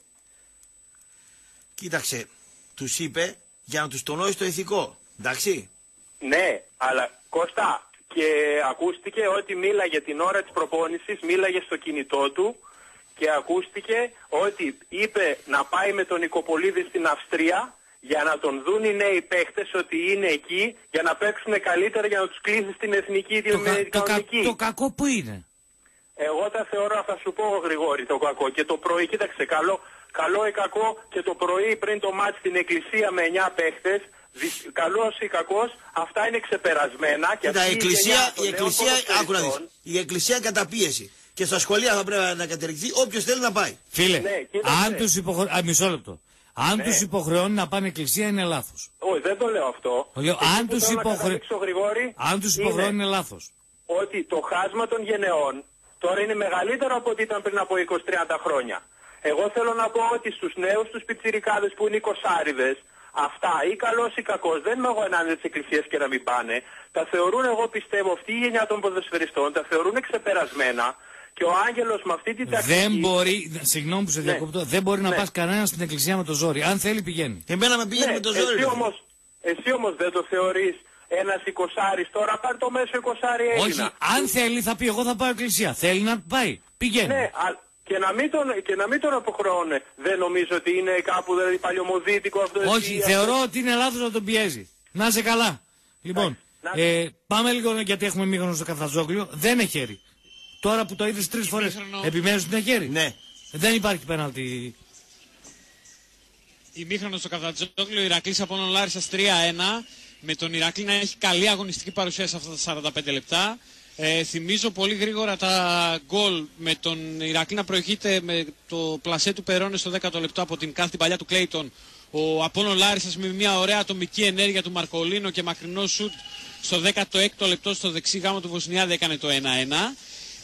Κοίταξε, τους είπε για να τους τονώσει το ηθικό, εντάξει. Ναι, αλλά Κώστα... Και ακούστηκε ότι μίλαγε την ώρα της προπόνησης, μίλαγε στο κινητό του και ακούστηκε ότι είπε να πάει με τον Νικοπολίδη στην Αυστρία για να τον δουν οι νέοι παίχτες ότι είναι εκεί για να παίξουν καλύτερα, για να τους κλείσει στην εθνική Το, κα, το, κα, κανονική. το κακό που είναι. Εγώ τα θεωρώ, θα σου πω Γρηγόρη, το κακό. Και το πρωί, κοίταξε, καλό, καλό ή κακό, και το πρωί πριν το μάτς στην εκκλησία με εννιά παίχτες, καλός ή κακός, αυτά είναι ξεπερασμένα. Και Κοίτα, η εκκλησία, η εκκλησία, άκου να δεις, ποδοσφαιριστών, η εκκλησία καταπίεση. Και στα σχολεία θα πρέπει να κατερριχθεί όποιος θέλει να πάει. Φίλε, Ναι, κοίταξε. αν τους υποχρεώνει. Α, μισό λεπτό. Αν Ναι. τους υποχρεώνει να πάνε εκκλησία είναι λάθος. όχι, δεν το λέω αυτό. Λέω, Εκεί αν που τους θέλω να υποχρε- καταλήξω, Γρηγόρη, Αν τους είναι υποχρεώνει είναι λάθος. ότι το χάσμα των γενεών τώρα είναι μεγαλύτερο από ό,τι ήταν πριν από είκοσι με τριάντα χρόνια. Εγώ θέλω να πω ότι στους νέους, τους πιτσιρικάδες που είναι εικοσάριδες, αυτά ή καλός ή κακός, δεν είμαι εγώ ενάντια της εκκλησίας και να μην πάνε, τα θεωρούν, εγώ πιστεύω, αυτή η γενιά των ποδοσφαιριστών, τα θεωρούν ξεπερασμένα και ο Άγγελος με αυτή την τακτική... Δεν μπορεί, συγγνώμη που σε διακόπτω, δεν μπορεί να Ναι. πας κανένα στην εκκλησία με το ζόρι. Αν θέλει πηγαίνει. Εμένα με πηγαίνει Ναι, με το ζόρι. εσύ ρε. όμως, εσύ όμως δεν το θεωρείς ένας εικοσάρης, τώρα πάρει το μέσο εικοσάρι Έλληνα. Όχι, αν θέλει θα πει εγώ θα πάω εκκλησία. Θέλει να πάει. Πηγαίνει. Ναι, α, και να μην τον, και να μην τον αποχρεώνε. Δεν νομίζω ότι είναι κάπου δηλαδή παλιωμοδίτικο αυτό. Όχι, εσύ, θεωρώ αυτό. ότι είναι λάθος να τον πιέζει. Να είσαι καλά. Λοιπόν, Να- ε, πάμε λίγο γιατί έχουμε μήχρονο στο Καφτατζόγλιο. Δεν είναι χέρι. Τώρα που το είδες τρεις φορές, Ημίχρονο. επιμένεις ότι είναι χέρι. Ναι. Δεν υπάρχει πέναλτι. Ημίχρονο στο Καφτατζόγλιο, Ηρακλής Απόλλων Λάρισσας τρία ένα. Με τον Ηρακλή να έχει καλή αγωνιστική παρουσία σε αυτά τα σαράντα πέντε λεπτά. Ε, θυμίζω πολύ γρήγορα τα γκολ με τον Ηρακλή να προηγείται με το πλασέ του Περόνε στο δέκατο λεπτό από την κάθε παλιά του Κλέιτον. Ο Απόλλων Λάρισσας με μια ωραία ατομική ενέργεια του Μαρκολίνο και μακρινό σουτ στο δέκατο έκτο λεπτό στο δεξί γάμα του Βοσνιάδη έκανε το ένα ένα.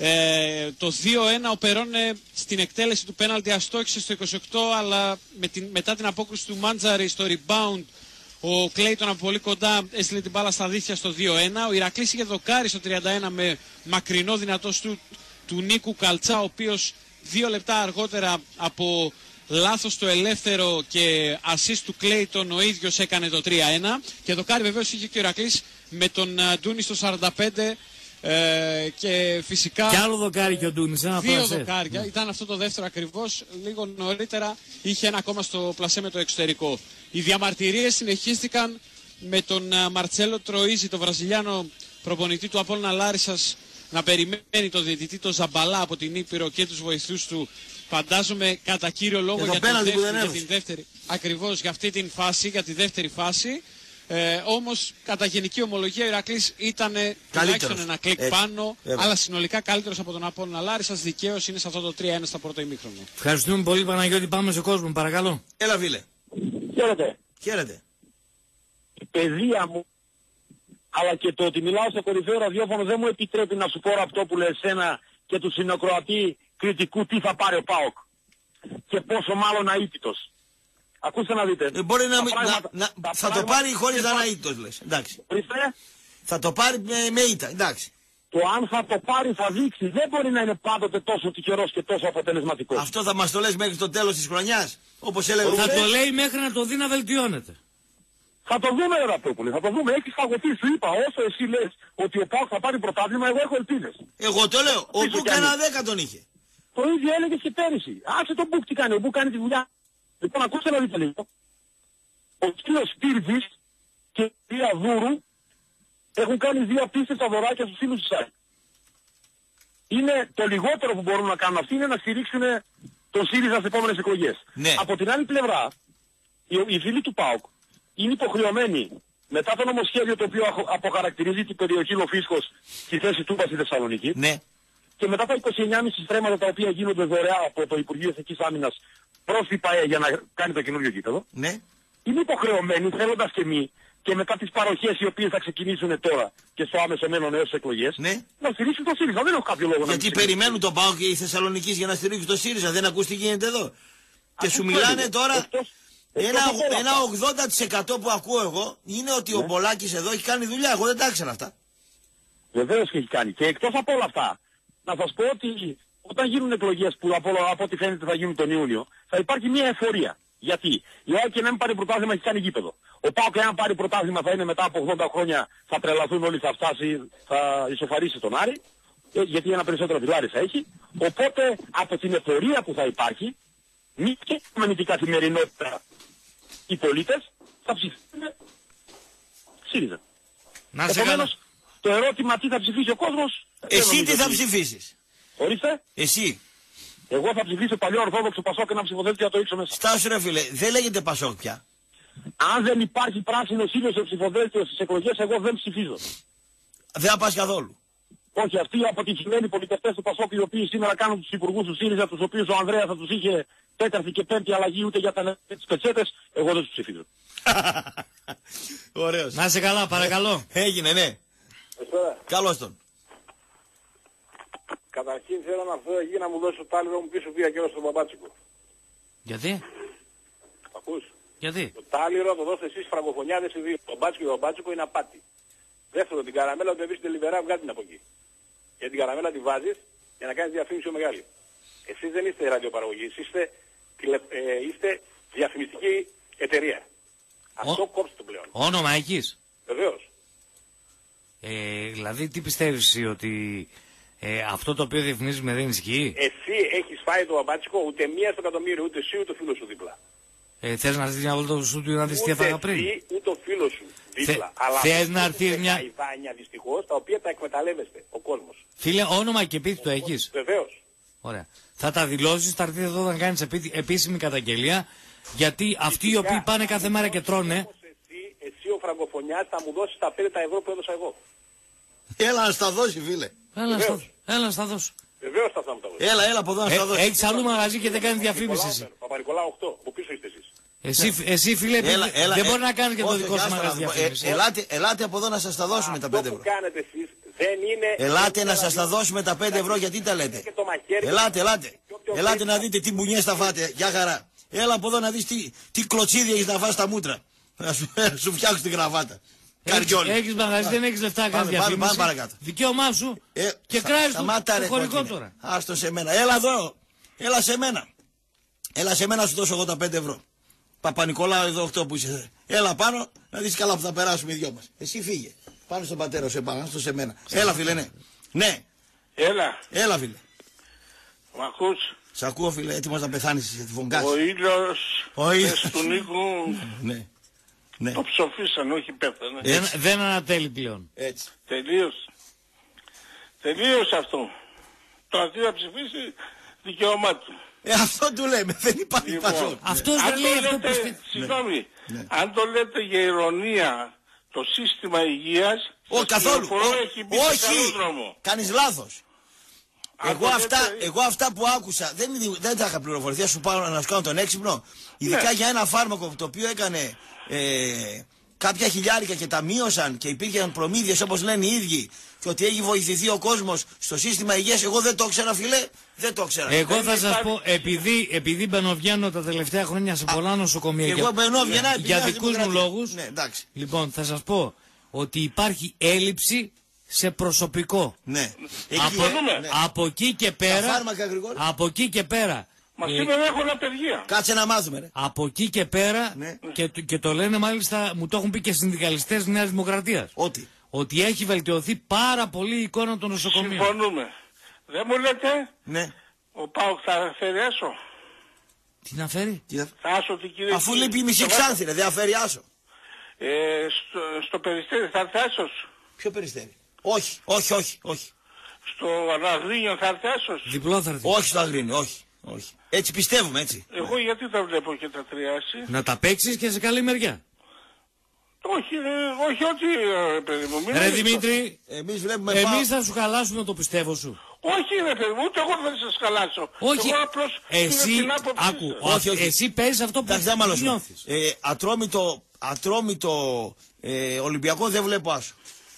Ε, το δύο ένα ο Περόνε στην εκτέλεση του πέναλτι αστόχησε στο είκοσι οκτώ, αλλά με την, μετά την απόκριση του Μάντζαρη στο rebound ο Κλέιτον από πολύ κοντά έστειλε την μπάλα στα δίχτυα στο δύο ένα. Ο Ηρακλής είχε δοκάρει στο τριάντα ένα με μακρινό δυνατό στου του Νίκου Καλτσά, ο οποίος δύο λεπτά αργότερα από λάθος στο ελεύθερο και assist του Κλέιτον ο ίδιος έκανε το τρία ένα. Και δοκάρι βεβαίως είχε και ο Ηρακλής με τον Ντούνι στο σαράντα πέντε. Ε, και φυσικά Κι άλλο δοκάρι και ο Ντούνης, ένα δύο πλασέ. δοκάρια. Ήταν αυτό το δεύτερο ακριβώς. Λίγο νωρίτερα είχε ένα ακόμα στο πλασέ με το εξωτερικό. Οι διαμαρτυρίες συνεχίστηκαν με τον α, Μαρτσέλο Τροΐζη, τον Βραζιλιάνο προπονητή του Απόλλωνα Λάρισσας, να περιμένει το διαιτητή το Ζαμπαλά από την Ήπειρο και τους βοηθούς του. Φαντάζομαι κατά κύριο λόγο Για το για, τον πέναλτι που δεύτερη, δεν για την δεύτερη. Ακριβώς για αυτή την φάση, για τη δεύτερη φάση. Ε, όμως κατά γενική ομολογία ο Ηρακλής ήταν τουλάχιστον ένα κλικ Έτσι. πάνω, Βέβαια. αλλά συνολικά καλύτερος από τον Απόλλωνα Λάρισσας. Δικαίως είναι σε αυτό το τρία ένα στα πρώτα ημίχρονα. Ευχαριστούμε πολύ Παναγιώτη, πάμε σε κόσμο, παρακαλώ. Έλα φίλε. Χαίρετε. Χαίρετε. Η παιδεία μου, αλλά και το ότι μιλάω στο κορυφαίο ραδιόφωνο δεν μου επιτρέπει να σου πω αυτό που λέει εσένα και του συνοκροατή κριτικού τι θα πάρει ο ΠΑΟΚ. Και πόσο μάλλον αείπητος. Ακούστε να δείτε. Ε, μπορεί να, Τα μην- πράγματα- να, να, τα θα το πράγματα- πάρει χωρίς να και είναι πα- αίτητος λες. Εντάξει. Ορίστε. Θα το πάρει με, με ήττα. Εντάξει. Το αν θα το πάρει θα δείξει. Δεν μπορεί να είναι πάντοτε τόσο τυχερός και τόσο αποτελεσματικός. Αυτό θα μας το λες μέχρι το τέλος της χρονιάς. Όπως έλεγε ο Θα Ρουφές. το λέει μέχρι να το δει να βελτιώνεται. Θα το δούμε, ρε Ραπτόπουλε, θα το δούμε. Έχεις φαγωθεί, σου είπα. Όσο εσύ λες ότι ο ΠΑΟΚ θα πάρει πρωτάθλημα, εγώ έχω ελπίδες. Εγώ το λέω. Ο Πίσω Μπούκ κι αν ένα είναι. δέκα τον είχε. Το ίδιο έλεγες και πέρυσι. Άσε τον Μπουκ τι κάνει. Ο Μπουκ κάνει τη δουλειά. Λοιπόν, ακούστε να δείτε λίγο. Ο κύριος Στίρβης και η κυρία Δούρου έχουν κάνει δύο απίστευτα δωράκια στους φίλους της ΣΑΕ. Είναι το λιγότερο που μπορούν να κάνουν αυτοί είναι να στηρίξουν τον ΣΥΡΙΖΑ στις επόμενες εκλογές. Ναι. Από την άλλη πλευρά, οι, οι φίλοι του ΠΑΟΚ είναι υποχρεωμένοι μετά το νομοσχέδιο το οποίο αχο- αποχαρακτηρίζει την περιοχή Λοφίσκος στη θέση του στη Θεσσαλονίκη Ναι. και μετά τα είκοσι εννιά κόμμα πέντε στρέμματα τα οποία γίνονται δωρεά από το Υπουργείο Εθνικής Άμυνας προς την ΠΑΕ για να κάνει το καινούργιο γήπεδο, Ναι. είναι υποχρεωμένοι, θέλοντας και μη, και μετά τις παροχές οι οποίες θα ξεκινήσουν τώρα και στο άμεσο μέλλον έως εκλογές, Ναι. να στηρίξουν το ΣΥΡΙΖΑ. Δεν έχω κάποιο λόγο να Γιατί μην περιμένουν τον ΠΑΟΚ και οι Θεσσαλονικείς για να στηρίξουν το ΣΥΡΙΖΑ. Δεν ακούς τι γίνεται εδώ. Και σου Ακούστε μιλάνε λίγο. τώρα. Εκτός- Ένα, εκτός από όλα ένα αυτά. ογδόντα τοις εκατό που ακούω εγώ είναι ότι ο Μπολάκης εδώ έχει κάνει δουλειά. Εγώ δεν τα ήξερα αυτά. Βεβαίως και έχει κάνει. Και εκτός από όλα αυτά, να σας πω ότι όταν γίνουν εκλογές που από, από ό,τι φαίνεται θα γίνουν τον Ιούνιο, θα υπάρχει μια εφορία. Γιατί η ΑΕΚ και να μην πάρει πρωτάθλημα έχει κάνει γήπεδο. Ο ΠΑΟΚ εάν πάρει πρωτάθλημα θα είναι μετά από ογδόντα χρόνια, θα τρελαθούν όλοι, θα φτάσει, θα ισοφαρίσει τον Άρη. ε, γιατί ένα περισσότερο πιλάρι θα έχει. Οπότε από την εφορία που θα υπάρχει, μη και με την καθημερινότητα οι πολίτες θα ψηφίσουν ΣΥΡΙΖΑ. Να σε Επομένως, το ερώτημα τι θα ψηφίσει ο κόσμος... Εσύ τι θα ψηφίσεις? Ορίστε. Εσύ. Εγώ θα ψηφίσω παλιό Ορθόδοξο Πασόκ και ένα ψηφοδέλτιο να το ρίξω μέσα. Στάσου ρε φίλε, δεν λέγεται Πασόκ πια. Αν δεν υπάρχει πράσινο ήλιο σε ψηφοδέλτιο στις εκλογές, εγώ δεν ψηφίζω. Δεν θα πας καθόλου. Όχι, αυτοί οι αποτυχημένοι πολιτευτές του Πασόκ, οι οποίοι σήμερα κάνουν τους υπουργούς του ΣΥΡΙΖΑ, τους οποίους ο Ανδρέας θα τους είχε τέταρτη και πέμπτη αλλαγή ούτε για τα τις πετσέτες, εγώ δεν τους ψηφίζω. Ωραίος. Να είσαι καλά, παρακαλώ. Έγινε, ναι. Καλώς τον. Καταρχήν θέλω να έρθω εκεί να μου δώσει το τάλιρο μου πίσω πήγα καιρό στον Μπαμπάτσικο. Γιατί? Ακούς? Γιατί? Το τάλιρο το δώσετε εσείς φραγκοφωνιάδες οι δύο. Το Μπάτσικο και το Μπάτσικο είναι απάτη. Δεύτερο, την καραμέλα που έβεις τελιβερά βγάλει την από εκεί. Για την καραμέλα τη βάζεις για να κάνεις διαφήμιση πιο μεγάλη. Εσείς δεν είστε ραδιοπαραγωγή, εσείς είστε, τηλε, ε, είστε διαφημιστική εταιρεία. Αυτό κόψτε το πλέον. Όνομα έχεις? Βεβαίως. Ε, δηλαδή τι πιστεύεις εσύ ότι ε, αυτό το οποίο διαφημίζουμε δεν ισχύει? Εσύ έχεις φάει το Μπαμπάτσικο ούτε μία στο εκατομμύριο, ούτε εσύ ούτε ο φίλος σου δίπλα. Ε, θες να έρθεις μια βόλτα στο στούντιο να δεις τι έφαγα πριν? Ούτε εσύ ούτε ο φίλος σου δίπλα. Θε, Αλλά θες να έρθεις μια... αϊδάνια δυστυχώς, τα οποία τα εκμεταλλεύεστε ο κόσμος. Φίλε, όνομα και επίθετο έχεις? Βεβαίως. Ωραία. Θα τα δηλώσεις, θα έρθεις εδώ να κάνεις επί... επίσημη καταγγελία, γιατί αυτοί οι οποίοι πάνε κάθε μέρα και τρώνε... Εσύ, εσύ ο φραγκοφωνιάς θα μου δώσεις τα πέντε ευρώ που έδωσα εγώ. Έλα να στα δώσει φίλε. Έλα, στα... Έλα να στα δώσω. Βεβαίως θα μου τα δώσει. Έλα, έλα από εδώ να στα δώσει. Έχεις αλλού μαγαζί και δεν κάνεις διαφήμιση εσύ. Παπα-Νικολάου οκτώ, από πίσω είστε εσείς. Εσύ, εσύ φίλε, Έλα, έλα, δεν ε, μπορεί να κάνεις και το όχι, δικό όχι, σου άστα μαγαζί να πω. διαφήμιση. Ε, ελάτε, ελάτε από εδώ να σας τα δώσουμε τα πέντε ευρώ. Αυτό που κάνετε εσείς δεν είναι... Ελάτε να σας τα δώσουμε τα πέντε ευρώ, γιατί τα λέτε. Ελάτε, ελάτε. Ελάτε να δείτε τι μπουνιές θα φάτε. Γεια χαρά. Έλα από εδώ να δεις τι, τι κλωτσίδια έχεις να φας στα μούτρα. Να σου, σου φτιάξω την γραβάτα. Καριόλι. Έχεις μαγαζί, δεν έχεις λεφτά να κάνεις διαφήμιση. Πάμε παρακάτω. Δικαίωμά σου. Ε, και κράζεις το, το χωρικό τώρα. Άστο σε μένα. Έλα εδώ. Έλα σε μένα. Έλα σε μένα, σου δώσω εγώ τα πέντε ευρώ. Παπα-Νικολάου εδώ οκτώ που είσαι. Έλα πάνω να δεις καλά που θα περάσουμε οι δυο μας. Εσύ φύγε. Πάνω στον πατέρα σου επάνω, άστο σε μένα. Έλα φίλε, ναι. Ναι. Έλα. Έλα φίλε. Μ' ακούς? Σ' ακούω φίλε, έτοιμος να πεθάνεις για τη φωνκάση. Ο ήλιος Ο ήλιος του Νίκου ναι. Ναι. το ψοφίσαν, όχι πέθανε. Δεν, δεν ανατέλει πλέον. Έτσι. Τελείως. Τελείως αυτό. Το αντί να ψηφίσει δικαίωμά του. Ε, αυτό του λέμε, δεν υπάρχει λοιπόν, Πασόκ. Αυτός αν δεν λέει το αυτό λέτε, που πιστεύει. συγγνώμη, Ναι. αν το λέτε για ηρωνία το σύστημα υγείας, Όχι καθόλου. πληροφορώ, Ο, έχει μπει σε καλό όχι. δρόμο. Κάνεις λάθος. Αν Εγώ το αυτά, λέτε- εγώ αυτά που άκουσα δεν, δεν τα είχα πληροφορηθεί. Θα σου πάω να σου κάνω τον έξυπνο. Ειδικά Ναι. για ένα φάρμακο το οποίο έκανε ε, κάποια χιλιάρικα και τα μείωσαν και υπήρχαν προμήθειες όπως λένε οι ίδιοι και ότι έχει βοηθηθεί ο κόσμος στο σύστημα υγείας. Εγώ δεν το ήξερα, φίλε. Δεν το ήξερα. Εγώ θα σας πω, επειδή, επειδή μπαινοβγαίνω τα τελευταία χρόνια σε πολλά νοσοκομεία εγώ μπαινόβγαινα επειδή για είμαι δικούς μου δημοκρατία. λόγους, Ναι, εντάξει. λοιπόν θα σας πω ότι υπάρχει έλλειψη σε προσωπικό. Ναι. Από, ναι. από εκεί και πέρα, Τα φάρμακα, Γρηγόρη. από εκεί και πέρα, Μα ε, σήμερα έχουν απεργία. Κάτσε να μάθουμε, ρε. από εκεί και πέρα, Ναι. και, το- και το λένε μάλιστα, μου το έχουν πει και συνδικαλιστές της Νέας Δημοκρατίας, Ότι. ότι έχει βελτιωθεί πάρα πολύ η εικόνα των νοσοκομείων. Συμφωνούμε. Δεν μου λέτε, Ναι. ο Πάοκ θα φέρει άσο. Τι να φέρει? Τι θα- Θα άσο την κυρία. Αφού λείπει η μισή Ξάνθη, ρε, δεν αφαίρει άσο. Ε, στο, στο Περιστέρι θα έρθει άσος. Ποιο Περιστέρι? Όχι, όχι, όχι, όχι. Στο Αναγρίνιο θα έρθει άσος. Διπλό θα έρθει. Όχι στο Αγρίνι, όχι, όχι. Έτσι πιστεύουμε, έτσι. Εγώ γιατί τα βλέπω και τα τριάσει. Να τα παίξεις και σε καλή μεριά. Όχι, ε, όχι, όχι, ε, παιδί μου. μην Ρε έχεις Δημήτρη, Εμείς βλέπουμε εμείς θα σου χαλάσουμε το πιστεύω σου. το- Όχι, ρε παιδί μου, ούτε εγώ δεν σας χαλάσω. Όχι, Εγώ απλώς εσύ, είναι την άποψή άκου, σας. Όχι, όχι. εσύ παίζεις αυτό που Εντάξει, δεν μαλώσουμε. νιώθεις. Ε, ατρόμητο, ατρόμητο ε, Ολυμπιακό δεν βλέπω άσο.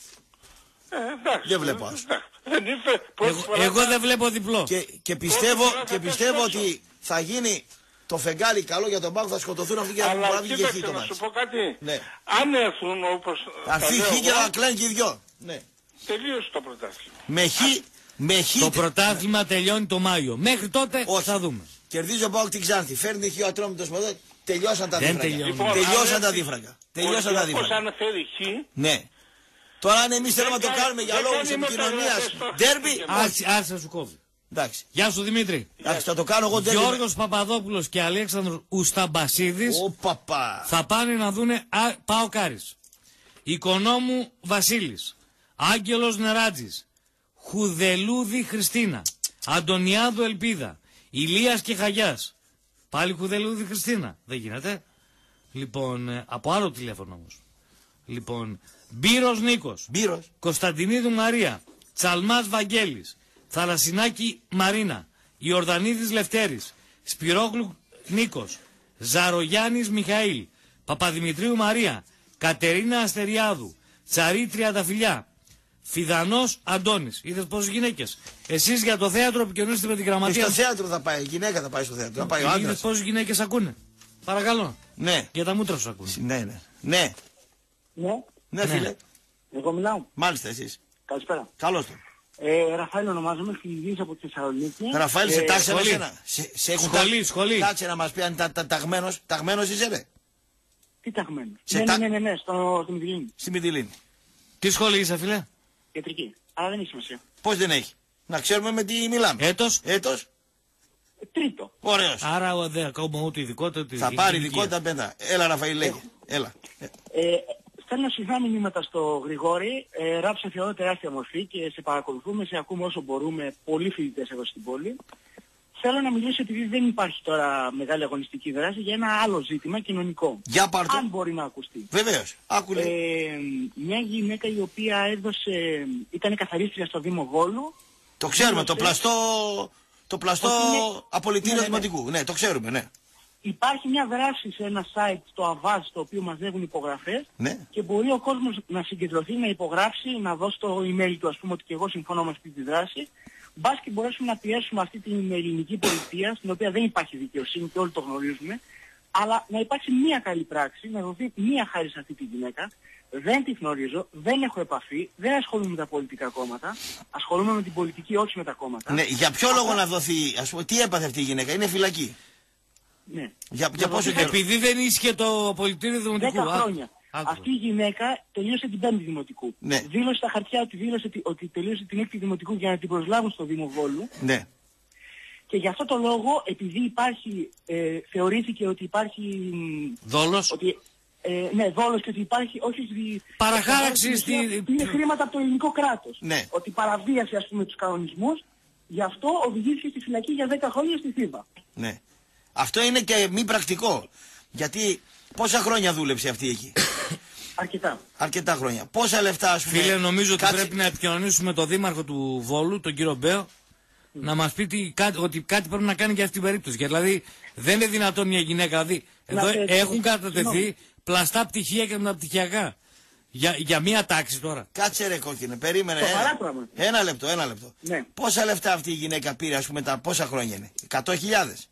Ε, εντάξει, Δεν βλέπω άσο. εντάξει. Δεν ήρθε πρώτη Εγώ, φορά. εγώ δεν βλέπω διπλό. Και, και πιστεύω, φορά θα και πέσει πιστεύω άσο. ότι θα γίνει το φεγγάρι καλό για τον Πάο, θα σκοτωθούν αυτοί και θα Αλλά βγει και χ κοίταξε το να μάτι. σου πω κάτι. Ναι. Αν έρθουν όπως Θα τα έρθει λέω χ και εγώ, θα κλαίνουν και οι δυο. Ναι. τελείωσε το πρωτάθλημα. Με χ, με χ. Το πρωτάθλημα τελειώνει το Μάιο. Μέχρι τότε Όχι. θα δούμε. Κερδίζει ο Πάοκ την Ξάνθη. Φέρνει χ ο Ατρόμητος με εδώ. Τελειώσαν τα Δεν δίφραγκα. τελειώνουν. Λοιπόν, Τελειώσαν αν τα έρθει δίφραγκα. Τελειώσαν τα Ο Ολυμπιακός δίφραγκα. αν φέρει χ, Ναι. Τώρα αν εμείς θέλουμε να το κάνουμε για λόγους επικοινωνίας, ντέρμπι, όχι. Άσε να σου κόβει. Εντάξει. Γεια σου Δημήτρη. Εντάξει, θα το κάνω εγώ ντέρμπι. Γιώργος Παπαδόπουλος και Αλέξανδρος Ουσταμπασίδης θα πάνε να δούνε Πάο Κάρις. Οικονόμου Βασίλης. Άγγελος Νεράτζης. Χουδελούδη Χριστίνα. Αντωνιάδου Ελπίδα. Ηλίας και Χαγιάς. Πάλι Χουδελούδη Χριστίνα. Δεν γίνεται. Λοιπόν, ε, από άλλο τηλέφωνο όμως. Λοιπόν, Μπύρος Νίκος. Μπύρος. Κωνσταντινίδου Μαρία. Τσαλμάς Βαγγέλης. Θαλασσινάκη Μαρίνα. Ιορδανίδης Λευτέρης. Σπυρόγλου Νίκος. Ζαρογιάννης Μιχαήλ. Παπαδημητρίου Μαρία. Κατερίνα Αστεριάδου. Τσαρή Τριανταφυλιά. Φιδανός Αντώνης. Είδες πόσες γυναίκες. Εσείς για το θέατρο επικοινωνήσετε με την γραμματεία. Στο θέατρο θα πάει, η γυναίκα θα πάει στο θέατρο. Θα πάει ο άντρας. Είδες πόσες γυναίκες ακούνε. Παρακαλώ. Ναι. Για τα μούτρα σου ακούνε. Ναι, ναι. Ναι. Ναι. Ναι, φίλε. Εγώ μιλάω. Μάλιστα, εσείς. Καλησπέρα. Καλώς το. Ε, Ραφαήλ ονομάζομαι, φιλιδής από τη Θεσσαλονίκη. Ραφαήλ, σε Ε, τάξε με σχολή. σένα. Σε, σε έχουν Σχολή, τά- σχολή. Κάτσε να μας πει αν τα, τα, ταγμένος. Ταγμένος είσαι, ρε. Τι ταγμένο. Σε Ναι, τα- ναι, ναι, ναι, στο, στο Μητυλίνη. Στη Μητυλίνη. Τι σχολή είσαι, φίλε. Ιατρική. Αλλά δεν έχει σημασία. Πώς δεν έχει. Να ξέρουμε με τι μιλάμε. Έτος. Έτος. Ε, τρίτο. Ωραίος. Άρα ο, δε ακόμα ούτε ειδικότητα. Ούτε Θα ειδική πάρει ηλικία. ειδικότητα πέντα. Έλα, Ραφαήλ, λέγε. Έλα. Ε, στέλνω συχνά μηνύματα στο Γρηγόρη, ε, ράψε θεωρώ τεράστια μορφή και σε παρακολουθούμε, σε ακούμε όσο μπορούμε, πολλοί φοιτητές εδώ στην πόλη. Θέλω να μιλήσω επειδή δεν υπάρχει τώρα μεγάλη αγωνιστική δράση για ένα άλλο ζήτημα κοινωνικό. Για πάρτο. Αν μπορεί να ακουστεί. Βεβαίως. Άκουλε. Ε, μια γυναίκα η οποία έδωσε, ήταν καθαρίστρια στο Δήμο Βόλου. Το ξέρουμε, το έδωσε- πλαστό, το πλαστό Ότι είναι- απολυτήριο Ναι, ναι, ναι. δημοτικού. Ναι, το ξέρουμε, ναι. Υπάρχει μια δράση σε ένα site, το Αβάζ, το οποίο μαζεύουν υπογραφές Ναι. και μπορεί ο κόσμος να συγκεντρωθεί, να υπογράψει, να δώσει το email του, ας πούμε, ότι και εγώ συμφωνώ με αυτή τη δράση. Μπας και μπορέσουμε να πιέσουμε αυτή την ελληνική πολιτεία, στην οποία δεν υπάρχει δικαιοσύνη και όλοι το γνωρίζουμε, αλλά να υπάρξει μία καλή πράξη, να δοθεί μία χάρη σε αυτή τη γυναίκα. Δεν τη γνωρίζω, δεν έχω επαφή, δεν ασχολούμαι με τα πολιτικά κόμματα, ασχολούμαι με την πολιτική, όχι με τα κόμματα. Ναι, για ποιο λόγο να δοθεί, ας πούμε, τι έπαθε αυτή η γυναίκα, είναι φυλακή. Ναι. Για, για πόσο καιρό. Επειδή δεν ίσχυε το πολιτήριο δημοτικού. Δέκα Α, χρόνια. άκουσα. Αυτή η γυναίκα τελείωσε την πέμπτη δημοτικού. Ναι. Δήλωσε στα χαρτιά ότι, δήλωσε ότι- ότι τελείωσε την έκτη δημοτικού για να την προσλάβουν στο Δήμο Βόλου. Ναι. Και γι' αυτό το λόγο, επειδή υπάρχει, ε, θεωρήθηκε ότι υπάρχει... μ, Δόλος. Ότι, ε, ναι, δόλος και ότι υπάρχει, όχι... δι- Παραχάραξη ε, στη- Είναι χρήματα από το ελληνικό κράτος. Ναι. Ότι παραβίασε, ας πούμε, τους κανονισμούς. Γι' αυτό οδηγήθηκε στη φυλακή για δέκα χρόνια στη Θήβα. Ναι. Αυτό είναι και μη πρακτικό. Γιατί πόσα χρόνια δούλεψε αυτή εκεί. Αρκετά. Αρκετά χρόνια. Πόσα λεφτά, ας πούμε. Φίλε, νομίζω ότι κάτσε- πρέπει να επικοινωνήσουμε με τον δήμαρχο του Βόλου, τον κύριο Μπέο, να μας πει τι, κάτι, ότι κάτι πρέπει να κάνει για αυτή την περίπτωση. Δηλαδή, δεν είναι δυνατόν μια γυναίκα. Δηλαδή, Να εδώ πέτυχε. έχουν κατατεθεί Συγγνώμη. πλαστά πτυχία και μεταπτυχιακά. Για, για μία τάξη τώρα. Κάτσε ρε κόκκινε, περίμενε. Σοβαρά Ένα, πράγματα. ένα λεπτό, ένα λεπτό. Ναι. Πόσα λεφτά αυτή η γυναίκα πήρε, ας πούμε, τα πόσα χρόνια είναι. εκατό χιλιάδες.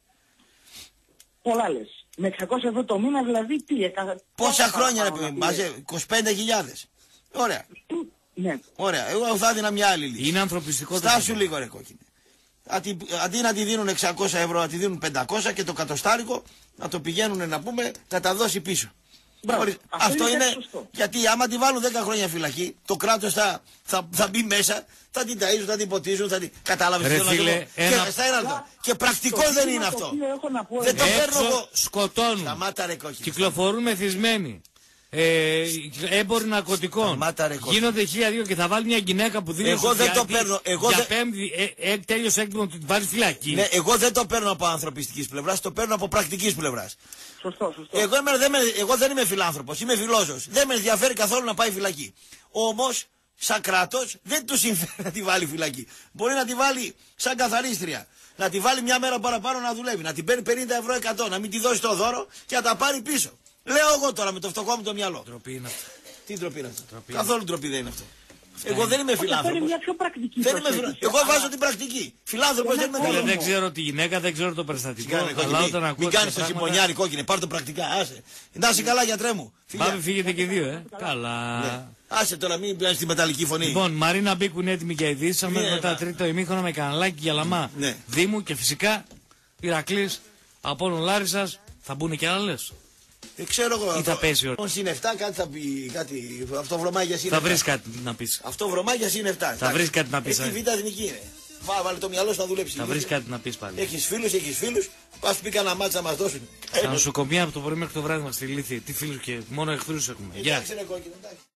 Πολλά λες. Με εξακόσια ευρώ το μήνα δηλαδή τι έκανα. Πόσα χρόνια ρε παιδί, μαζε είκοσι πέντε χιλιάδες. Ωραία. Ναι. Ωραία. Εγώ θα έδινα μια άλλη λύση. Είναι ανθρωπιστικό το Στάσου θέμα. λίγο ρε κόκκινε. Αντί, αντί να τη δίνουν εξακόσια ευρώ, να τη δίνουν πεντακόσια και το κατοστάρικο να το πηγαίνουν να πούμε να τα δώσει πίσω. Μπράβο. Χωρίς- Αυτό Αυτό είναι είναι, κάτι σωστό. γιατί άμα τη βάλουν δέκα χρόνια φυλακή, το κράτος θα, θα, θα μπει μέσα, θα την ταΐζουν, θα την ποτίζουν, θα την... Κατάλαβες Ρε τι θέλω να φίλε, σου πω. ένα- Και, στα ένα λεπτό. Και πρακτικό Το δεν ζήτημα είναι το αυτό. οποίο έχω να πω Δεν το είναι- παίρνω εγώ. Έξω σκοτώνουν. Σταμάτα ρε κόκκινε. Κυκλοφορούν μεθυσμένοι. Ε, έμποροι ναρκωτικών. Σταμάτα, ρε, κόκκινε. Γίνονται χίλια δύο και θα βάλει μια γυναίκα που δίνει Εγώ δεν το παίρνω, εγώ για δεν- πέμπτη, ε, ε, τέλειωσε έκτιμο, την βάλει φυλακή. Ναι, εγώ δεν το παίρνω από ανθρωπιστικής πλευράς, το παίρνω από πρακτικής πλευράς. Σωστό, σωστό. Εγώ, είμαι, δεν, με, εγώ δεν είμαι φιλάνθρωπος, είμαι φιλόζος. Δεν με ενδιαφέρει καθόλου να πάει φυλακή. Όμως, σαν κράτος, δεν του συμφέρει να τη βάλει φυλακή. Μπορεί να τη βάλει σαν καθαρίστρια. Να τη βάλει μια μέρα παραπάνω να δουλεύει. Να την παίρνει πενήντα ευρώ εκατό. Να μην τη δώσει το δώρο και να τα πάρει πίσω. Λέω εγώ τώρα με το φτωχό μου το μυαλό. Ντροπή είναι αυτό. Τι ντροπή είναι αυτό. Ντροπή. Καθόλου ντροπή δεν είναι αυτό. Εγώ δεν είμαι Όχι, αυτό είναι φιλάνθρωπος. μια πιο πρακτική Δεν είμαι προσέγγιση. φιλάνθρωπος. Εγώ Αλλά- βάζω την πρακτική. Φιλάνθρωπος δεν είμαι. Φίλε, εγώ. δεν ξέρω τη γυναίκα, δεν ξέρω το περιστατικό. Κάνε, κόκκινε, Αλλά μην- όταν ακούω Μην τέτοια κάνεις το πράγματα- συμπονιάρι κόκκινε, πάρ' το πρακτικά, άσε. Να είσαι καλά γιατρέ μου. Φιλιά. Πάμε φύγετε και οι δύο, ε. Καλά. Ναι. Άσε τώρα, μην πιάνεις τη μεταλλική φωνή. Λοιπόν, Μαρίνα Μπίκου είναι έτοιμη για ειδήσεις. Ναι, Μετά ναι. τρίτο ημίχρονο με καναλάκι για Λαμά. Ναι. Δήμου και φυσικά Ηρακλής από όλων Λάρισσας. Θα μπουν και άλλες. Ε, ξέρω εγώ. Ή θα πέσει ο... συν επτά κάτι θα πει. Κάτι, αυτό βρωμάγια συν επτά. Θα βρει κάτι να πει. Αυτό βρωμάγια συν επτά. Θα βρει κάτι να πει. Έχει β' εθνική είναι. Βάλε το μυαλό σου να δουλέψει. Θα βρει κάτι να πει πάλι. Έχει φίλου, έχει φίλου. Πα πει κανένα μάτσα να μα δώσουν. Στα νοσοκομεία από το πρωί μέχρι το βράδυ μα στη Λύθη. Τι φίλου και μόνο εχθρού έχουμε. Γεια.